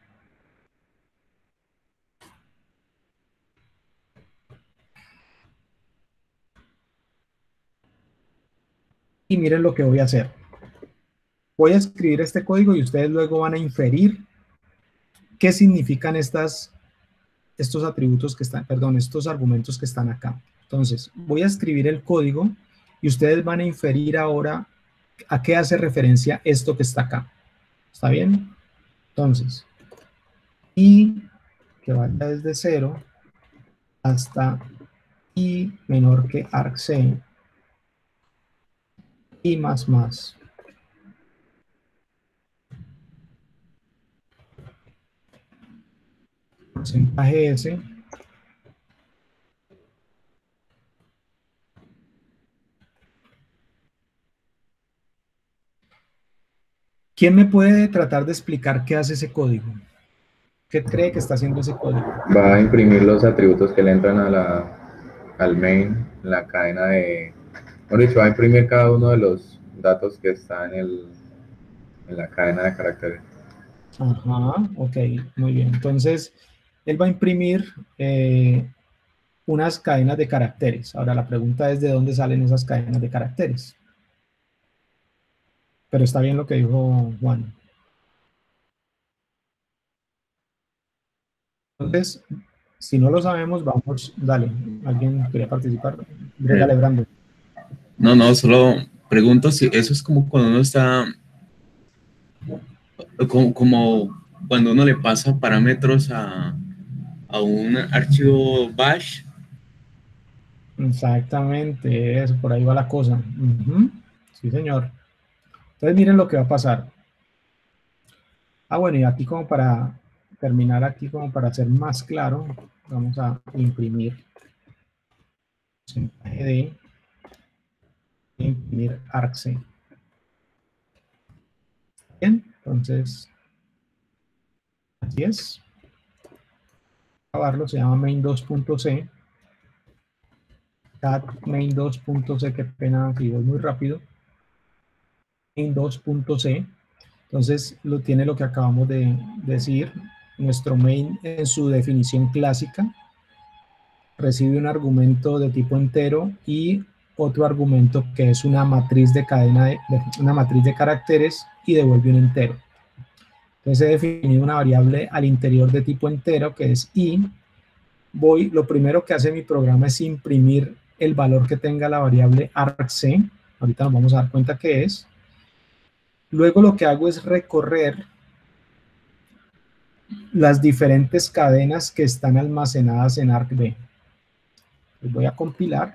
Y miren lo que voy a hacer. Voy a escribir este código y ustedes luego van a inferir qué significan estos atributos que están, perdón, estos argumentos que están acá. Entonces, voy a escribir el código y ustedes van a inferir ahora a qué hace referencia esto que está acá. ¿Está bien? Entonces, y que vaya desde 0 hasta y menor que argc y más. Porcentaje S. ¿Quién me puede tratar de explicar qué hace ese código? ¿Qué cree que está haciendo ese código? Va a imprimir los atributos que le entran al main, la cadena de... Bueno, dicho, va a imprimir cada uno de los datos que están en la cadena de caracteres. Ajá, ok, muy bien. Entonces, él va a imprimir unas cadenas de caracteres. Ahora, la pregunta es de dónde salen esas cadenas de caracteres. Pero está bien lo que dijo Juan. Entonces, si no lo sabemos, vamos, dale. ¿Alguien quería participar? Dale, Brandon. No, solo pregunto si eso es como cuando uno está, como cuando uno le pasa parámetros a un archivo bash. Exactamente, eso, por ahí va la cosa. Sí, señor. Entonces, miren lo que va a pasar. Bueno, y aquí como para terminar aquí, como para ser más claro, vamos a imprimir porcentaje de imprimir argc. Bien, entonces, así es. Acabarlo, se llama main2.c. cat main2.c, qué pena, si voy muy rápido. Main2.c. Entonces, tiene lo que acabamos de decir. Nuestro main en su definición clásica recibe un argumento de tipo entero y otro argumento que es una matriz de cadena una matriz de caracteres y devuelve un entero. Entonces he definido una variable al interior de tipo entero que es i. Lo primero que hace mi programa es imprimir el valor que tenga la variable argc. Ahorita nos vamos a dar cuenta qué es. Luego lo que hago es recorrer las diferentes cadenas que están almacenadas en argv. Voy a compilar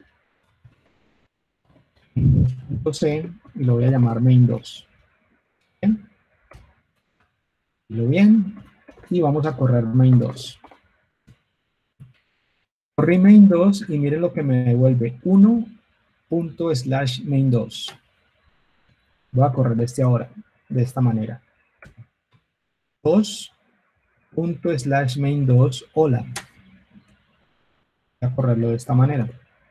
main2.c y lo voy a llamar main2. Bien. Bien. Y vamos a correr main2. Corrí main2 y miren lo que me devuelve. 1./main2. Voy a correr este ahora, de esta manera. 2./main2 hola. Voy a correrlo de esta manera.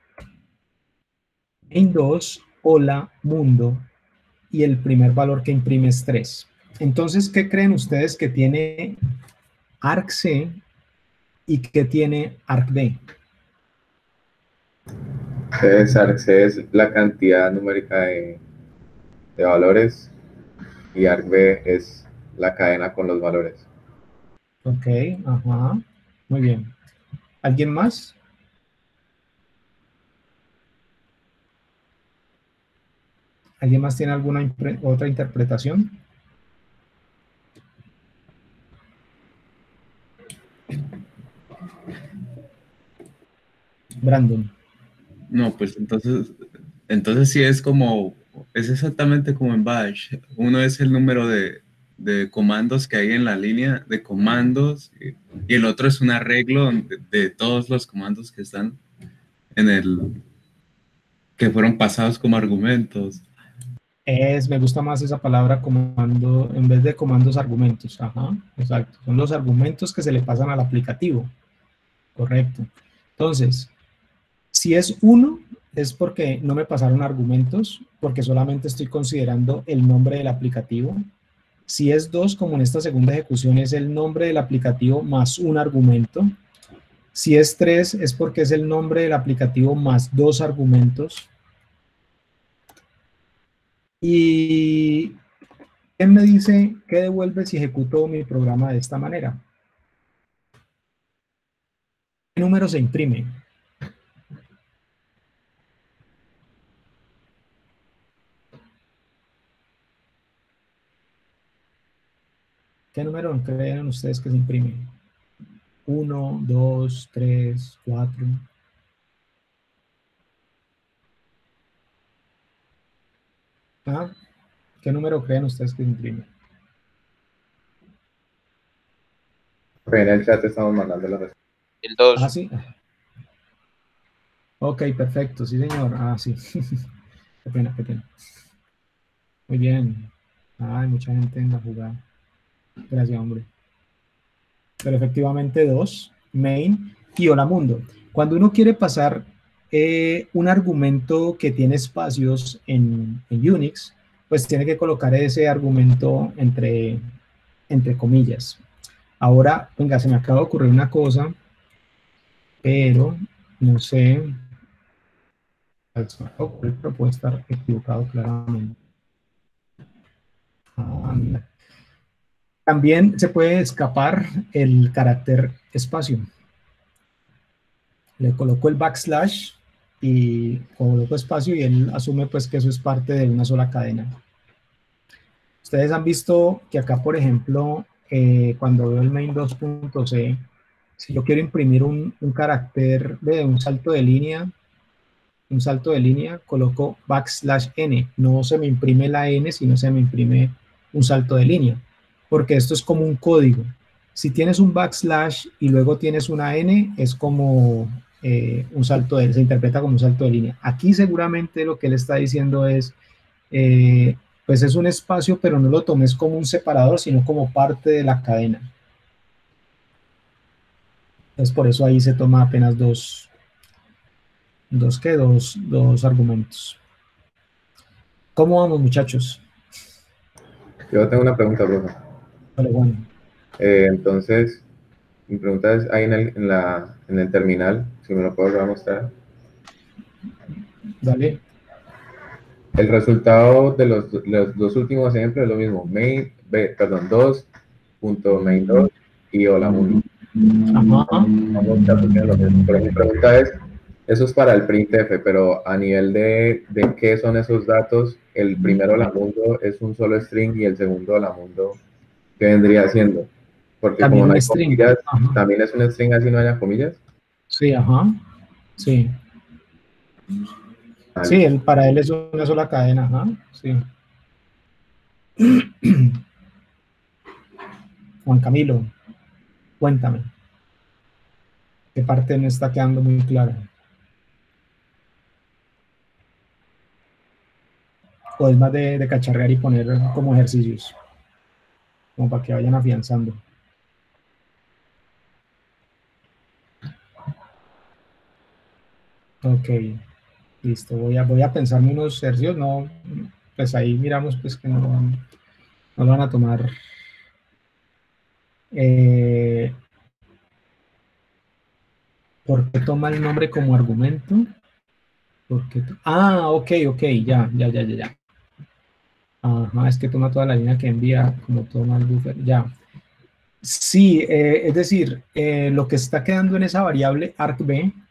Main2 hola mundo y el primer valor que imprime es 3. Entonces, ¿qué creen ustedes que tiene argc y que tiene argv? Argc es la cantidad numérica de valores y argv es la cadena con los valores. Ok, ajá, muy bien. ¿Alguien más? ¿Alguien más tiene alguna otra interpretación? Brandon. No, pues entonces sí es exactamente como en Bash. Uno es el número de comandos que hay en la línea de comandos y el otro es un arreglo de todos los comandos que están que fueron pasados como argumentos. Me gusta más esa palabra comando, en vez de comandos, argumentos. Ajá, exacto. Son los argumentos que se le pasan al aplicativo. Correcto. Entonces, si es 1, es porque no me pasaron argumentos, porque solamente estoy considerando el nombre del aplicativo. Si es 2, como en esta segunda ejecución, es el nombre del aplicativo más un argumento. Si es 3, es porque es el nombre del aplicativo más 2 argumentos. ¿Y quién me dice qué devuelve si ejecuto mi programa de esta manera? ¿Qué número se imprime? ¿Qué número creen ustedes que se imprime? 1, 2, 3, 4. ¿Ah? ¿Qué número creen ustedes que se imprime? En el chat estamos mandando la respuesta. El 2. Ah, sí. Ok, perfecto. Sí, señor. Ah, sí. Qué pena, qué pena. Muy bien. Hay mucha gente en la jugada. Gracias, hombre. Pero efectivamente 2, main y hola mundo. Cuando uno quiere pasar un argumento que tiene espacios en Unix, pues tiene que colocar ese argumento entre comillas. Ahora, venga, se me acaba de ocurrir una cosa, pero no sé. Pero puede estar equivocado claramente. Anda. También se puede escapar el carácter espacio. Le coloco el backslash y coloco espacio y él asume pues que eso es parte de una sola cadena. Ustedes han visto que acá, por ejemplo, cuando veo el main 2.c, si yo quiero imprimir un carácter de un salto de línea, coloco backslash n. No se me imprime la n, sino se me imprime un salto de línea, porque esto es como un código. Si tienes un backslash y luego tienes una n, es como un salto se interpreta como un salto de línea. Aquí seguramente lo que él está diciendo es, pues es un espacio, pero no lo tomes como un separador, sino como parte de la cadena. Entonces por eso ahí se toma apenas dos argumentos. ¿Cómo vamos, muchachos? Yo tengo una pregunta, profe. Vale, Juan. Entonces, mi pregunta es, ahí en el terminal, si me lo puedo mostrar. Dale. El resultado de los dos últimos ejemplos es lo mismo. 2.main2 y hola mundo. Pero mi pregunta es, eso es para el printf, pero a nivel de qué son esos datos, el primero hola mundo es un solo string y el segundo hola mundo, ¿qué vendría siendo? Porque también como no hay string. comillas, ¿también es un string así no haya comillas? Sí, ajá. Sí. Vale. Sí, para él es una sola cadena, ajá. Sí. Juan Camilo, cuéntame. ¿Qué parte no está quedando muy clara? O es más de cacharrear y poner como ejercicios, como para que vayan afianzando. Ok, listo. Voy a pensarme unos ejercicios. No, pues ahí miramos pues que no lo van a tomar. ¿Por qué toma el nombre como argumento? Ok, ya. Ajá, es que toma toda la línea que envía, como toma el buffer, ya. Sí, es decir, lo que está quedando en esa variable argv,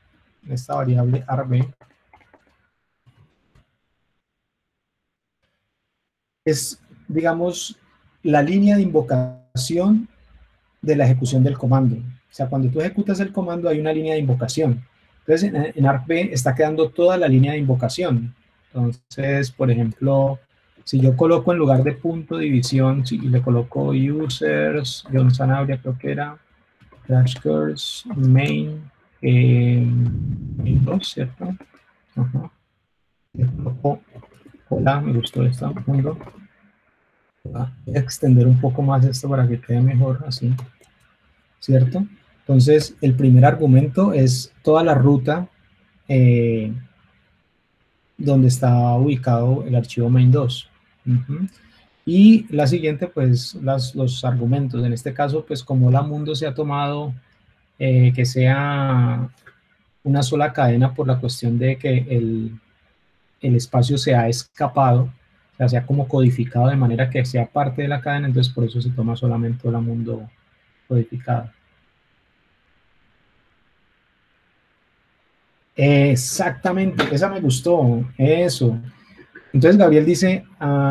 es, digamos, la línea de invocación de la ejecución del comando. O sea, cuando tú ejecutas el comando hay una línea de invocación. Entonces, en argv está quedando toda la línea de invocación. Entonces, por ejemplo, si yo coloco en lugar de punto división, y le coloco users, John Sanabria creo que era, crash course, main, main 2, ¿cierto? Ajá. Hola, me gustó esta mundo. Voy a extender un poco más esto para que quede mejor así, ¿cierto? Entonces, el primer argumento es toda la ruta donde está ubicado el archivo main2. Y la siguiente, pues, los argumentos. En este caso, pues, como la mundo se ha tomado que sea una sola cadena por la cuestión de que el espacio se ha escapado, o sea, se ha como codificado de manera que sea parte de la cadena, entonces por eso se toma solamente la mundo codificada. Exactamente, esa me gustó, eso. Entonces Gabriel dice,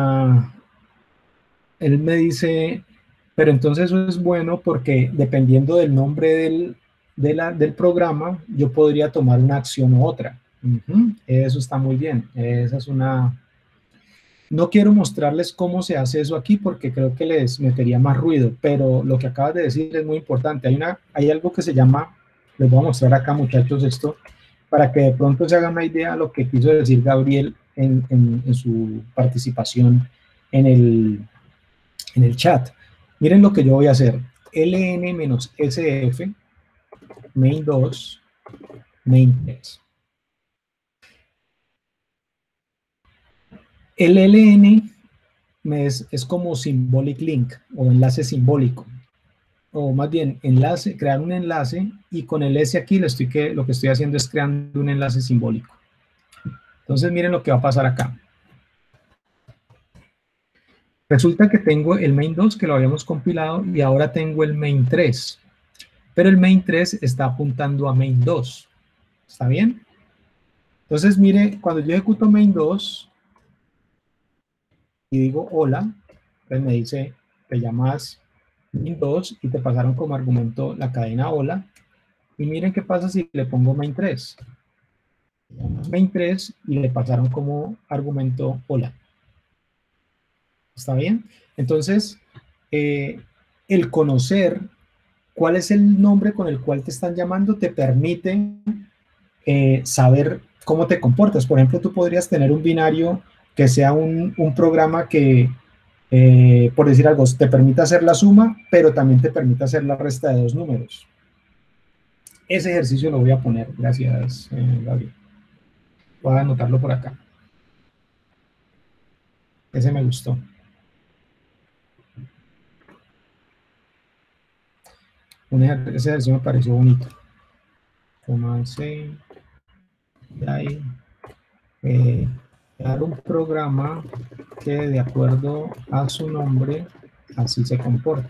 él me dice, pero entonces eso es bueno porque dependiendo del nombre del programa, yo podría tomar una acción u otra. Eso está muy bien, esa es una... No quiero mostrarles cómo se hace eso aquí porque creo que les metería más ruido, pero lo que acabas de decir es muy importante. Hay algo que se llama, les voy a mostrar acá, muchachos, esto, para que de pronto se hagan una idea de lo que quiso decir Gabriel en su participación en el chat. Miren lo que yo voy a hacer. ln-sf, main2, main3. El LN es como symbolic link o enlace simbólico, o más bien enlace, crear un enlace, y con el S aquí lo que estoy haciendo es creando un enlace simbólico. Entonces miren lo que va a pasar acá. Resulta que tengo el main2 que lo habíamos compilado y ahora tengo el main3, pero el main3 está apuntando a main2. ¿Está bien? Entonces mire, cuando yo ejecuto main2 y digo hola, entonces me dice, te llamas main2 y te pasaron como argumento la cadena hola. Y miren qué pasa si le pongo main3. Main3 y le pasaron como argumento hola. ¿Está bien? Entonces, el conocer cuál es el nombre con el cual te están llamando te permite saber cómo te comportas. Por ejemplo, tú podrías tener un binario que sea un programa que, por decir algo, te permita hacer la suma, pero también te permite hacer la resta de dos números. Ese ejercicio lo voy a poner. Gracias, Gabriel. Voy a anotarlo por acá. Ese me gustó. Ese ejercicio me pareció bonito. Comencé de ahí. Crear un programa que de acuerdo a su nombre así se comporta.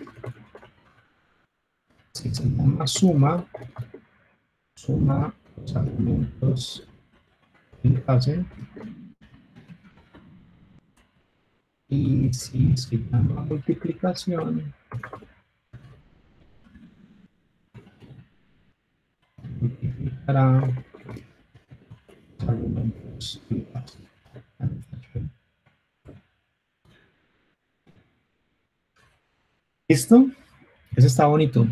Si se llama suma los argumentos que hacen, y si se llama multiplicación, multiplicará los argumentos que hacen. ¿Listo? Ese está bonito.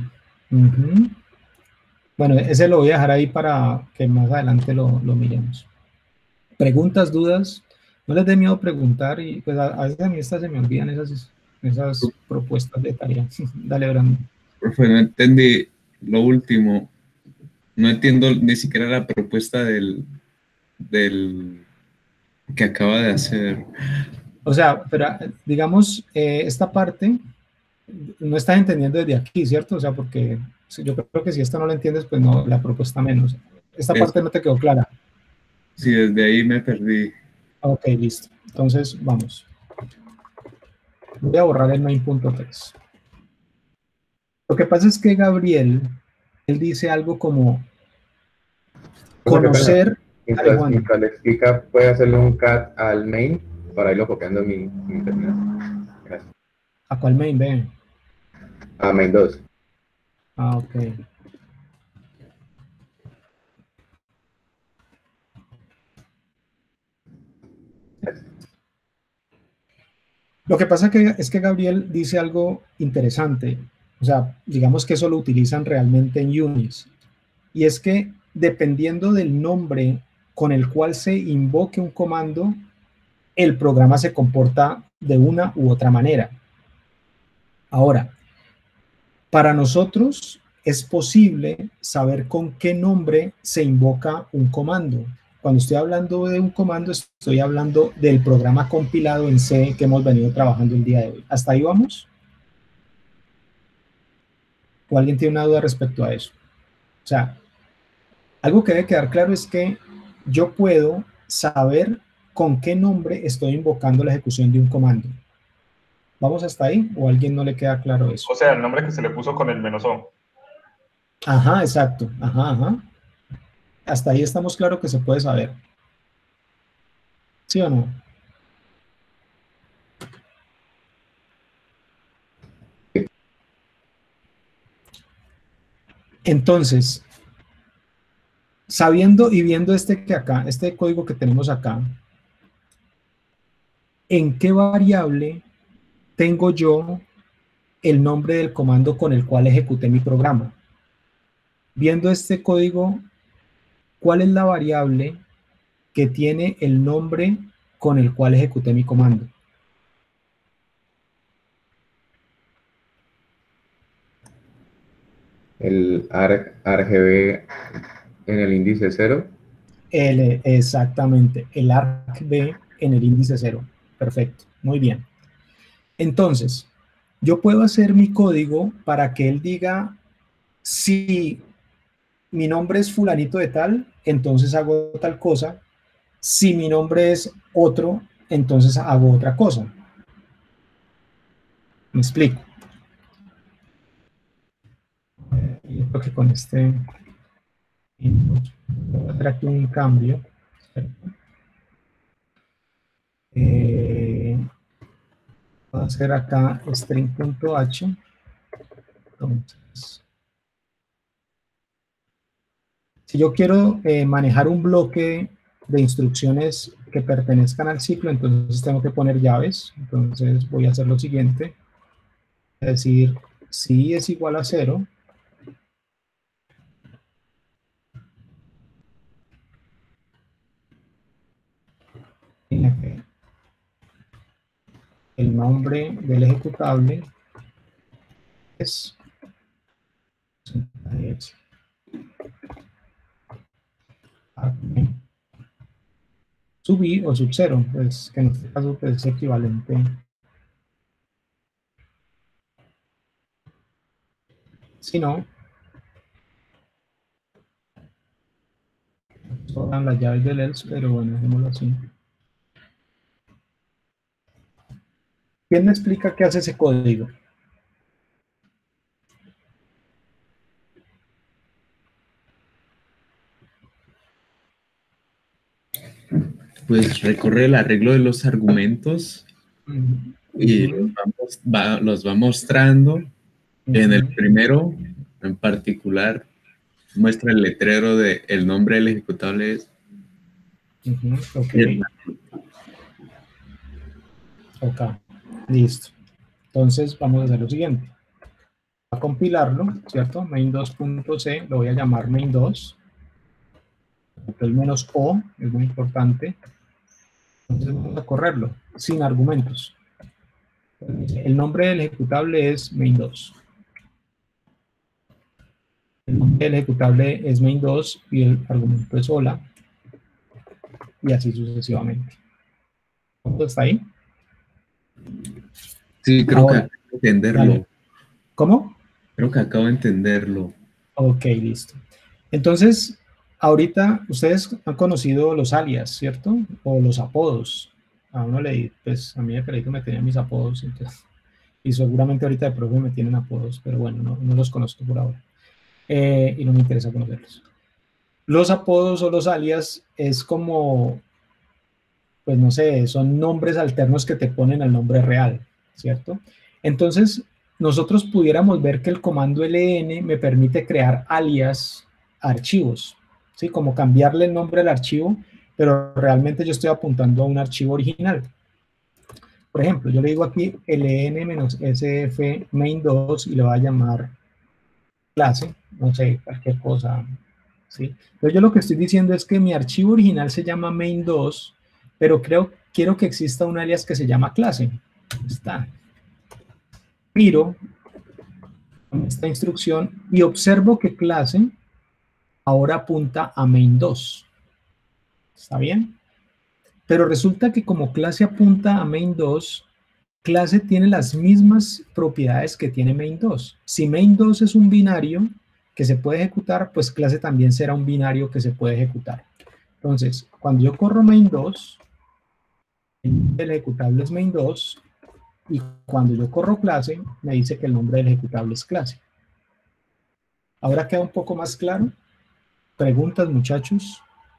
Bueno, ese lo voy a dejar ahí para que más adelante lo miremos. ¿Preguntas, dudas? No les dé miedo preguntar, y pues a veces a mí se me olvidan esas propuestas de tarea. Dale, Brandon. Profe, no entendí lo último. No entiendo ni siquiera la propuesta del que acaba de hacer. O sea, pero digamos, esta parte no estás entendiendo desde aquí, ¿cierto? O sea, porque yo creo que si esta no la entiendes, pues no, la propuesta menos. Esta parte no te quedó clara. Sí, desde ahí me perdí. Ok, listo. Entonces, vamos. Voy a borrar el main.3. Lo que pasa es que Gabriel, él dice algo como conocer... Mientras le explica, puede hacerle un cat al main para irlo copiando en mi terminal. Gracias. ¿A cuál main, ve? A main2. Ah, ok. Lo que pasa es que Gabriel dice algo interesante. O sea, digamos que eso lo utilizan realmente en Unix. Y es que dependiendo del nombre con el cual se invoque un comando, el programa se comporta de una u otra manera. Ahora, para nosotros es posible saber con qué nombre se invoca un comando. Cuando estoy hablando de un comando, estoy hablando del programa compilado en C que hemos venido trabajando el día de hoy. ¿Hasta ahí vamos? ¿O alguien tiene una duda respecto a eso? O sea, algo que debe quedar claro es que yo puedo saber con qué nombre estoy invocando la ejecución de un comando. ¿Vamos hasta ahí? ¿O a alguien no le queda claro eso? O sea, el nombre que se le puso con el -o. Ajá, exacto. Ajá, ajá. Hasta ahí estamos claros que se puede saber. ¿Sí o no? Entonces, sabiendo y viendo este código que tenemos acá, ¿en qué variable tengo yo el nombre del comando con el cual ejecuté mi programa? Viendo este código, ¿cuál es la variable que tiene el nombre con el cual ejecuté mi comando? El argb en el índice 0. Exactamente, el argb en el índice 0. Perfecto, muy bien. Entonces, yo puedo hacer mi código para que él diga, si mi nombre es fulanito de tal, entonces hago tal cosa. Si mi nombre es otro, entonces hago otra cosa. Me explico. Yo creo que con este input voy a hacer aquí un cambio. Voy a hacer acá string.h. Entonces, si yo quiero manejar un bloque de instrucciones que pertenezcan al ciclo, entonces tengo que poner llaves. Entonces voy a hacer lo siguiente. Es decir, si i es igual a 0, el nombre del ejecutable es sub i o sub 0, pues que en este caso pues, es equivalente. Si no, sobran las llaves del else, pero bueno, dejémoslo así. ¿Quién me explica qué hace ese código? Pues recorre el arreglo de los argumentos y los va mostrando. En el primero, en particular, muestra el letrero de el nombre del ejecutable es. Ok, listo. Entonces vamos a hacer lo siguiente. A compilarlo, ¿cierto? main2.c, lo voy a llamar main2. El -o es muy importante. Entonces vamos a correrlo sin argumentos. El nombre del ejecutable es main2. El nombre del ejecutable es main2 y el argumento es hola. Y así sucesivamente. ¿Cómo está ahí? Sí, creo que acabo de entenderlo. Dale. ¿Cómo? Creo que acabo de entenderlo. Ok, listo. Entonces, ahorita ustedes han conocido los alias, ¿cierto? O los apodos. A uno pues a mí de crédito me tenían mis apodos, entonces, y seguramente ahorita de profe me tienen apodos, pero bueno, no los conozco por ahora. Y no me interesa conocerlos. Los apodos o los alias es como, pues no sé, son nombres alternos que te ponen al nombre real, ¿cierto? Entonces, nosotros pudiéramos ver que el comando ln me permite crear alias a archivos, ¿sí? Como cambiarle el nombre al archivo, pero realmente yo estoy apuntando a un archivo original. Por ejemplo, yo le digo aquí ln-sf main2 y le voy a llamar clase, no sé, cualquier cosa, ¿sí? Entonces yo lo que estoy diciendo es que mi archivo original se llama main2, pero quiero que exista un alias que se llama clase. Está. Miro esta instrucción y observo que clase ahora apunta a main2. ¿Está bien? Pero resulta que como clase apunta a main2, clase tiene las mismas propiedades que tiene main2. Si main2 es un binario que se puede ejecutar, pues clase también será un binario que se puede ejecutar. Entonces, cuando yo corro main2, el ejecutable es main2, y cuando yo corro clase, me dice que el nombre del ejecutable es clase. ¿Ahora queda un poco más claro? ¿Preguntas, muchachos?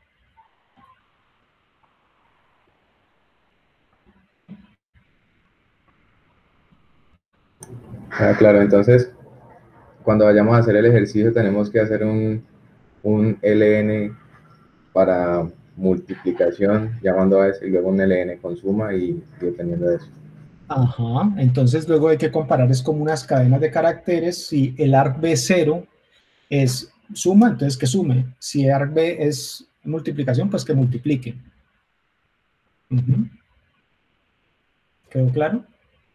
Ah, claro, entonces, cuando vayamos a hacer el ejercicio, tenemos que hacer un ln para multiplicación, llamando a ese, y luego un ln con suma y dependiendo de eso. Ajá, entonces luego hay que comparar, es como unas cadenas de caracteres. Si el argb0 es suma, entonces que sume. Si argb es multiplicación, pues que multiplique. ¿Quedó claro?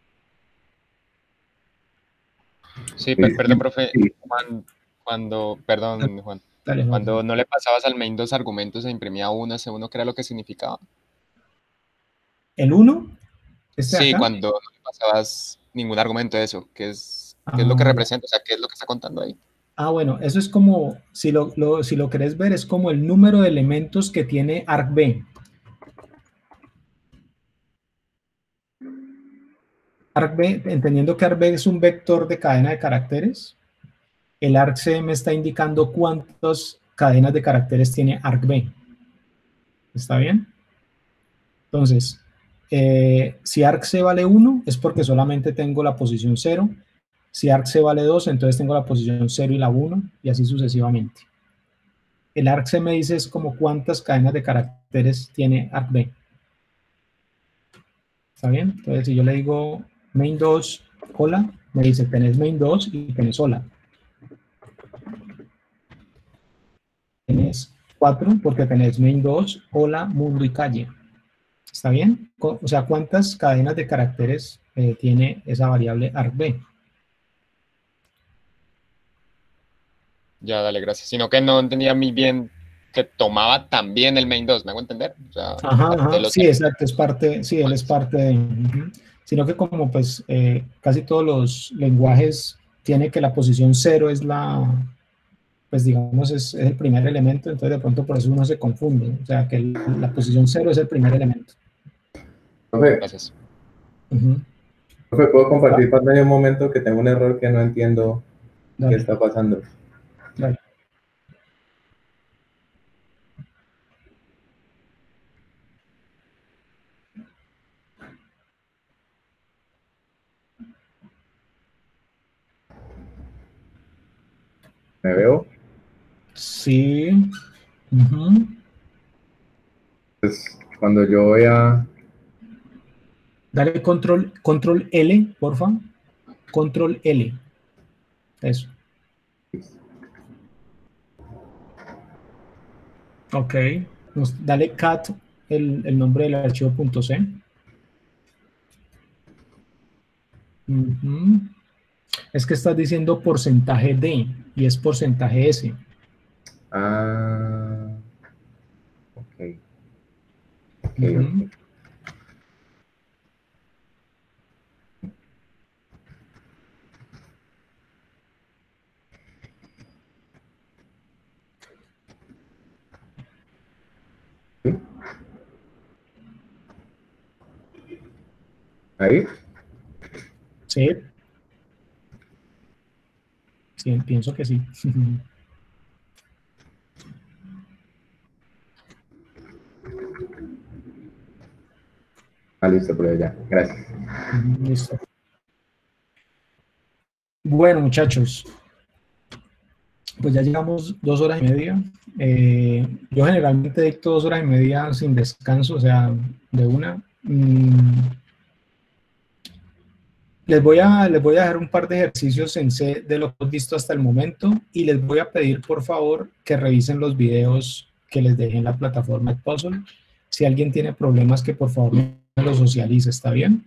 Sí, perdón, profe. Perdón, Juan. Dale, Juan. Cuando no le pasabas al main 2 argumentos, se imprimía 1, ese 1, ¿qué era lo que significaba? ¿El 1? Sí, acá? cuando no le pasabas ningún argumento de eso, ¿qué es lo que representa? O sea, ¿qué es lo que está contando ahí? Ah, bueno, eso es como, si lo querés ver, es como el número de elementos que tiene argb. Argb, entendiendo que argb es un vector de cadena de caracteres, el argc me está indicando cuántas cadenas de caracteres tiene argb. ¿Está bien? Entonces, si argc vale 1, es porque solamente tengo la posición 0. Si argc vale 2, entonces tengo la posición 0 y la 1, y así sucesivamente. El argc me dice es como cuántas cadenas de caracteres tiene argb. ¿Está bien? Entonces, si yo le digo main2, hola, me dice tenés main2 y tenés hola. Tenés 4 porque tenés main2, hola, mundo y calle. ¿Está bien? O sea, ¿cuántas cadenas de caracteres tiene esa variable argb? Ya, dale, gracias. Sino que no entendía muy bien que tomaba también el main 2, ¿me hago entender? O sea, sí, exacto, es parte, sí, él es parte de... Sino que como pues casi todos los lenguajes tiene que la posición 0 es la, pues digamos, es el primer elemento, entonces de pronto por eso uno se confunde, o sea, que la posición 0 es el primer elemento. Profe, gracias. Profe, ¿puedo compartir pantalla un momento que tengo un error que no entiendo qué está pasando? Dale. ¿Me veo? Sí. Pues cuando yo voy a... Dale control L, porfa. Control L. Eso. Ok. Dale cat el nombre del archivo .c. Es que estás diciendo porcentaje D y es porcentaje S. Ah, ok. ¿Ahí? Sí. Sí, pienso que sí. Listo, por allá. Gracias. Listo. Bueno, muchachos, pues ya llegamos 2 horas y media. Yo generalmente dicto 2 horas y media sin descanso, o sea, de una. Les voy a dejar un par de ejercicios en C de lo que hemos visto hasta el momento y les voy a pedir, por favor, que revisen los videos que les dejé en la plataforma Edpuzzle. Si alguien tiene problemas, que por favor me los socialice, ¿está bien?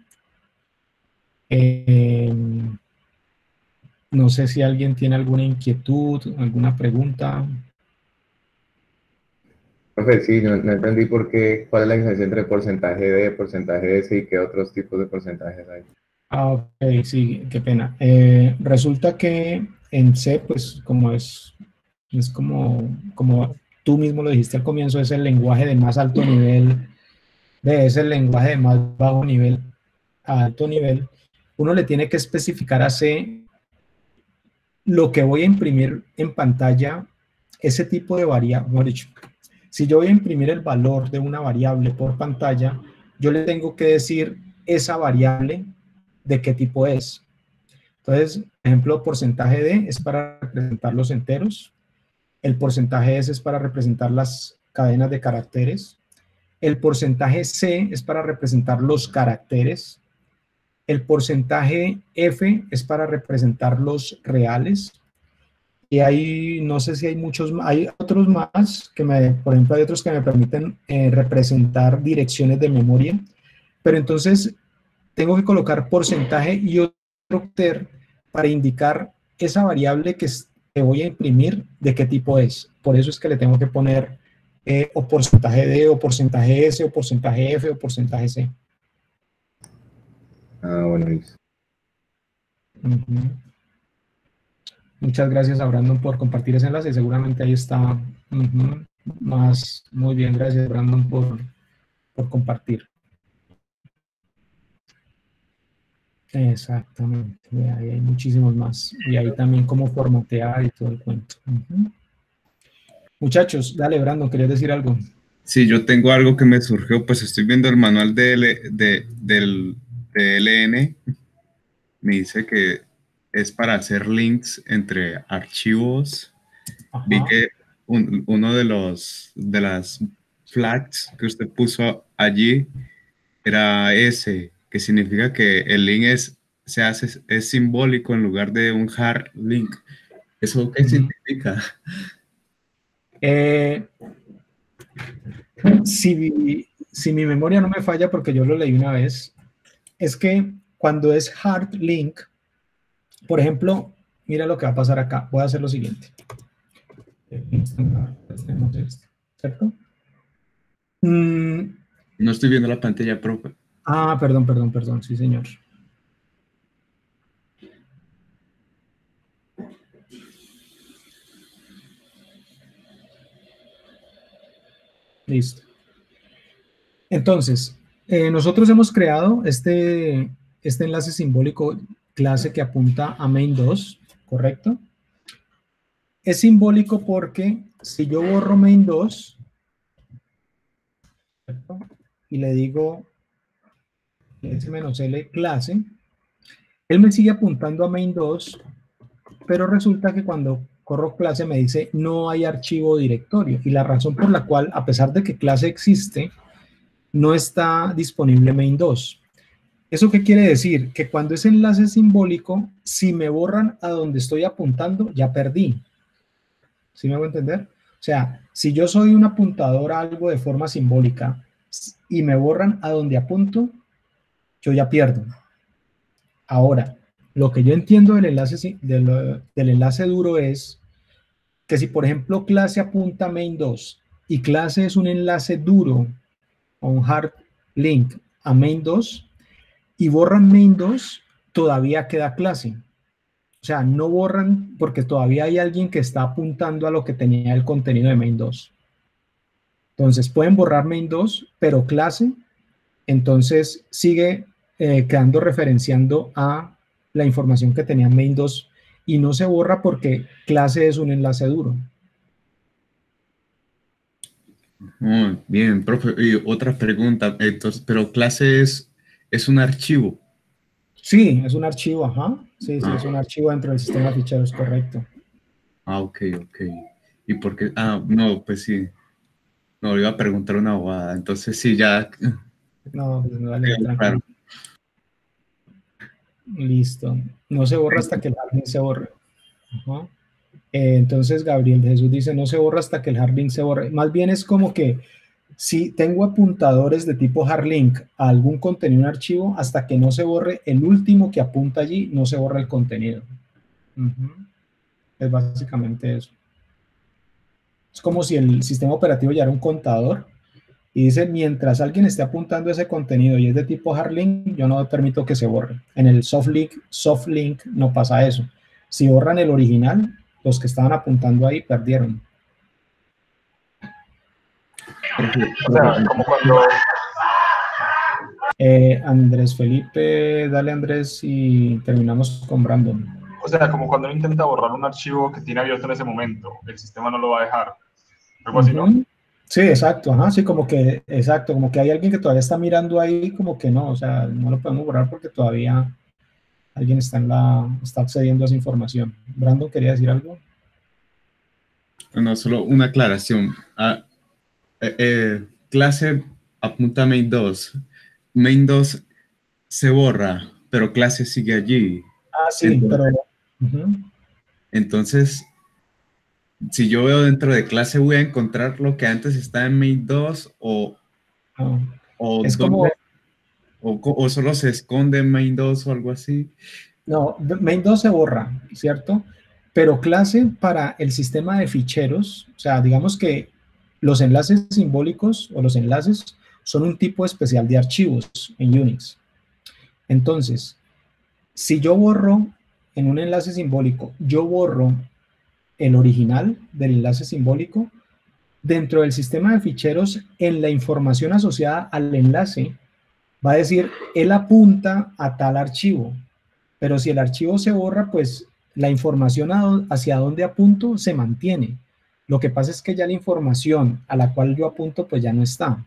No sé si alguien tiene alguna inquietud, alguna pregunta. Profe, sí, no entendí cuál es la diferencia entre porcentaje D, porcentaje S y qué otros tipos de porcentajes hay. Ah, ok, sí, qué pena. Resulta que en C, pues como es como tú mismo lo dijiste al comienzo, es el lenguaje de más alto nivel, B es el lenguaje de más bajo nivel a alto nivel. Uno le tiene que especificar a C lo que voy a imprimir en pantalla, ese tipo de variable, mejor dicho, si yo voy a imprimir el valor de una variable por pantalla, yo le tengo que decir esa variable de qué tipo es. Entonces, por ejemplo, porcentaje D es para representar los enteros, el porcentaje S es para representar las cadenas de caracteres, el porcentaje C es para representar los caracteres, el porcentaje F es para representar los reales, y hay, no sé si hay muchos, hay otros más, por ejemplo, hay otros que me permiten representar direcciones de memoria, pero entonces tengo que colocar porcentaje y otro ter para indicar esa variable que voy a imprimir, de qué tipo es. Por eso es que le tengo que poner o porcentaje D, o porcentaje S, o porcentaje F, o porcentaje C. Ah, bueno, listo. Muchas gracias a Brandon por compartir ese enlace. Seguramente ahí está más. Muy bien, gracias Brandon por compartir. Exactamente, ahí hay muchísimos más. Y ahí también cómo formatear y todo el cuento. Muchachos, dale Brandon, ¿querías decir algo? Sí, yo tengo algo que me surgió, pues estoy viendo el manual de LN. Me dice que es para hacer links entre archivos. Ajá. Vi que uno de las flags que usted puso allí era ese, que significa que el link es simbólico en lugar de un hard link. ¿Eso qué significa? Si mi memoria no me falla, porque yo lo leí una vez, es que cuando es hard link, por ejemplo, mira lo que va a pasar acá. Voy a hacer lo siguiente. ¿Cierto? No estoy viendo la pantalla, profe. Ah, perdón, sí, señor. Listo. Entonces, nosotros hemos creado este enlace simbólico clase que apunta a main2, ¿correcto? Es simbólico porque si yo borro main2 y le digo s-l clase, él me sigue apuntando a main2, pero resulta que cuando corro clase me dice no hay archivo directorio, y la razón por la cual, a pesar de que clase existe, no está disponible main2. ¿Eso qué quiere decir? Que cuando ese enlace es simbólico, si me borran a donde estoy apuntando, ya perdí. ¿Sí me hago entender? O sea, si yo soy un apuntador a algo de forma simbólica y me borran a donde apunto, yo ya pierdo. Ahora, lo que yo entiendo del enlace duro es que si, por ejemplo, clase apunta a main2 y clase es un enlace duro o un hard link a main2 y borran main2, todavía queda clase. O sea, no borran porque todavía hay alguien que está apuntando a lo que tenía el contenido de main2. Entonces, pueden borrar main2, pero clase, entonces sigue quedando referenciando a la información que tenía main2 y no se borra porque clase es un enlace duro. Bien, profe. Y otra pregunta, entonces, pero clase es un archivo. Sí, es un archivo, ajá. Sí, es un archivo dentro del sistema de ficheros, correcto. Ok. ¿Y por qué? No, pues sí. No, iba a preguntar una bobada. Entonces sí, ya. No, pues no, dale, tranquilo. Listo. No se borra hasta que el hard link se borre. Ajá. Entonces Gabriel de Jesús dice, no se borra hasta que el hard link se borre. Más bien es como que si tengo apuntadores de tipo hard link a algún contenido en archivo, hasta que no se borre el último que apunta allí, no se borra el contenido. Es básicamente eso. Es como si el sistema operativo ya era un contador y dice, mientras alguien esté apuntando ese contenido y es de tipo hard link, yo no permito que se borre. En el soft link no pasa eso. Si borran el original, los que estaban apuntando ahí perdieron. O sea, como cuando... Andrés Felipe, dale Andrés y terminamos con Brandon. O sea, como cuando uno intenta borrar un archivo que tiene abierto en ese momento, el sistema no lo va a dejar. Algo así, ¿no? Sí, exacto, ajá, sí, como que, exacto, como que hay alguien que todavía está mirando ahí, como que no, o sea, no lo podemos borrar porque todavía alguien está accediendo a esa información. Brandon, ¿quería decir algo? No, solo una aclaración. Clase apunta main 2. Main 2 se borra, pero clase sigue allí. Ah, sí, entonces, pero... Entonces, si yo veo dentro de clase, voy a encontrar lo que antes estaba en main 2 es como... o solo se esconde en main 2 o algo así. No, main 2 se borra, ¿cierto? Pero clase para el sistema de ficheros, o sea, digamos que los enlaces simbólicos o los enlaces son un tipo especial de archivos en Unix. Entonces, si yo borro en un enlace simbólico, yo borro el original del enlace simbólico, dentro del sistema de ficheros, en la información asociada al enlace, va a decir, él apunta a tal archivo, pero si el archivo se borra, pues la información hacia dónde apunto se mantiene. Lo que pasa es que ya la información a la cual yo apunto, pues ya no está.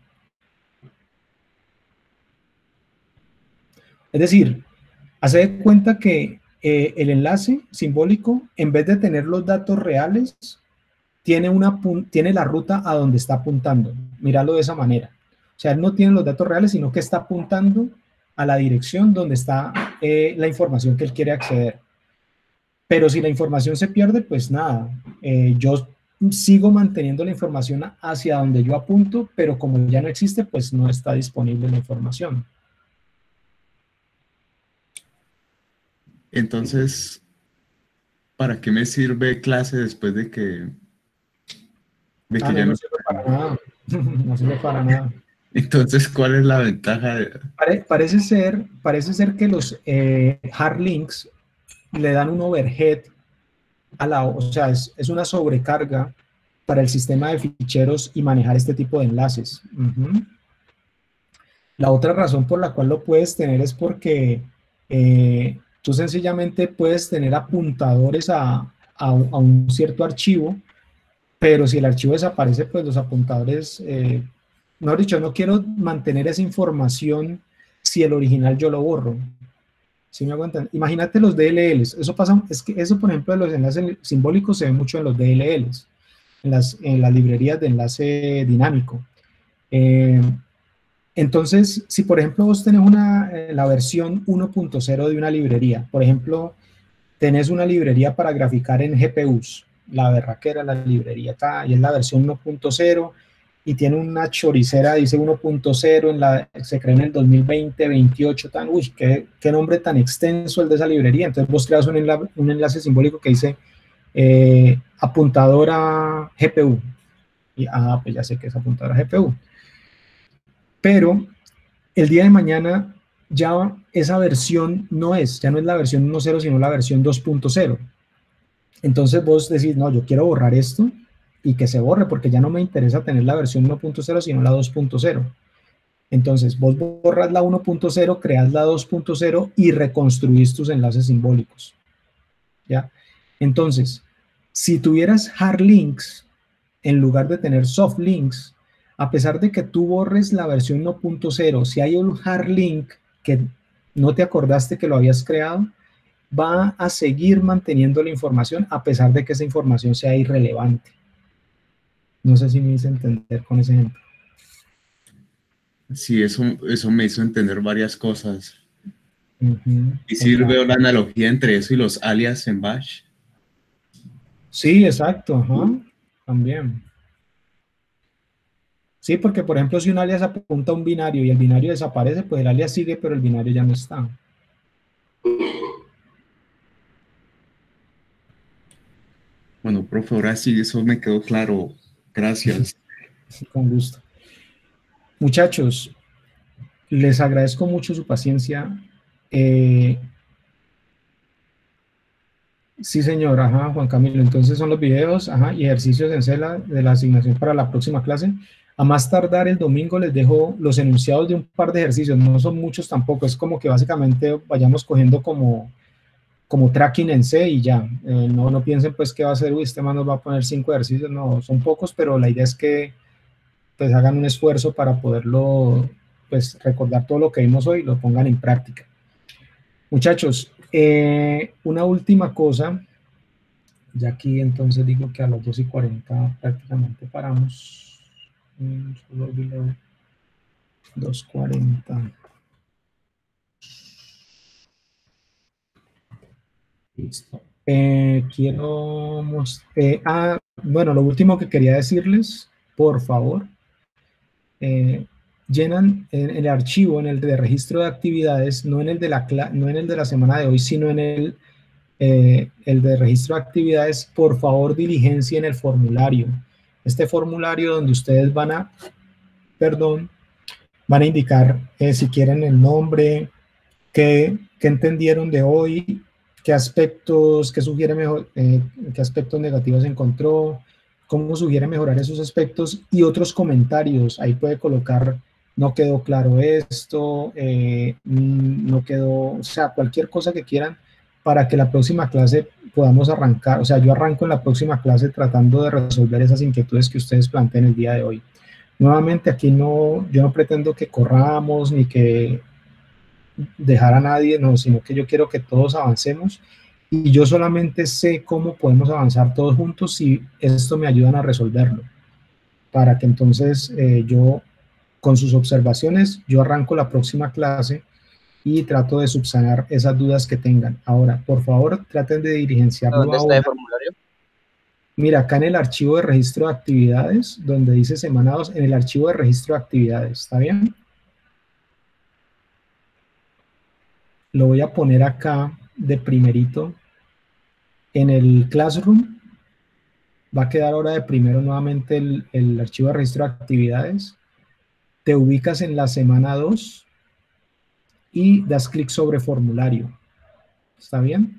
Es decir, hace de cuenta que el enlace simbólico, en vez de tener los datos reales, tiene la ruta a donde está apuntando. Míralo de esa manera. O sea, él no tiene los datos reales, sino que está apuntando a la dirección donde está la información que él quiere acceder. Pero si la información se pierde, pues nada, yo sigo manteniendo la información hacia donde yo apunto, pero como ya no existe, pues no está disponible la información. Entonces, ¿para qué me sirve clase después de que ya no sirve para nada. No sirve para nada. Entonces, ¿cuál es la ventaja? Parece ser que los hard links le dan un overhead o sea, es una sobrecarga para el sistema de ficheros y manejar este tipo de enlaces. La otra razón por la cual lo puedes tener es porque tú sencillamente puedes tener apuntadores a un cierto archivo, pero si el archivo desaparece, pues los apuntadores, mejor dicho, no quiero mantener esa información si el original yo lo borro. ¿Sí me aguantan? Imagínate los DLLs. Eso pasa, es que eso, por ejemplo, de los enlaces simbólicos se ve mucho en los DLLs, en las librerías de enlace dinámico. Entonces, si por ejemplo vos tenés la versión 1.0 de una librería, por ejemplo, tenés una librería para graficar en GPUs, la berraquera, la librería está, y es la versión 1.0, y tiene una choricera, dice 1.0, se creó en el 2020, 28, uy, qué nombre tan extenso el de esa librería. Entonces vos creas un enlace simbólico que dice apuntadora GPU, y pues ya sé que es apuntadora GPU. Pero el día de mañana ya esa versión ya no es la versión 1.0, sino la versión 2.0. Entonces vos decís, no, yo quiero borrar esto y que se borre porque ya no me interesa tener la versión 1.0, sino la 2.0. Entonces vos borras la 1.0, creas la 2.0 y reconstruís tus enlaces simbólicos. ¿Ya? Entonces, si tuvieras hard links en lugar de tener soft links, a pesar de que tú borres la versión 1.0, si hay un hard link que no te acordaste que lo habías creado, va a seguir manteniendo la información a pesar de que esa información sea irrelevante. No sé si me hice entender con ese ejemplo. Sí, eso me hizo entender varias cosas. ¿Y sirve la analogía entre eso y los alias en Bash? Sí, exacto, también. Sí, porque por ejemplo, si un alias apunta a un binario y el binario desaparece, pues el alias sigue, pero el binario ya no está. Bueno, profe, ahora sí, eso me quedó claro. Gracias. Con gusto. Muchachos, les agradezco mucho su paciencia. Sí, señor, Juan Camilo. Entonces son los videos, y ejercicios en Cela de la asignación para la próxima clase. A más tardar el domingo les dejo los enunciados de un par de ejercicios, no son muchos tampoco, es como que básicamente vayamos cogiendo como tracking en C y ya. No piensen pues que va a ser, uy, este man nos va a poner 5 ejercicios, no, son pocos, pero la idea es que pues hagan un esfuerzo para poderlo, pues recordar todo lo que vimos hoy y lo pongan en práctica. Muchachos, una última cosa, ya aquí entonces digo que a las 2:40 prácticamente paramos, solo olvidé 2:40. Listo. Quiero mostrar, bueno, lo último que quería decirles, por favor, llenan en el archivo, en el de registro de actividades, no en el de la semana de hoy, sino en el de registro de actividades, por favor diligencien el formulario. Este formulario donde ustedes van a indicar si quieren el nombre, qué entendieron de hoy, qué aspectos, qué aspectos negativos encontró, cómo sugiere mejorar esos aspectos y otros comentarios. Ahí puede colocar, no quedó claro esto, no quedó, o sea, cualquier cosa que quieran para que la próxima clase podamos arrancar. O sea, yo arranco en la próxima clase tratando de resolver esas inquietudes que ustedes planteen el día de hoy. Nuevamente, aquí yo no pretendo que corramos ni que dejar a nadie, no, sino que yo quiero que todos avancemos y yo solamente sé cómo podemos avanzar todos juntos si esto me ayudan a resolverlo, para que entonces yo, con sus observaciones, yo arranco la próxima clase y trato de subsanar esas dudas que tengan. Ahora, por favor, traten de diligenciarlo. ¿Dónde está el formulario? Mira, acá en el archivo de registro de actividades, donde dice semana 2, en el archivo de registro de actividades, ¿está bien? Lo voy a poner acá de primerito en el Classroom. Va a quedar ahora de primero nuevamente el archivo de registro de actividades. Te ubicas en la semana 2 y das clic sobre formulario. ¿Está bien?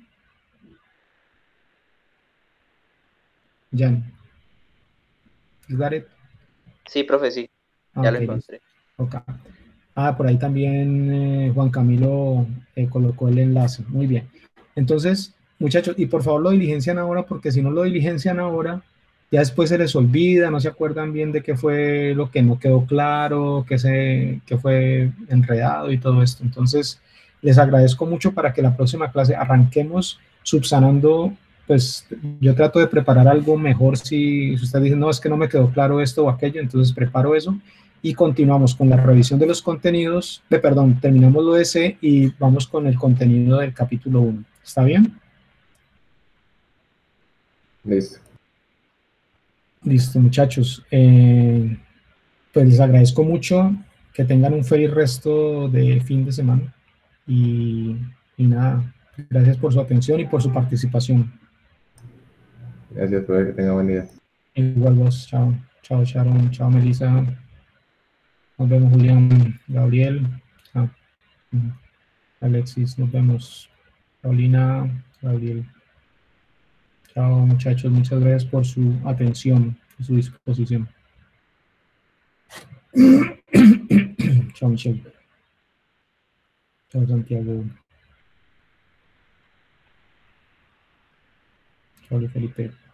Jan. ¿You got it? Sí, profe, sí. Ya lo encontré. Okay. Por ahí también Juan Camilo colocó el enlace. Muy bien. Entonces, muchachos, y por favor lo diligencian ahora, porque si no lo diligencian ahora, ya después se les olvida, no se acuerdan bien de qué fue lo que no quedó claro, qué fue enredado y todo esto. Entonces, les agradezco mucho para que la próxima clase arranquemos subsanando. Pues yo trato de preparar algo mejor. Si ustedes dicen, no, es que no me quedó claro esto o aquello, entonces preparo eso y continuamos con la revisión de los contenidos, terminamos lo de C y vamos con el contenido del capítulo 1. ¿Está bien? Listo. Listo, muchachos. Pues les agradezco mucho, que tengan un feliz resto de fin de semana y nada, gracias por su atención y por su participación. Gracias, profe, que tenga buen día. Igual vos, chao. Chao, Sharon, chao, Melissa. Nos vemos, Julián, Gabriel. Alexis, nos vemos. Paulina, Gabriel. Chao, muchachos, muchas gracias por su atención y su disposición. Chao, Michelle. Chao, Santiago. Chao, Felipe.